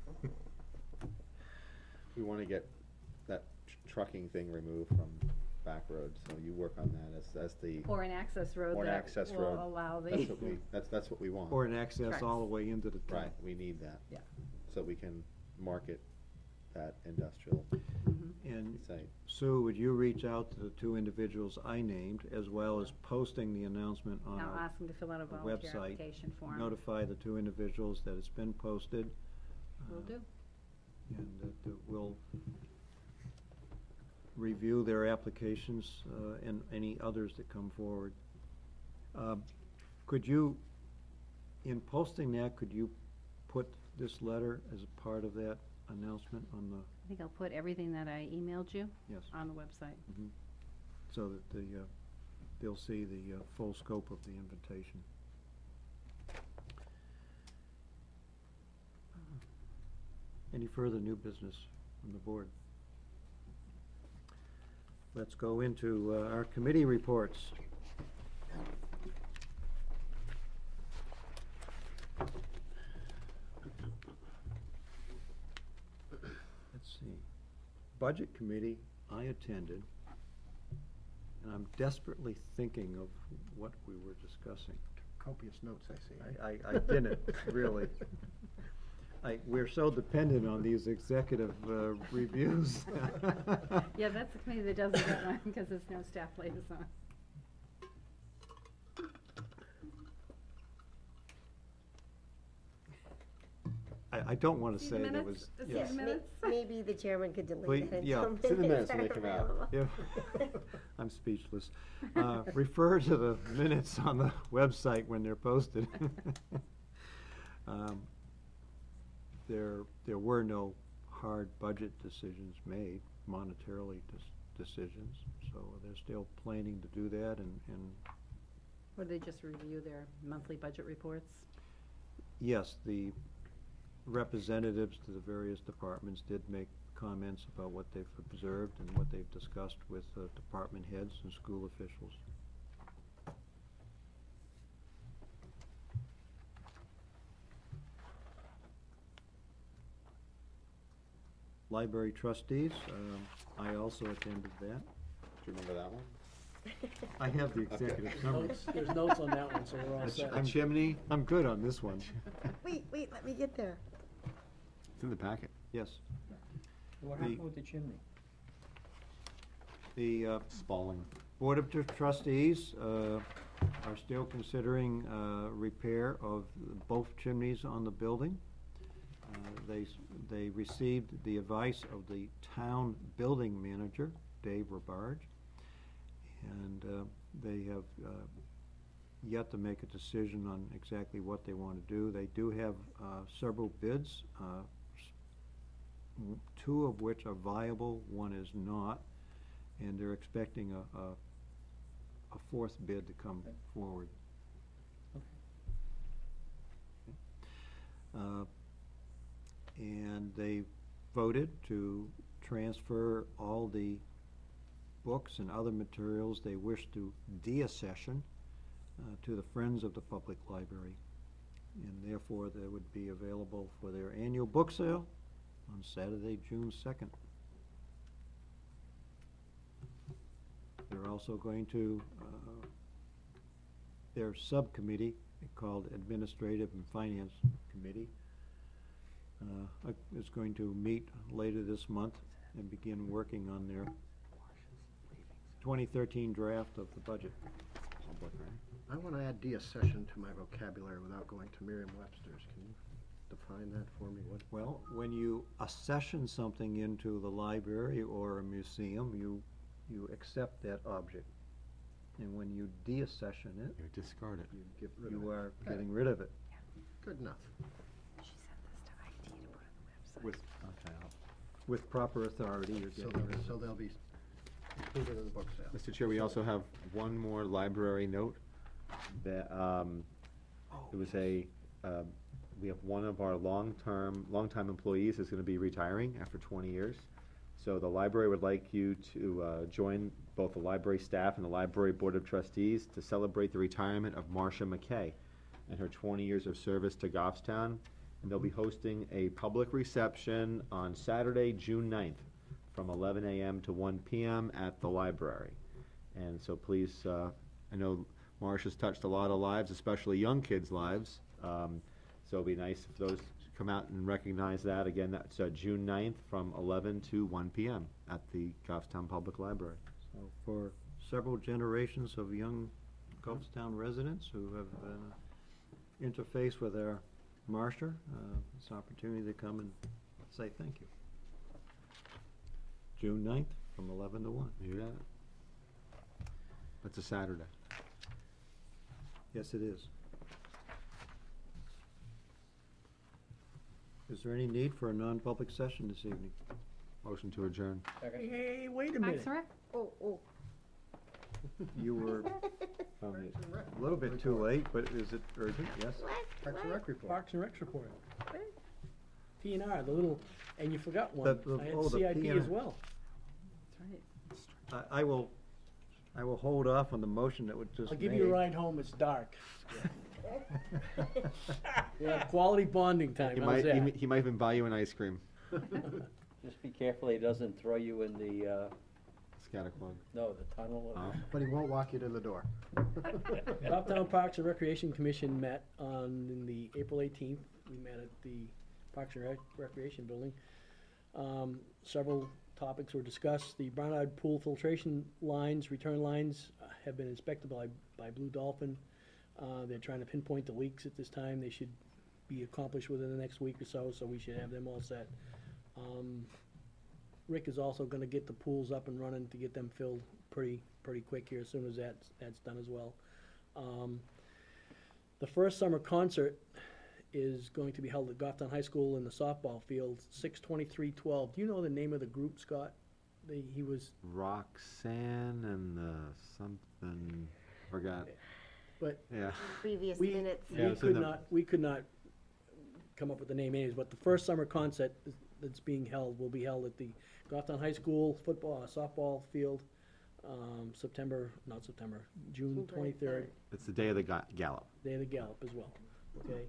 We want to get that trucking thing removed from back roads, so you work on that as the, Or an access road Or an that access will road. allow the. that's what we want. Or an access all the way into the town. Right, we need that. Yeah. So we can market that industrial And site. Sue, would you reach out to the 2 individuals I named, as well as posting the announcement on I'll our ask them to fill out a volunteer website? application form. Notify the 2 individuals that it's been posted. Will do. And that we'll review their applications and any others that come forward. Could you, in posting that, could you put this letter as a part of that announcement on the, I think I'll put everything that I emailed you yes, on the website. so that they'll see the full scope of the invitation. Any further new business on the board? Let's go into our committee reports. Let's see. Budget committee, I attended, and I'm desperately thinking of what we were discussing. Copious notes, I see. I didn't, really. We're so dependent on these executive reviews. Yeah, that's the committee that doesn't get one because there's no staff liaison. I don't want to See say the that minutes? was, See yes. the minutes? Maybe the chairman could Please, delete it yeah. until See the minutes minutes when are they come out. available. Yeah. I'm speechless. Refer to the minutes on the website when they're posted. There were no hard budget decisions made, monetarily decisions, so they're still planning to do that, and Or they just review their monthly budget reports? yes, the representatives to the various departments did make comments about what they've observed and what they've discussed with department heads and school officials. Library trustees, I also attended that. Do you remember that one? I have the executive summary. There's notes on that one, so we're all set. A chimney? I'm good on this one, Wait, let me get there. It's in the packet. yes. What happened with the chimney? The Spalling. Board of Trustees are still considering repair of both chimneys on the building. They received the advice of the town building manager, Dave Rabarge, And they have yet to make a decision on exactly what they want to do. They do have several bids, two of which are viable, one is not, and they're expecting a fourth bid to come forward. And they voted to transfer all the books and other materials they wish to deaccession to the Friends of the Public Library. And therefore, they would be available for their annual book sale on Saturday, June 2nd. They're also going to, their subcommittee, called Administrative and Finance Committee, is going to meet later this month and begin working on their 2013 draft of the budget. I want to add deaccession to my vocabulary without going to Merriam-Webster's. Can you define that for me? What? Well, when you accession something into the library or a museum, you accept that object. And when you deaccession it, You discard it. You get rid of you it. are getting rid of it. Good enough. She sent this to IT to put on the website. With, Okay. with proper authority, you're So getting rid of it. they'll be included in the book sale. Mr. Chair, we also have one more library note that, it was we have one of our longtime employees is gonna be retiring after 20 years. So the library would like you to, join both the library staff and the library board of trustees to celebrate the retirement of Marcia McKay and her 20 years of service to Goffstown. And they'll be hosting a public reception on Saturday, June 9th, from 11 a.m. to 1 p.m. at the library. And so please, I know Marcia's touched a lot of lives, especially young kids' lives. So it'd be nice if those come out and recognize that. Again, that's June 9th from 11 to 1 p.m. at the Goffstown Public Library. So for several generations of young Gulfstown residents who have interfaced with our Marcia, it's an opportunity to come and say thank you. June 9th from 11 to 1. You got it? That's a Saturday. Yes, it is. Is there any need for a non-public session this evening? Motion to adjourn. Hey, wait a minute. Parks and Rec? Oh, You were a little bit too late, but is it urgent? Yes? Parks and Rec report. Parks and Recs report. P&R, the little, and you forgot one. The- I had oh, the CIP P&R. as well. That's right. I will hold off on the motion that was just I'll made. give you a ride home, it's dark. Yeah, quality bonding time, how's that? He might even buy you an ice cream. Just be careful he doesn't throw you in the, Scatterplug. no, the tunnel. Oh. But he won't walk you to the door. Goffstown Parks and Recreation Commission met on the April 18th. We met at the Parks and Recreation Building. Several topics were discussed. The Barnard Pool filtration lines, return lines, have been inspected by Blue Dolphin. They're trying to pinpoint the leaks at this time. They should be accomplished within the next week or so we should have them all set. Rick is also gonna get the pools up and running to get them filled pretty quick here, as soon as that's done as well. The first summer concert is going to be held at Goffstown High School in the softball field, 6/23/12. Do you know the name of the group, Scott? He was, Roxanne and something, forgot. but Yeah. previous we minutes. Yeah, it's in we could not come up with the name anyways, but the first summer concert that's being held will be held at the Goffstown High School softball field, June 23rd. It's the day of the gallop. Day of the Gallop as well, okay?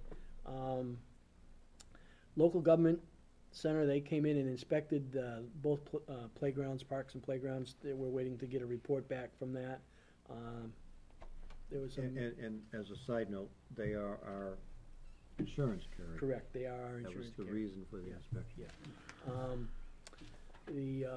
Local government center, they came in and inspected both playgrounds, parks and playgrounds. They were waiting to get a report back from that. There was some, And as a side note, they are our insurance carrier. correct, they are our That was insurance the carrier. reason for the inspection. The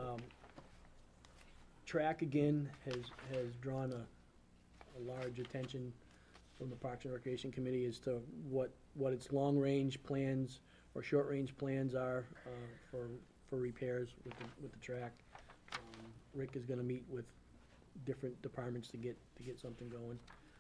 track again has drawn a large attention from the Parks and Recreation Committee as to what its long-range plans or short-range plans are for repairs with the track. Rick is gonna meet with different departments to get something going.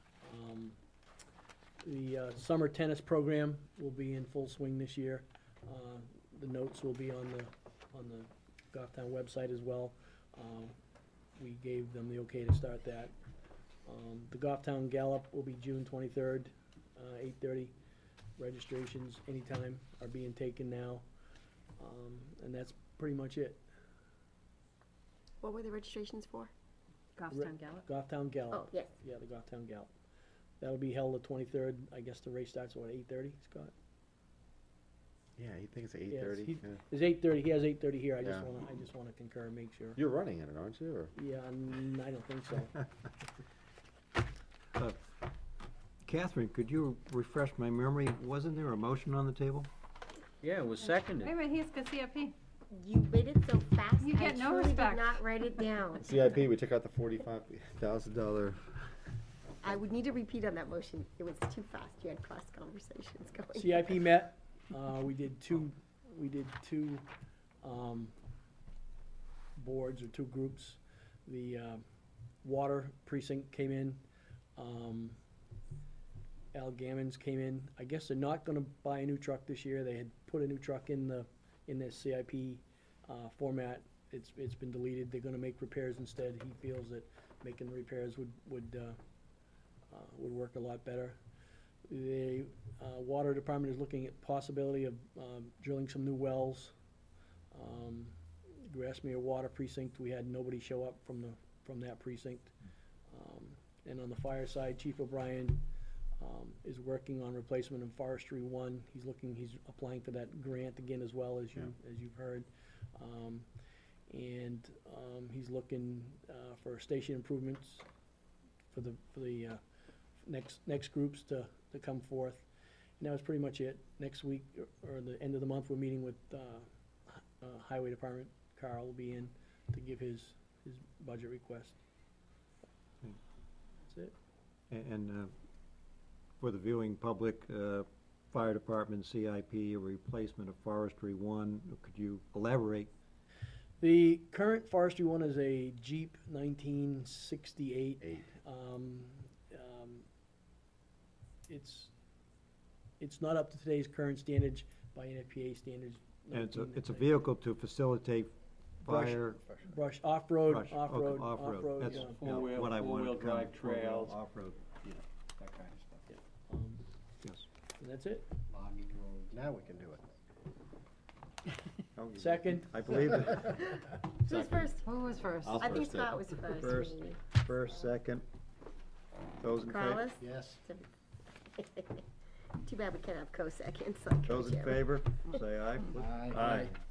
The summer tennis program will be in full swing this year. The notes will be on the Goffstown website as well. We gave them the okay to start that. The Goffstown Gallop will be June 23rd, 8:30. Registrations anytime are being taken now. And that's pretty much it. What were the registrations for? Goffstown Gallop? Goffstown Gallop. Oh, yes. Yeah, the Goffstown Gallop. That'll be held the 23rd. I guess the race starts, what, 8:30, Scott? Yeah, you think it's Yes, 8:30? he- Yeah. It's 8:30, he has 8:30 here, I just Yeah. wanna concur and make sure. You're running in it, aren't you, or? Yeah, I don't think so. Catherine, could you refresh my memory? Wasn't there a motion on the table? Yeah, it was seconded. Wait a minute, he's got CIP. You read it so fast, You I get no truly did respect. not write it down. CIP, we took out the $45,000. I would need to repeat on that motion. It was too fast. You had cross conversations going. CIP met, we did two, boards or two groups. The, water precinct came in, Al Gammons came in. I guess they're not gonna buy a new truck this year. They had put a new truck in the CIP, format. It's been deleted. They're gonna make repairs instead. He feels that making the repairs would work a lot better. The water department is looking at possibility of drilling some new wells. Grassmere Water Precinct, we had nobody show up from that precinct. And on the fire side, Chief O'Brien is working on replacement of Forestry 1. He's applying for that grant again as well, as you've heard. And he's looking for station improvements for the next groups to come forth. And that was pretty much it. Next week, or the end of the month, we're meeting with Highway Department. Carl will be in to give his budget request. That's it. And for the viewing public, fire department, CIP, a replacement of Forestry 1, could you elaborate? The current Forestry 1 is a Jeep 1968. It's not up to today's current standards by NFPA standards. And it's a vehicle to facilitate fire. Brush, off-road, Brush. Okay, off-road, off-road. off-road, That's yeah. what I wanted to four-wheel drive come- four-wheel trails. Off-road, yeah, that kind of stuff. Yes. And that's it. Logging road. Now we can do it. Second. I believe it. Who's first? Who was first? I'll I think first it. Scott was first. First. maybe. First, second. Those in favor? Carlos? Yes. Too bad we can't have co-seconds like Those in Jerry. favor, say aye. Aye. Aye.